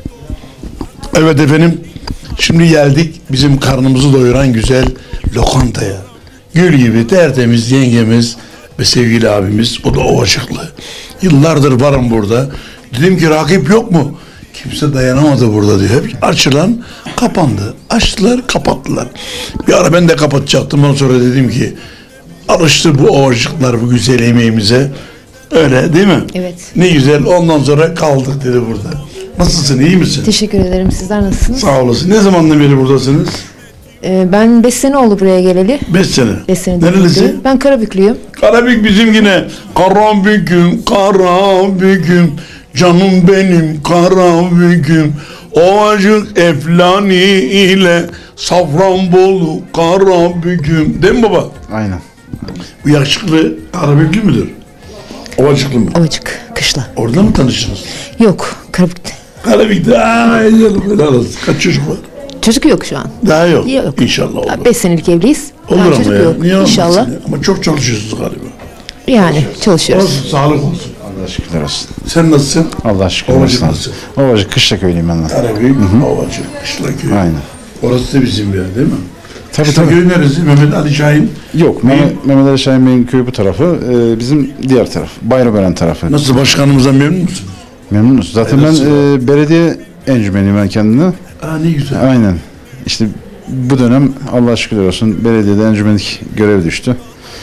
Evet efendim. Şimdi geldik bizim karnımızı doyuran güzel lokantaya. Gül gibi tertemiz yengemiz ve sevgili abimiz. O da Ovacıklı. Yıllardır varım burada. Dedim ki rakip yok mu? Kimse dayanamadı burada diyor. Hep açılan kapandı. Açtılar kapattılar. Bir ara ben de kapatacaktım. Ondan sonra dedim ki alıştı bu Ovacıklar bu güzel yemeğimize. Öyle değil mi? Evet. Ne güzel. Ondan sonra kaldık dedi burada. Nasılsın? İyi misin? Teşekkür ederim. Sizler nasılsınız? Sağ olasın. Ne zamandan beri buradasınız? Ee, ben beş sene oldu buraya geleli. beş sene. beş sene. Nerelisin? Ben Karabüklüyüm. Karabük bizim yine. Karabük'üm, Karabük'üm, canım benim Karabük'üm. Ovacık Eflani ile Safranbolu Karabük'üm. Değil mi baba? Aynen. Bu yakışıklı Karabüklü müdür? Ovacıklı mı? Ovacık, Kışla. Orada mı tanıştınız? Yok, Karabük'te. Karabük'te. Ay canım helal olsun. Kaç çocuk var? Çocuk yok şu an. Daha yok. Yok. İnşallah olur. beş senelik evliyiz. Olur Daha ama çocuk ya. yok. Niye olmasın İnşallah. ya? Ama çok çalışıyorsunuz galiba. Yani çalışıyoruz. Olsun, sağlık olsun. Allah şükürler olsun. Sen nasılsın? Allah şükürler Ovacık olsun. nasıl? Ovacık Kışla köylüyüm ben de. Karabük, Ovacık, Kışla köyü. Aynen. Orası da bizim bir yer değil mi? Tabii Kışla tabii. köyü neresi? Mehmet Ali Şahin. Yok, Mehmet, Mehmet Ali Şahin Bey'in köyü bu tarafı, e, bizim diğer taraf, Bayramören tarafı. Nasıl başkanımızdan memnun musun? Memnunuz. Zaten ben e, belediye encümeniyim ben kendine. Aa ne güzel. Aynen. İşte bu dönem Allah şükürler olsun belediyede encümenlik görevi düştü.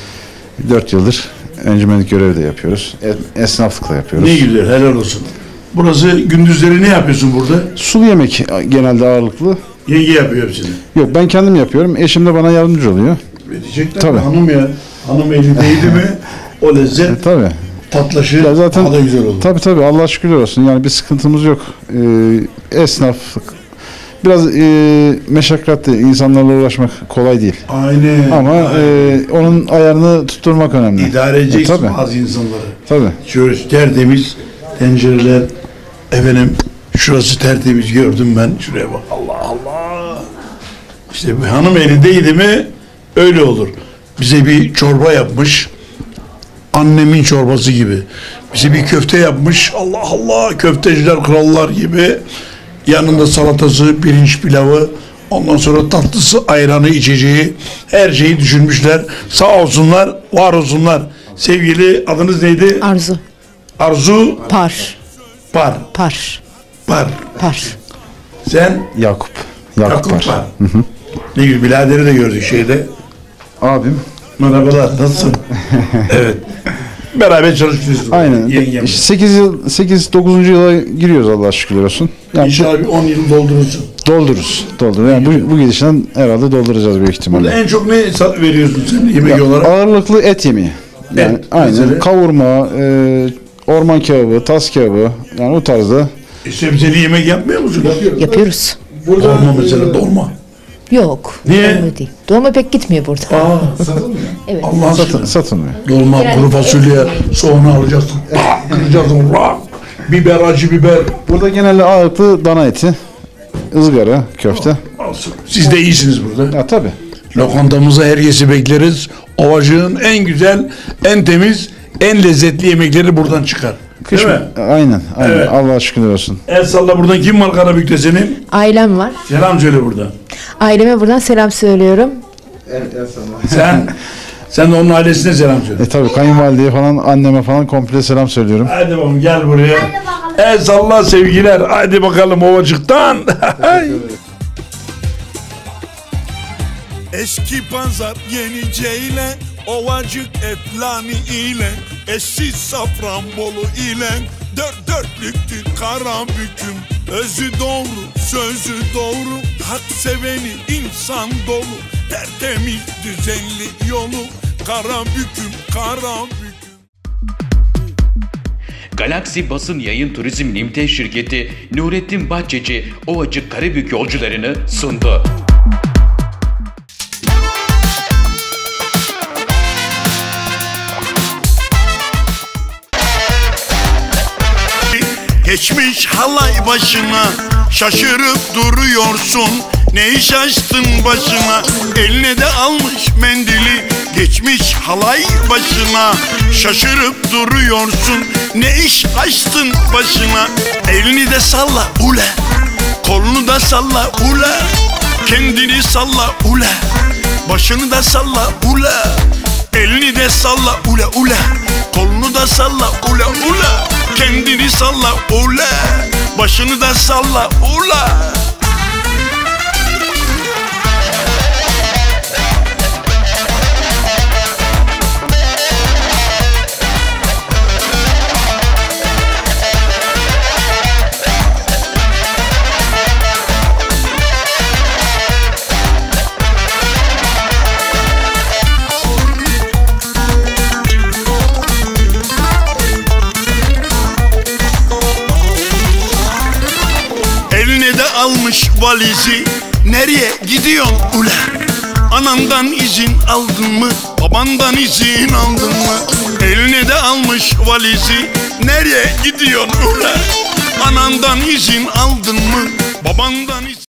Dört yıldır encümenlik görevi de yapıyoruz. E, esnaflıkla yapıyoruz. Ne güzel, helal olsun. Burası gündüzleri ne yapıyorsun burada? Sulu yemek genelde ağırlıklı. Yenge yapıyor hepsini. Yok ben kendim yapıyorum. Eşim de bana yardımcı oluyor. Diyecekler Tabii. hanım ya. Hanım eli değdi mi o lezzet E, tabii. tatlaşı Ya zaten, daha da güzel olur. Tabii tabii Allah şükürler olsun. Yani bir sıkıntımız yok. Ee, esnaflık. Biraz e, meşakkatli. İnsanlarla uğraşmak kolay değil. Aynen. Ama aynen. E, onun ayarını tutturmak önemli. İdare edeceksin E, tabii. bazı insanları. Tabii. Şöyle tertemiz tencereler. Efendim şurası tertemiz gördüm ben. Şuraya bak. Allah Allah. İşte bir hanım eli değdi mi öyle olur. Bize bir çorba yapmış. Annemin çorbası gibi. Bize bir köfte yapmış. Allah Allah köfteciler krallar gibi. Yanında salatası, pirinç pilavı, ondan sonra tatlısı, ayranı, içeceği, her şeyi düşünmüşler. Sağ olsunlar, var olsunlar. Sevgili adınız neydi? Arzu. Arzu Par. Par. Par. Par. Par. Sen? Yakup. Yakup, Yakup var. Par. Hı hı. Ne gibi biraderi de gördük şeyde. Abim. Merhabalar, nasılsın? Evet. Beraber çalışıyoruz. Aynen. Yengem. sekiz yıl sekiz dokuzuncu yıla giriyoruz Allah şükürler olsun. Yani İnşallah bir on yıl doldurursun. Doldururuz. Doldururuz. Yani bu, bu gidişten herhalde dolduracağız büyük ihtimalle. Burada en çok ne sat- veriyorsun sen yemek Ya, olarak? ağırlıklı et yemeği. Yani Et, aynen. mesela? Kavurma, e, orman kebabı, tas kebabı. Yani o tarzda. E, sebzeli yemek yapmıyor musun? Yapıyoruz. Dolma mesela, dolma. Yok. Niye? Dolma değil. Dolma pek gitmiyor burada. Aa, satılmıyor. Evet. Allah Satın, aşkına. satılmıyor. Dolma, Yani- kuru fasulye, soğanı alacaksın. Kıracaksın. Rak. Biber, acı biber. Burada genelde ağırlıklı dana eti, ızgara, köfte. Olsun. Siz de iyisiniz burada. Ya tabii. Lokantamıza herkesi bekleriz. Ovacık'ın en güzel, en temiz, en lezzetli yemekleri buradan çıkar. Kış Değil mi? Aynen, aynen. Evet. Allah'a şükürler olsun. El salla buradan kim var Karabük'te senin? Ailem var. Selam söyle buradan. Aileme buradan selam söylüyorum. Sen sen de onun ailesine selam söyle. E tabii kayınvalideye falan, anneme falan komple selam söylüyorum. Hadi bakalım gel buraya. El salla sevgiler. Hadi bakalım Ovacık'tan. Eski pazar Yenice ile Ovacık Eflani ile eşsiz Safranbolu ile dört dörtlüktü Karabük'üm. Özü doğru, sözü doğru, hak seveni insan dolu, tertemiz düzenli yolu Karabük'üm, Karabük'üm. Galaxy Basın Yayın Turizm Limited şirketi Nurettin Bahçeci Ovacık Karabük yolcularını sundu. geçmiş halay başına. Şaşırıp duruyorsun, ne iş açtın başına. Eline de almış mendili, geçmiş halay başına. Şaşırıp duruyorsun, ne iş açtın başına. Elini de salla ule, kolunu da salla ule, kendini salla ule, başını da salla ule. Elini de salla ule ule, kolunu da salla ule ule, kendini salla ule, başını da salla ule. Almış valizi, nereye gidiyorsun ule? Anandan izin aldın mı? Babandan izin aldın mı? Eline de almış valizi, nereye gidiyorsun ule? Anandan izin aldın mı? Babandan izin